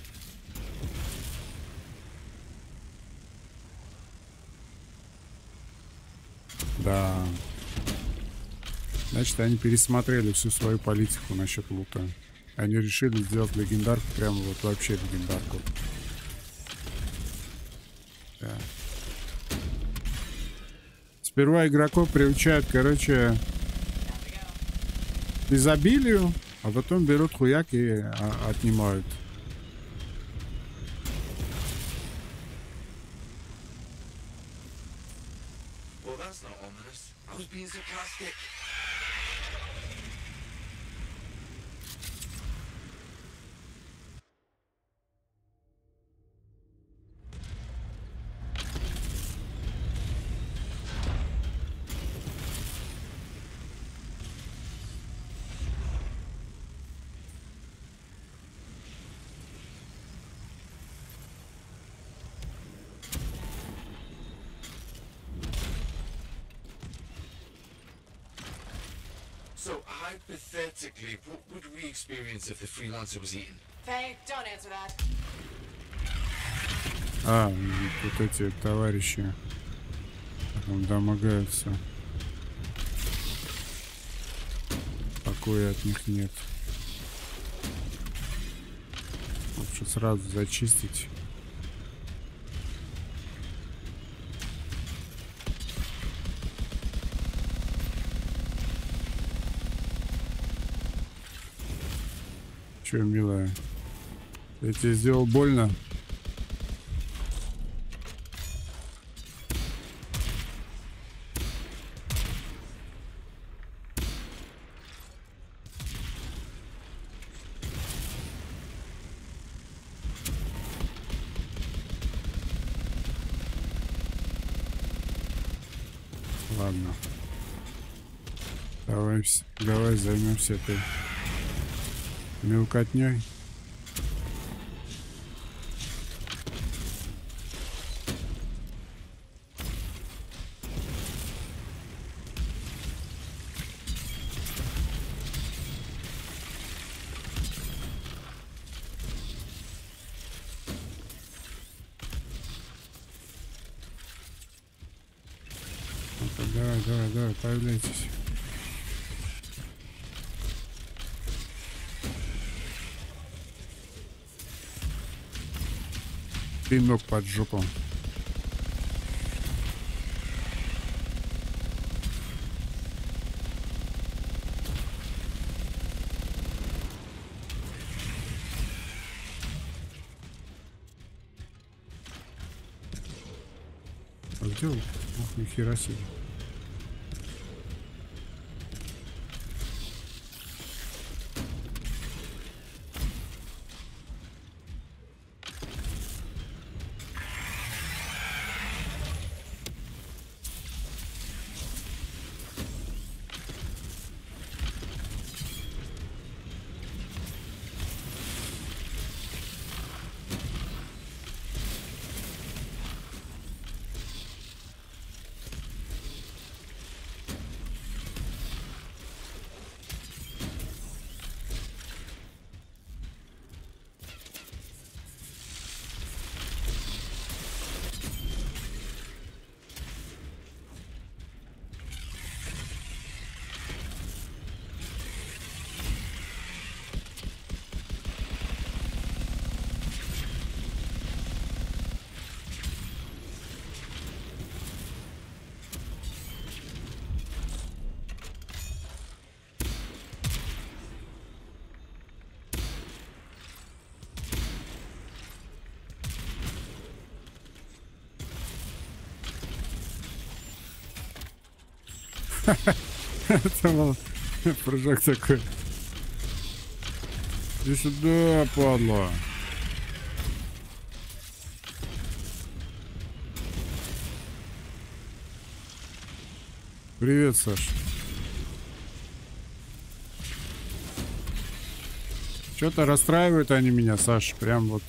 Да. Значит, они пересмотрели всю свою политику насчет лута. Они решили сделать легендарку, прямо вот вообще легендарку. Да. Сперва игроков приучают, короче, к изобилию, а потом берут хуяк и а, отнимают. Well, that's not ominous. I was being sarcastic. So, hypothetically, what would we experience if the freelancer was eaten? Faye, don't answer that. А, вот эти товарищи там домогаются. Покоя от них нет. Лучше сразу зачистить. Че, милая? Я тебе сделал больно? Ладно. Давай, давай займемся этой мелкотней. Ну-ка, давай, давай, давай, появляйтесь. Пинок под жопу. А где он? Ох, нихера себе. Это был прыжок такой. Иди сюда, падла. Привет, Саш. Что-то расстраивают они меня, Саш. Прям вот.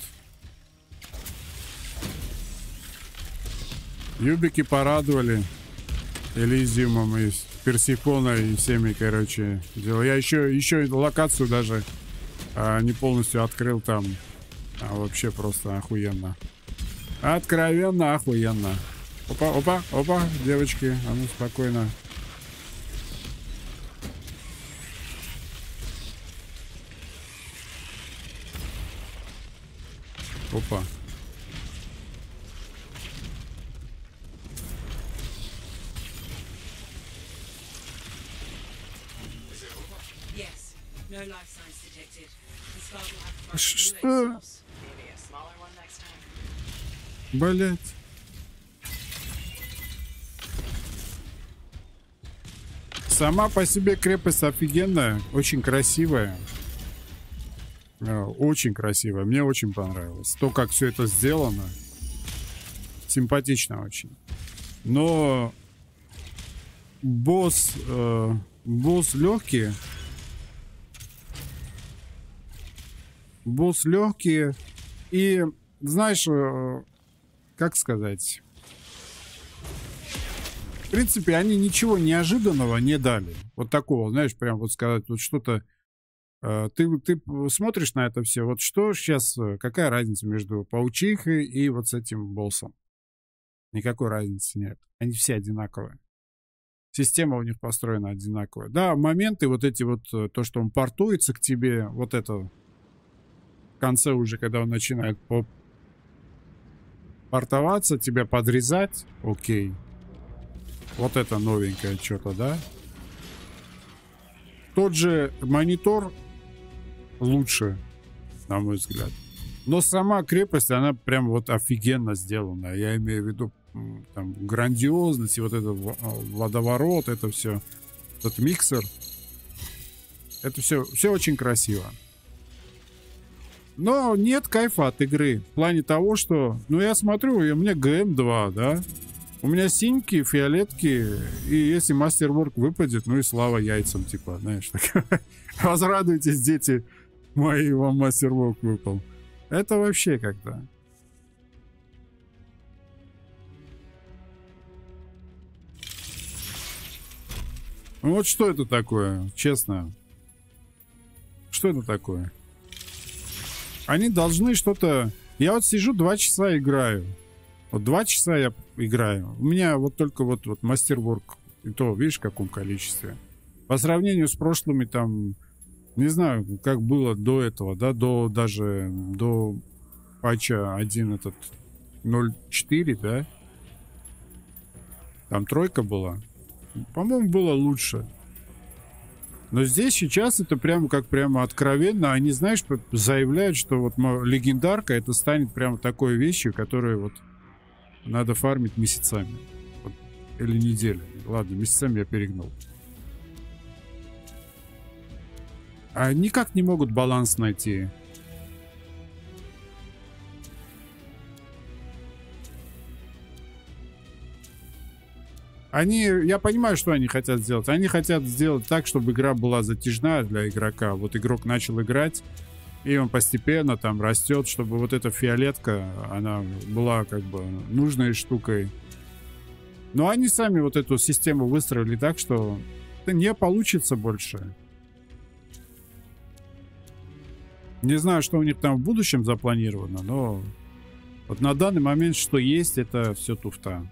Юбики порадовали. Элизиумом и Персифона и всеми, короче, дела. Я еще, еще локацию даже а, не полностью открыл там. А вообще просто охуенно. Откровенно охуенно. Опа, опа, опа, девочки, а ну спокойно. Опа. Yes. No life signs detected. The scar will have to run Что? through its source. Maybe a smaller one next time. Блять. Сама по себе крепость офигенная, очень красивая. Очень красивая. Мне очень понравилось. То, как все это сделано. Симпатично очень. Но босс, э, босс легкий. Босс легкий. И, знаешь, э, как сказать... В принципе, они ничего неожиданного не дали. Вот такого, знаешь, прям вот сказать, вот что-то... Э, ты, ты смотришь на это все, вот что сейчас, какая разница между паучихой и вот с этим боссом? Никакой разницы нет. Они все одинаковые. Система у них построена одинаковая. Да, моменты вот эти вот, то, что он портуется к тебе, вот это в конце уже, когда он начинает по портоваться, тебя подрезать, окей. Вот это новенькое что-то, да? Тот же монитор лучше, на мой взгляд. Но сама крепость, она прям вот офигенно сделана. Я имею в виду там грандиозность и вот это водоворот, это все, этот миксер. Это все, все очень красиво. Но нет кайфа от игры. В плане того, что... Ну, я смотрю, у меня джи эм два, да? У меня синьки, фиолетки, и если мастерворк выпадет, ну и слава яйцам, типа, знаешь, так. Возрадуйтесь, дети мои, вам мастерворк выпал. Это вообще как-то. Ну вот что это такое, честно? Что это такое? Они должны что-то... Я вот сижу, два часа играю. Вот два часа я играю. У меня вот только вот, вот мастерворк. И то, видишь, в каком количестве. По сравнению с прошлыми там... Не знаю, как было до этого, да, до даже до патча один этот ноль четыре, да? Там тройка была. По-моему, было лучше. Но здесь сейчас это прямо как прямо откровенно. Они, знаешь, заявляют, что вот легендарка это станет прямо такой вещью, которую вот надо фармить месяцами. Вот, или неделями. Ладно, месяцами я перегнул. А никак не могут баланс найти. Они, я понимаю, что они хотят сделать. Они хотят сделать так, чтобы игра была затяжная для игрока. Вот игрок начал играть, и он постепенно там растет, чтобы вот эта фиолетка, она была как бы нужной штукой. Но они сами вот эту систему выстроили так, что это не получится больше. Не знаю, что у них там в будущем запланировано, но вот на данный момент, что есть, это все туфта.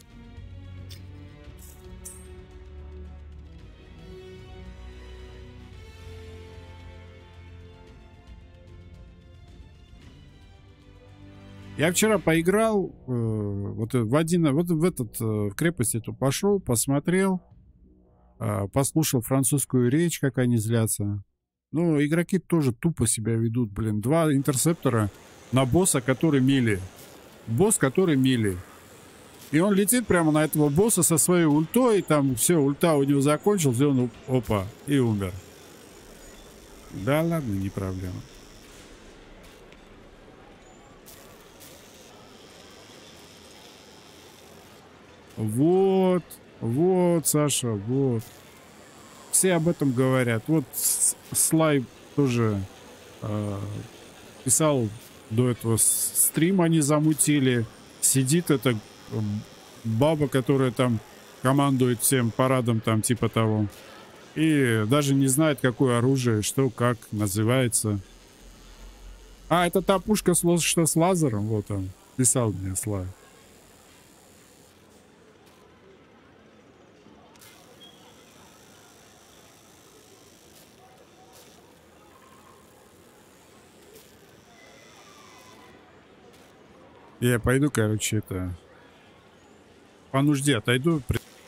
Я вчера поиграл э, вот в один, вот в этот, э, в крепость эту пошел, посмотрел, э, послушал французскую речь, как они злятся. Ну, игроки тоже тупо себя ведут, блин. Два интерсептора на босса, который мили. Босс, который мили. И он летит прямо на этого босса со своей ультой, там все, ульта у него закончилась, и он, опа, и умер. Да ладно, не проблема. Вот. Вот, Саша, вот. Все об этом говорят. Вот Слай тоже э, писал до этого стрим, они замутили. Сидит эта баба, которая там командует всем парадом, там типа того. И даже не знает, какое оружие, что, как называется. А, это та пушка, что с лазером. Вот он. Писал мне Слай. Я пойду, короче, это... По нужде отойду.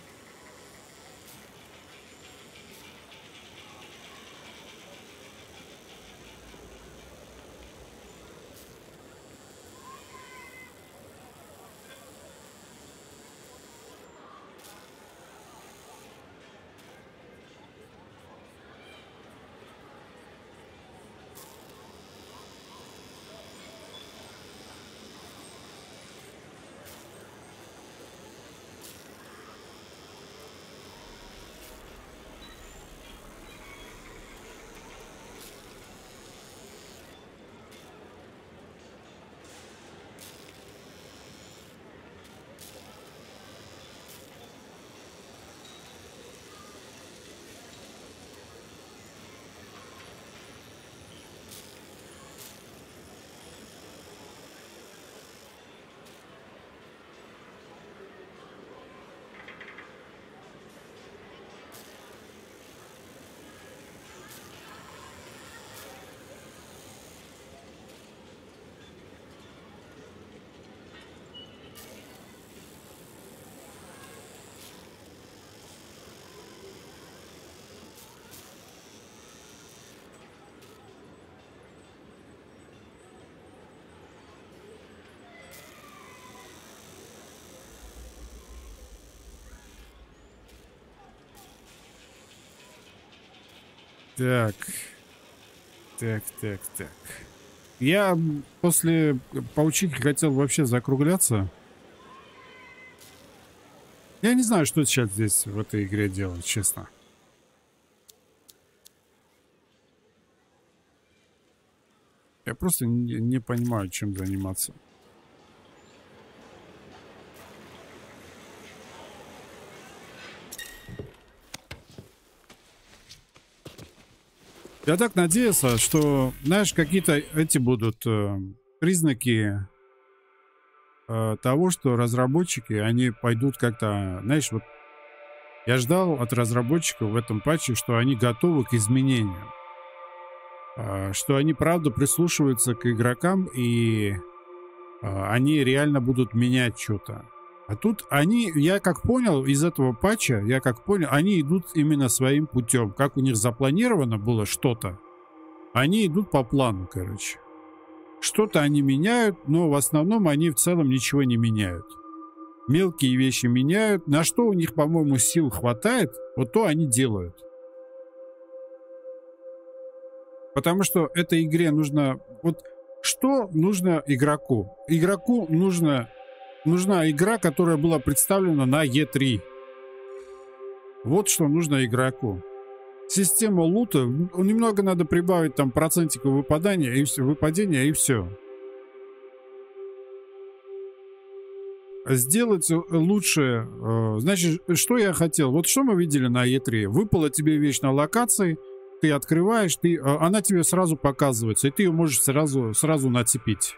Так. Так, так, так. Я после паучихи хотел вообще закругляться. Я не знаю, что сейчас здесь в этой игре делать, честно. Я просто не, не понимаю, чем заниматься. Я так надеялся, что, знаешь, какие-то эти будут э, признаки э, того, что разработчики, они пойдут как-то, знаешь, вот я ждал от разработчиков в этом патче, что они готовы к изменениям, э, что они правда прислушиваются к игрокам и э, они реально будут менять что-то. А тут они, я как понял из этого патча, я как понял, они идут именно своим путем. Как у них запланировано было что-то, они идут по плану, короче. Что-то они меняют, но в основном они в целом ничего не меняют. Мелкие вещи меняют. На что у них, по-моему, сил хватает, вот то они делают. Потому что этой игре нужно... Вот что нужно игроку? Игроку нужно... Нужна игра, которая была представлена на и три. Вот что нужно игроку. Система лута, немного надо прибавить там процентиков выпадания и все, выпадения и все. Сделать лучше. Значит, что я хотел? Вот что мы видели на и три. Выпала тебе вещь на локации, ты открываешь, ты, она тебе сразу показывается, и ты ее можешь сразу, сразу нацепить.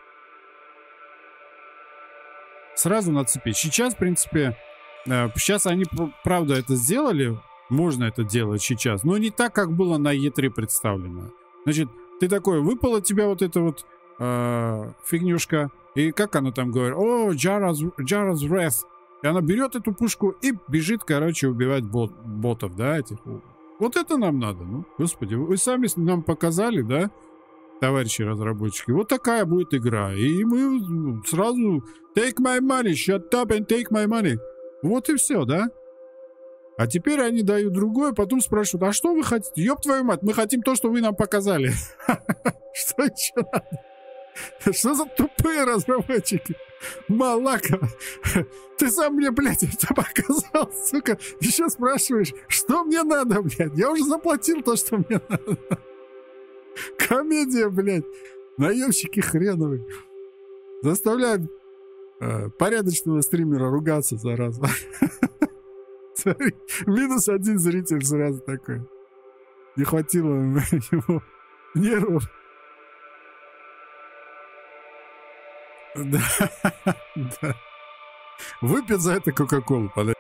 Сразу нацепить. Сейчас, в принципе, сейчас они, правда, это сделали. Можно это делать сейчас. Но не так, как было на и три представлено. Значит, ты такой, выпала тебя вот эта вот э, фигнюшка. И как она там говорит? О, Jara's, Jara's Wrath. И она берет эту пушку и бежит, короче, убивать бот, ботов, да, этих. Вот это нам надо. Ну, господи, вы сами нам показали, да? Товарищи разработчики, вот такая будет игра. И мы сразу take my money, shut up and take my money. Вот и все, да? А теперь они дают другое, потом спрашивают, а что вы хотите? Ёб твою мать, мы хотим то, что вы нам показали. Что еще надо? Что за тупые разработчики? Малака, ты сам мне, блядь, это показал, сука. Еще спрашиваешь, что мне надо, блядь? Я уже заплатил то, что мне надо. Комедия, блядь. Наемщики хреновые. Заставляют э, порядочного стримера ругаться, зараза. Смотри, минус один зритель сразу такой. Не хватило ему нервов. Да, да. Выпьет за это Кока-Колу, подай.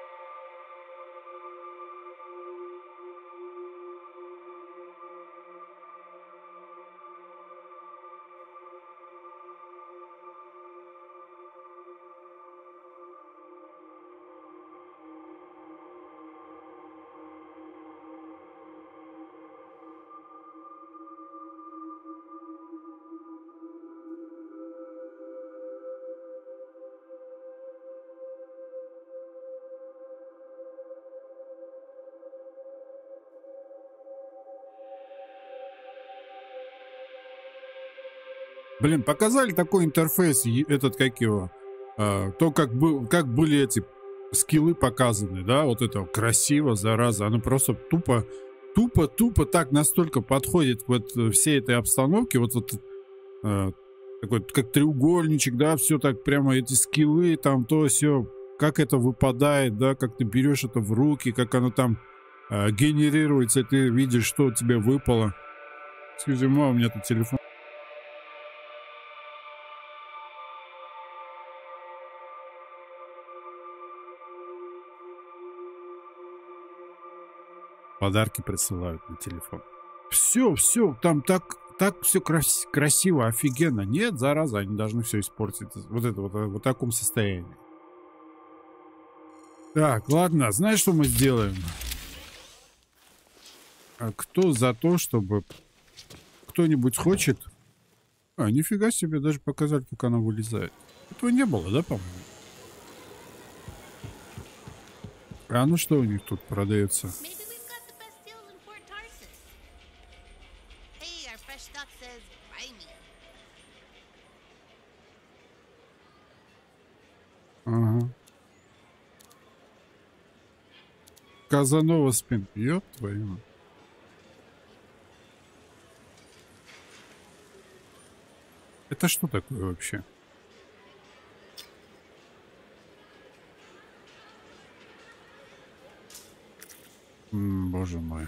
Блин, показали такой интерфейс, этот, как его, а, то, как, был, как были эти скиллы показаны, да, вот это красиво, зараза, оно просто тупо, тупо, тупо так настолько подходит к вот всей этой обстановке, вот, вот а, такой, как треугольничек, да, все так прямо, эти скиллы, там, то все, как это выпадает, да, как ты берешь это в руки, как оно там а, генерируется, ты видишь, что тебе выпало. Excuse me, у меня тут телефон. Подарки присылают на телефон. Все, все, там так, так все крас красиво, офигенно. Нет, зараза, они должны все испортить. Вот это вот, вот в таком состоянии. Так, ладно, знаешь, что мы сделаем? А кто за то, чтобы... Кто-нибудь хочет... А, нифига себе, даже показать, как она вылезает. Этого не было, да, по-моему? А ну что у них тут продается? Ага. Казанова спин. Ёб твою. Это что такое вообще? М, боже мой.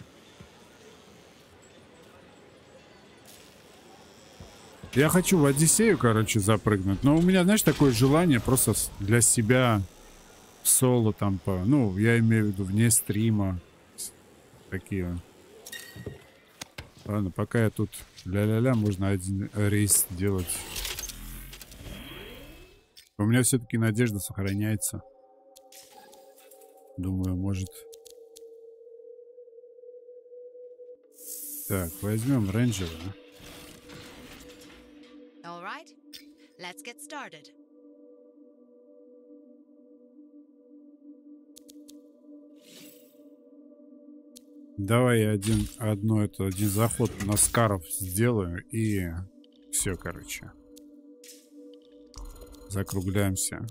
Я хочу в Одиссею, короче, запрыгнуть. Но у меня, знаешь, такое желание просто для себя соло там по... Ну, я имею в виду вне стрима. Такие. Ладно, пока я тут ля-ля-ля, можно один рейс делать. У меня все-таки надежда сохраняется. Думаю, может... Так, возьмем рейнджера. Let's get started. Давай я один, одно, это, один заход на скаров сделаю и все, короче. Закругляемся.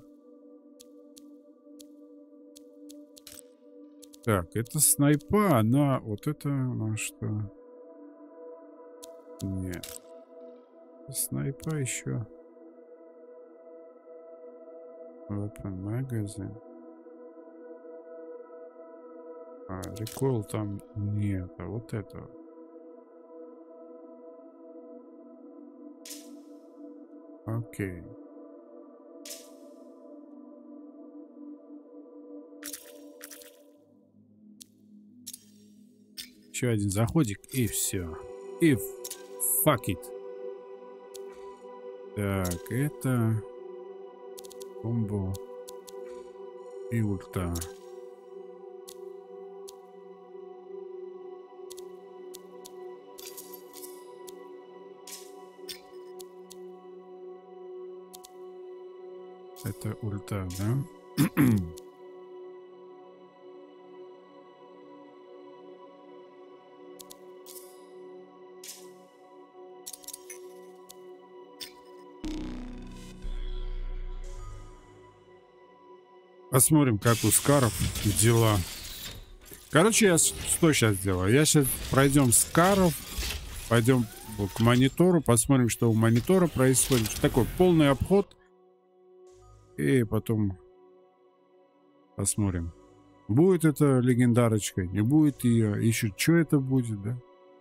Так, это снайпа, она... Вот это она что? Нет. Снайпа еще... Weapon magazine. А, recoil там нет, а вот это. Окей. Еще один заходик и все. И fuck it. Так, это... Комбо и ульта. Это ульта, да? Посмотрим, как у Скаров дела. Короче, я что сейчас делаю? Я сейчас пройдем Скаров, пойдем к монитору, посмотрим, что у монитора происходит. Такой полный обход. И потом посмотрим. Будет это легендарочка, не будет ее. Еще что это будет, да?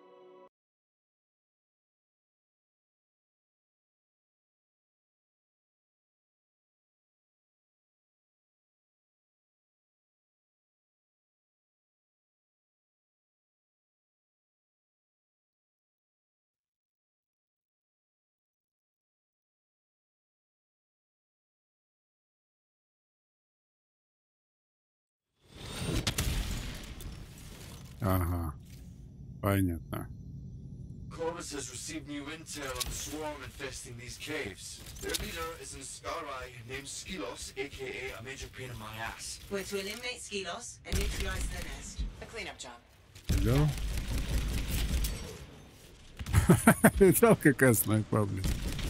Ага, понятно. Corvus has received new intel on the swarm infesting these caves. Their leader is an Ascarai named Skylos, aka a major pain in my ass. We're to eliminate Skylos and neutralize their nest. A cleanup job. Hello? Видал, какая снайпа, блин.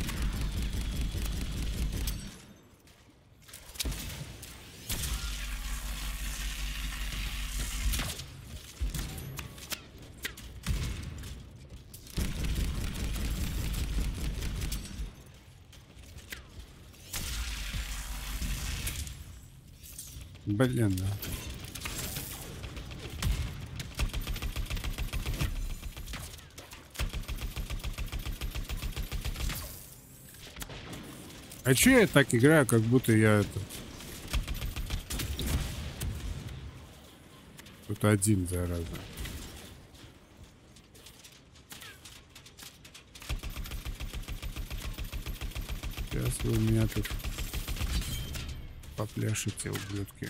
Блин, да. А чё я так играю, как будто я это... Тут один, зараза. Сейчас вы у меня тут попляшите, ублюдки.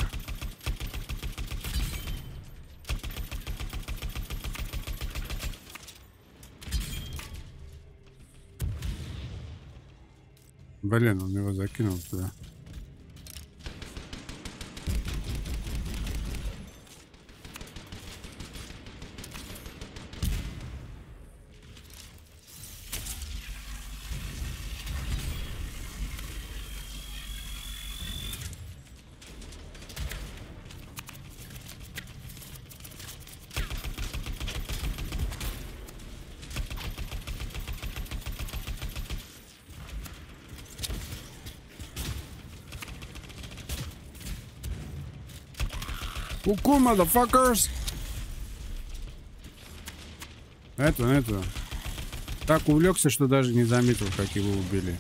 Блин, он его закинул туда. Ку-ку, motherfuckers! Это, это. Так увлекся, что даже не заметил, как его убили.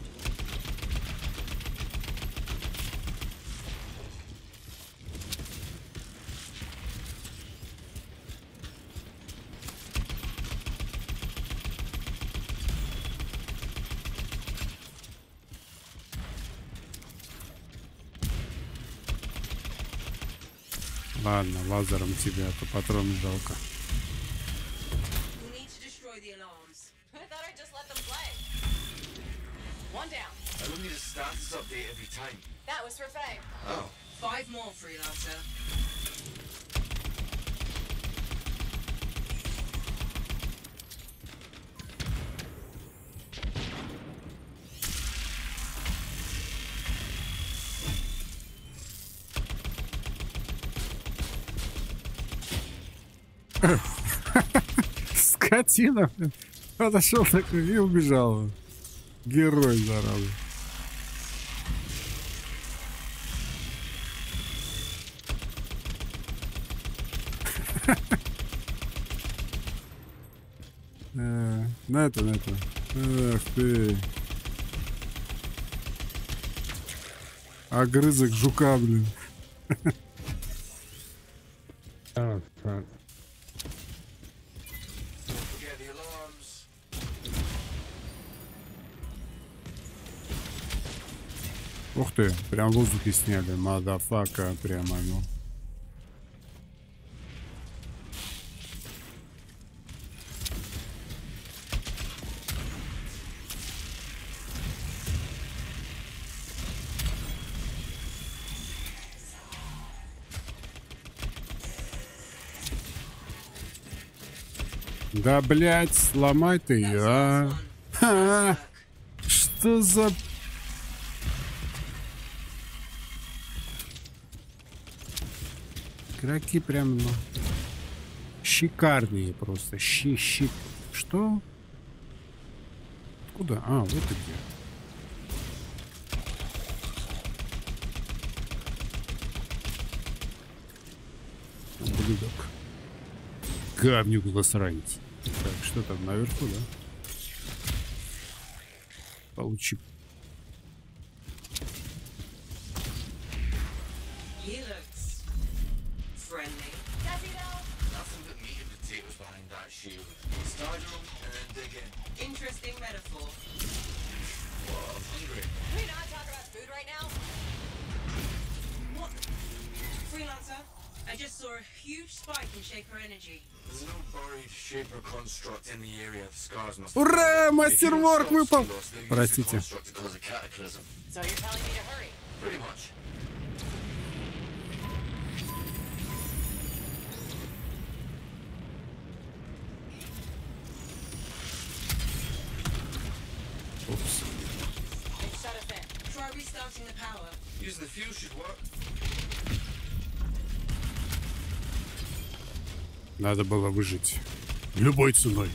Ладно, лазером тебя, а то патроны жалко. We'll need to destroy the alarms. I thought I just let them play. One down. I will need a status update every time. That was for Faye. Oh. Five more, Freelancer. Скотина, блин. Подошел такой и убежал. Герой, зараза. На это, на это. Ах ты. Огрызок жука, блин. Don't forget the alarms. Ух ты, прям в воздухе сняли, мадафака, прямо, ну. Да, блядь, сломай ты ее, а? Ха, что за... Игроки прям, ну, шикарные просто. Щи, щи. Что? Куда? А, вот и где. Ублюдок. Говнюк засранец. Так, что там наверху, да? Получи. He looks friendly. Nothing but meat and potatoes behind that shield. Start them and then dig in. Interesting metaphor. Well, I'm hungry. Can we not talk about food right now? What? Freelancer? I just saw a huge spike in Shaper energy. There's no buried shaper construct in the area. The scars must. Ура! Мастерворк выпал! Простите. Простите. So you're telling me to hurry? Pretty much. Упс. They shut us in. Try restarting the power. Using the fuse should work. Надо было выжить. Любой ценой.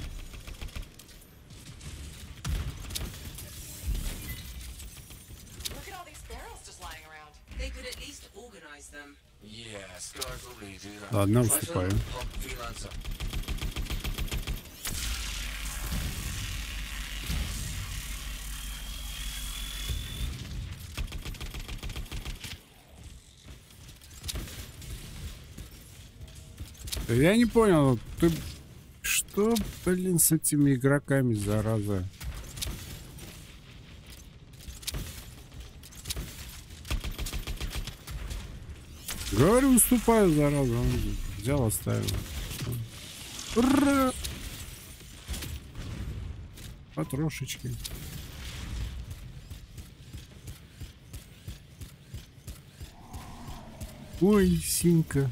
Look at all these barrels just lying around. They could at least organize them. Yeah, scars don't really do that. Ладно, Try уступаю. filling the pump, Freelancer. Я не понял, ты что, блин, с этими игроками, зараза? Говорю, уступаю, зараза. Он взял, оставил. Ура! Потрошечки. Ой, синька.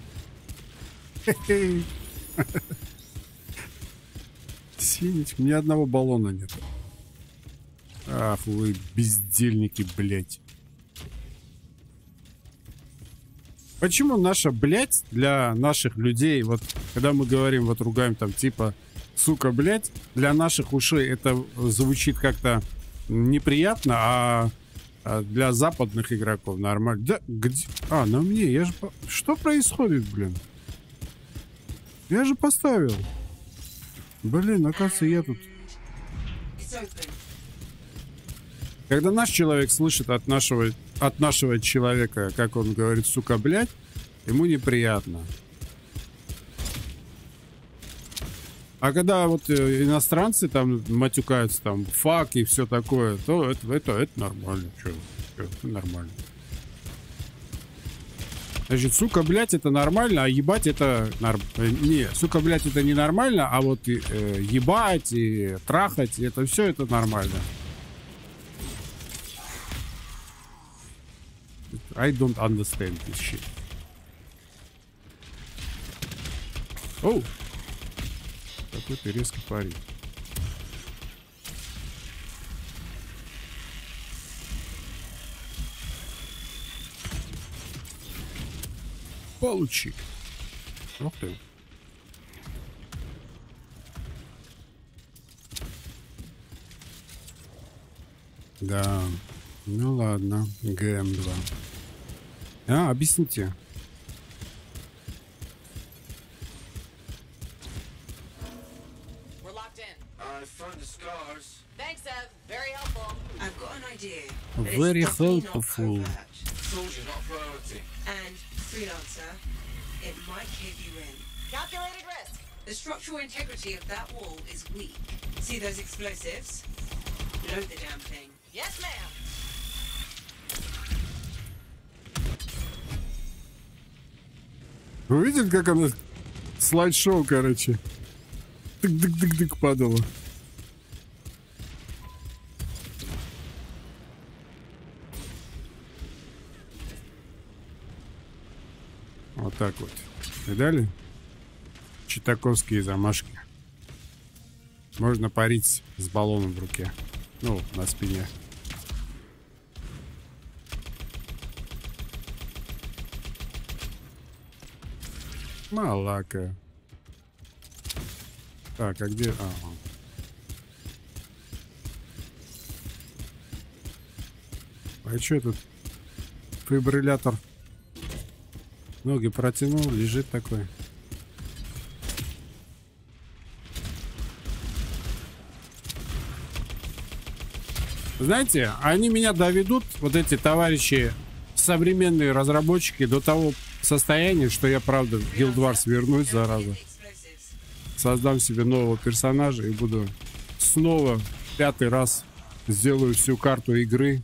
Синечка, ни одного баллона нет. Ах вы бездельники, блять. Почему наша блять для наших людей, вот когда мы говорим, вот ругаем там типа сука, блять, для наших ушей это звучит как-то неприятно, а, а для западных игроков нормально. Да, где? А, на мне, я же... Что происходит, блин? Я же поставил. Блин, оказывается, я тут... Когда наш человек слышит от нашего, от нашего человека, как он говорит, сука, блядь, ему неприятно. А когда вот иностранцы там матюкаются, там, фак и все такое, то это, это, это нормально. Чё, чё, это нормально. Значит, сука, блядь, это нормально, а ебать это... Норм... Не, сука, блядь, это не нормально, а вот и, э, ебать и трахать, это все это нормально. I don't understand this shit. Оу! Какой ты резкий парень. Получи. Ух ты. Да. Ну ладно. ГМ два. А, объясните. We're locked in. I found the scars. Thanks, Ev. Very helpful. I've got an idea. but it's Very definitely not helpful. covert. Told you, not priority. And freelancer, it might cave you in. Calculated risk. The structural integrity of that wall is weak. See those explosives? Load the damn thing. Yes, ma'am. Вы видели, как она слайд-шоу, короче? Тык-дык-дык-дык падала. Вот так вот. Видали? Читаковские замашки. Можно парить с баллоном в руке. Ну, на спине. Малака. Так, а где... Ага. А что этот фибриллятор? Ноги протянул, лежит такой. Знаете, они меня доведут, вот эти товарищи, современные разработчики, до того состояния, что я, правда, в Guild Wars вернусь, зараза. Создам себе нового персонажа и буду снова пятый раз сделаю всю карту игры.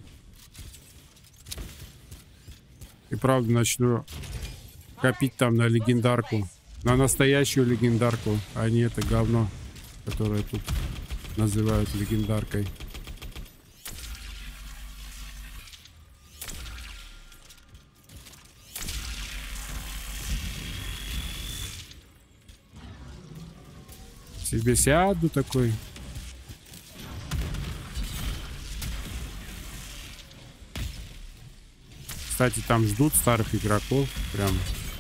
И, правда, начну копить там на легендарку. На настоящую легендарку, а не это говно, которое тут называют легендаркой. Себе сяду такой. Кстати, там ждут старых игроков. Прям.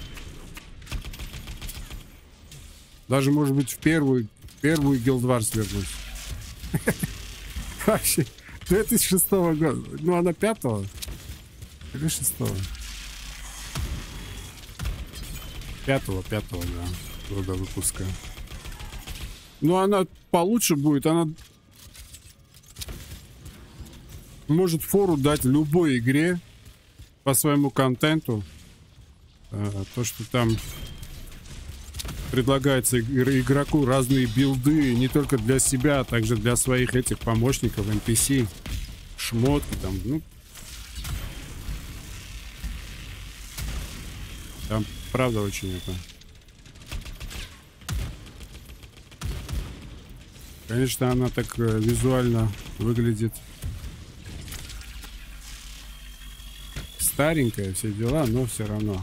Даже, может быть, в первую, первую Guild Wars вернусь. Вообще, две тысячи шестого года. Ну, она пятого или шестого? Пятого, пятого, да, года выпуска. Ну, она получше будет, она может фору дать любой игре по своему контенту. А, то, что там предлагается игроку разные билды, не только для себя, а также для своих этих помощников, эн пи си, шмотки там, ну. Там, правда, очень это... Конечно, она так э, визуально выглядит старенькая, все дела, но все равно.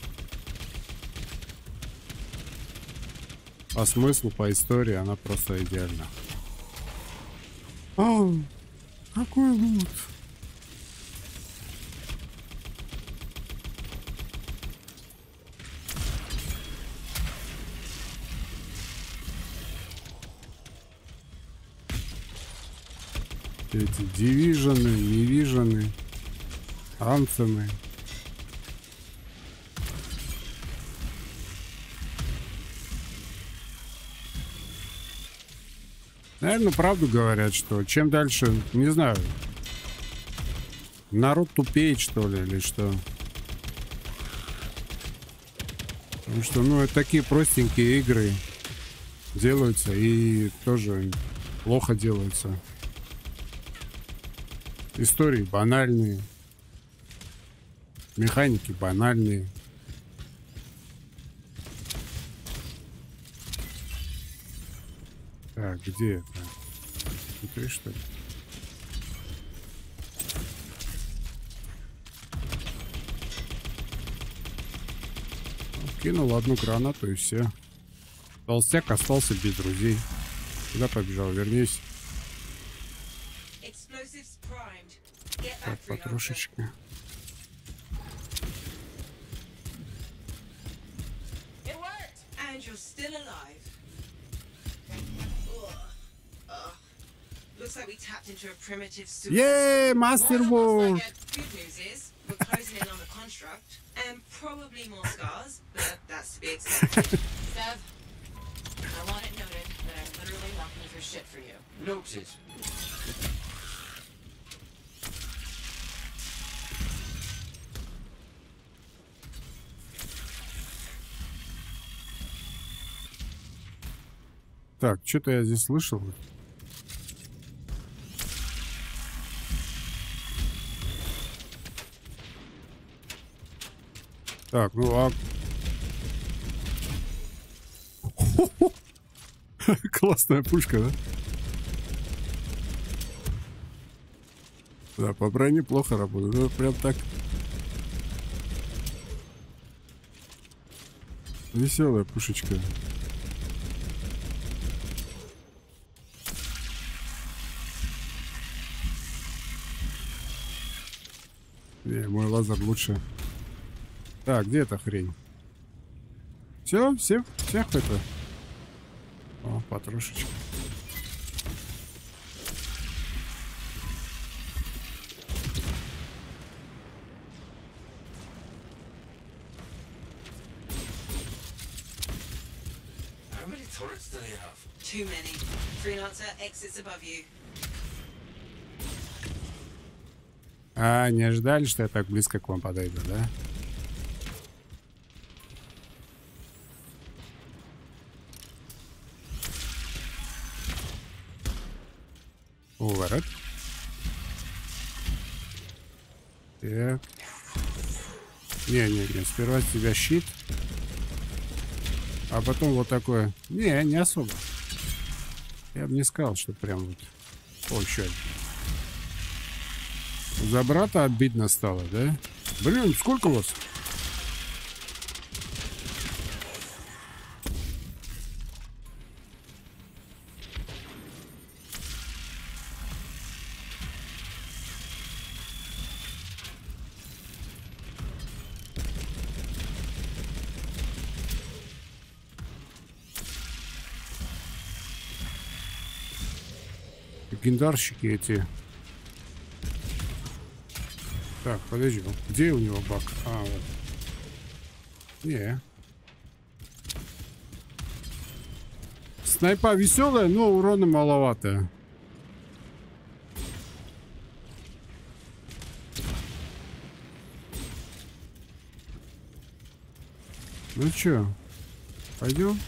По смыслу, по истории она просто идеальна. О, какой лут! Эти дивижены, невижены, антемы. Наверное, правду говорят, что чем дальше, не знаю, народ тупеет, что ли, или что. Потому что, ну, это такие простенькие игры делаются и тоже плохо делаются. Истории банальные. Механики банальные. Так, где это? Внутри, что ли? Кинул одну гранату и все. Толстяк остался без друзей. Куда побежал? Вернись. Так, потрошечки. Yay, Master World! Good news is we're closing in on the construct and probably more scars, but that's to be expected. Sev, I want it noted that I'm literally looking for shit for you. Noted. Так, что-то я здесь слышал. Так, ну а... Классная пушка, да? Да, по броне плохо работает. Ну, прям так... Веселая пушечка. Не, мой лазер лучше. Так, где эта хрень? Все, все, всех это. О, потрошечка. How many turrets do they have? Too many. Freelancer, exits above you. А, не ожидали, что я так близко к вам подойду, да? Уворот. Так. Не-не-не, сперва с тебя щит. А потом вот такое. Не, не особо. Я бы не сказал, что прям вот... О, еще один. За брата обидно стало, да? Блин, сколько у вас? Легендарщики эти. Так, подожди, где у него баг? А, вот. Не. Снайпа веселая, но урона маловато. Ну чё, пойдем?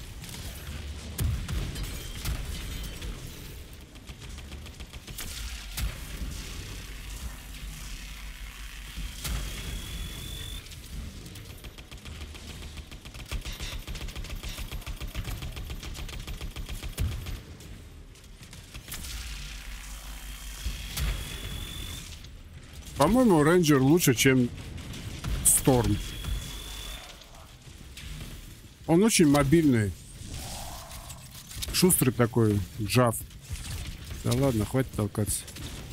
По-моему, рейнджер лучше, чем Сторм. Он очень мобильный. Шустрый такой, джав. Да ладно, хватит толкаться.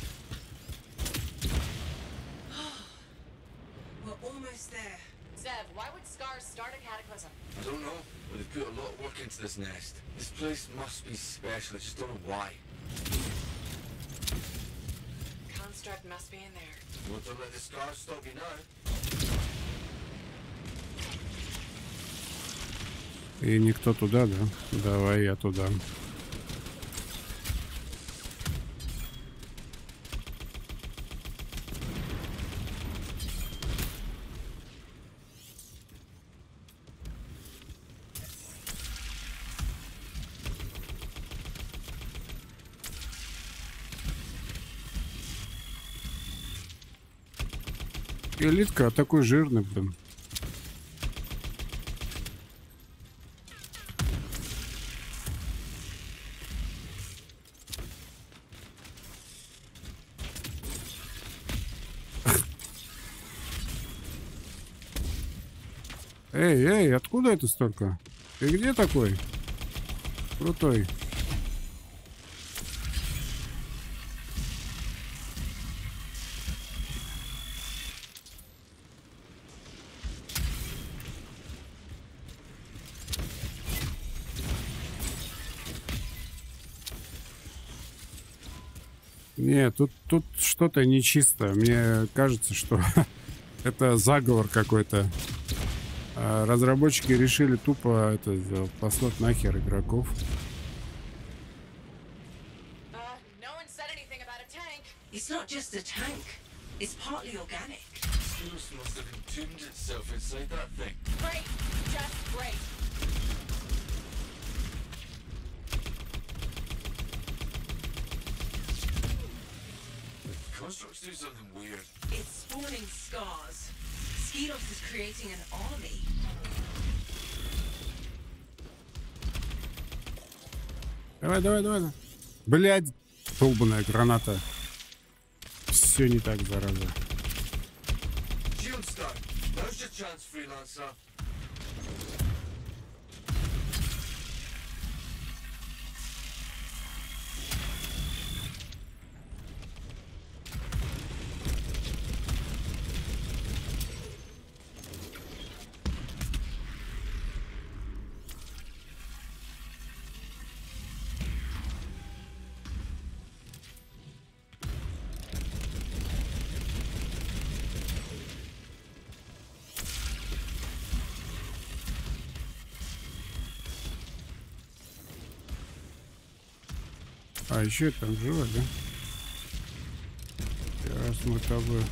I don't know, but they've put a lot of work into this nest. This place must be special, I just don't know why. Construct must be in there. Want to let the scars stop you now? И никто туда, да? Давай я туда. Элитка такой жирный, блин. Эй, эй, откуда это столько? Ты где такой? Крутой. Не, тут, тут что-то нечисто. Мне кажется, что это заговор какой-то. А разработчики решили тупо это послать нахер игроков. It's not just a tank. It's partly organic. Sirius must have entombed itself inside that thing. Great, just great. Constructs do something weird. It's spawning scars. Skelos is creating an army. Давай, давай, давай. Блядь, долбаная граната. Все не так, зараза. Shield Star, now's your chance, Freelancer. А еще там живо, да? Сейчас мы с тобой.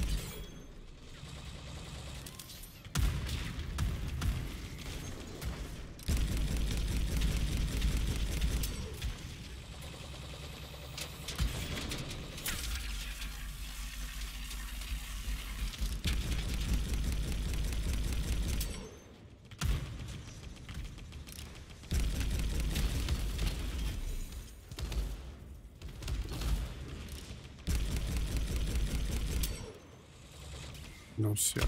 Ну все.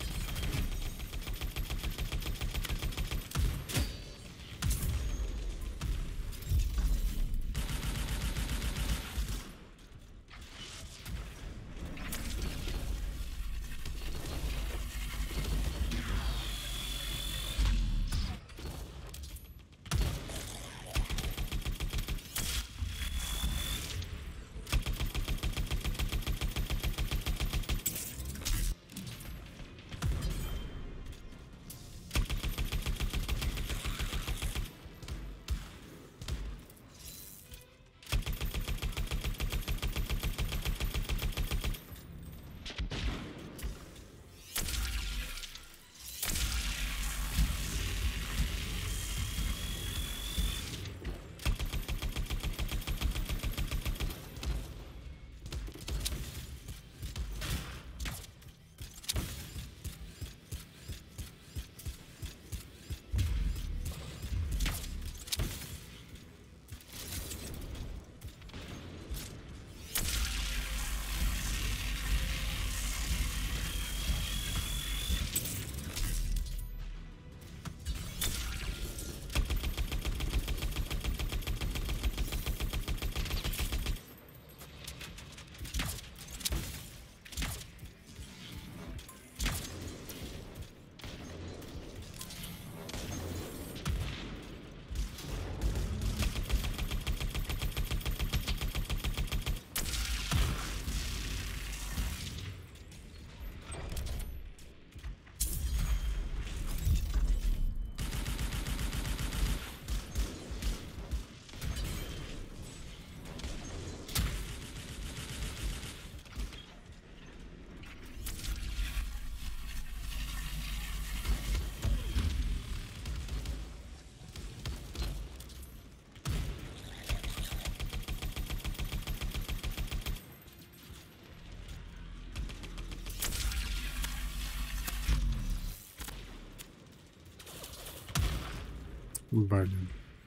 Блин.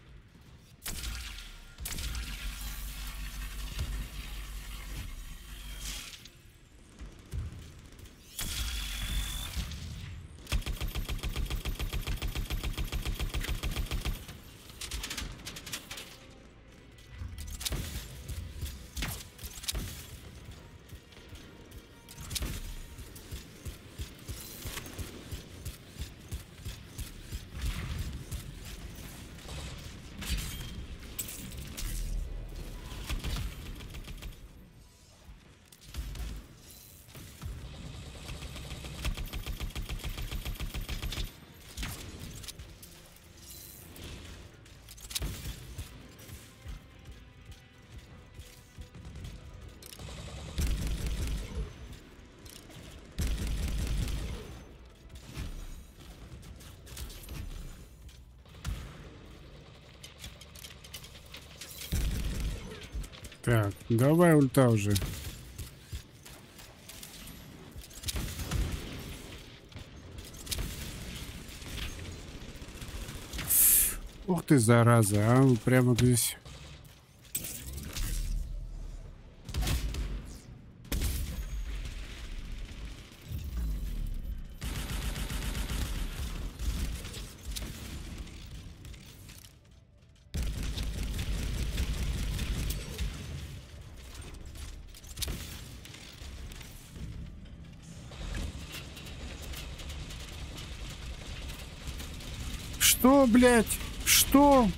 Так, давай ульта уже. Ух ты, зараза, а, прямо здесь. Что, блядь? Что?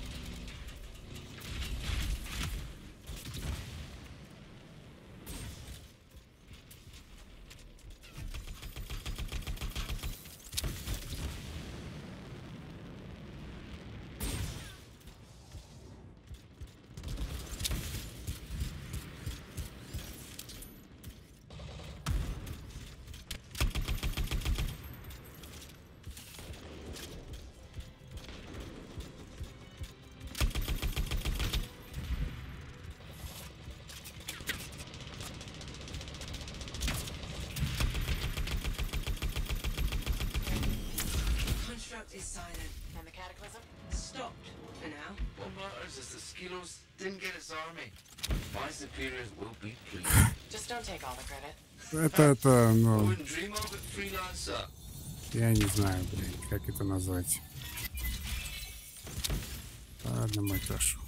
construct is silent. And the cataclysm? Stopped for now. What matters is that Skilos didn't get his army. My superiors will be pleased. Just don't take all the credit. Это, это, I ну, wouldn't dream of it, freelancer. я не знаю, блин, как это назвать. Ладно, мой Ташу.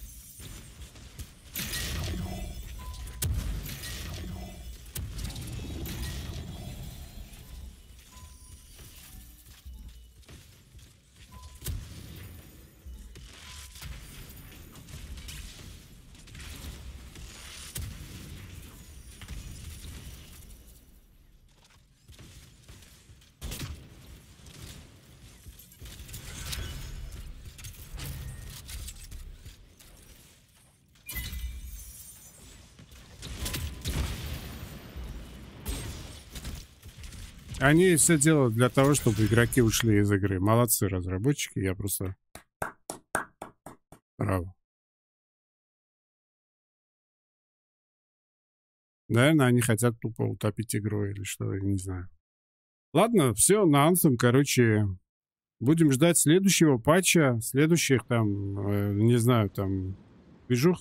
Они все делают для того, чтобы игроки ушли из игры. Молодцы разработчики, я просто... Браво. Наверное, они хотят тупо утопить игру или что, я не знаю. Ладно, все, на Anthem, короче, будем ждать следующего патча, следующих там, э, не знаю, там, движух.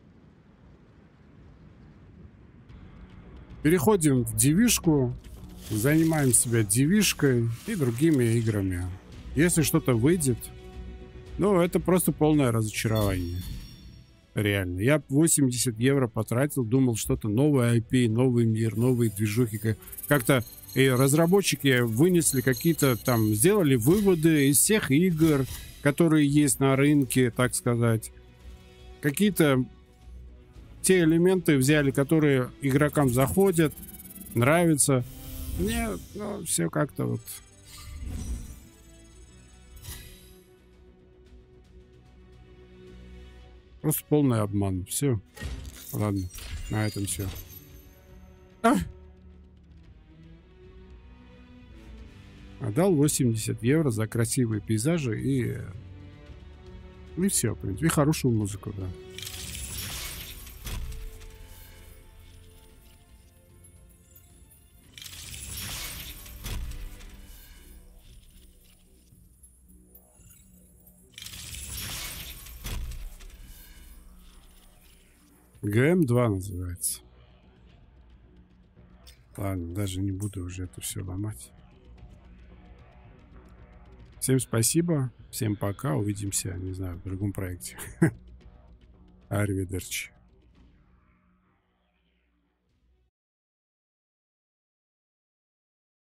Переходим в дивишку. Занимаем себя дивишкой и другими играми. Если что-то выйдет, ну, это просто полное разочарование. Реально. Я восемьдесят евро потратил, думал, что-то новое ай пи, новый мир, новые движухи. Как-то и разработчики вынесли какие-то там, сделали выводы из всех игр, которые есть на рынке, так сказать. Какие-то те элементы взяли, которые игрокам заходят, нравятся. Нет, ну, все как-то вот. Просто полный обман. Все. Ладно, на этом все. А! Отдал восемьдесят евро за красивые пейзажи и... И все, в принципе. И хорошую музыку, да. джи эм два называется. Ладно, даже не буду уже это все ломать. Всем спасибо, всем пока, увидимся, не знаю, в другом проекте. Аривидерчи.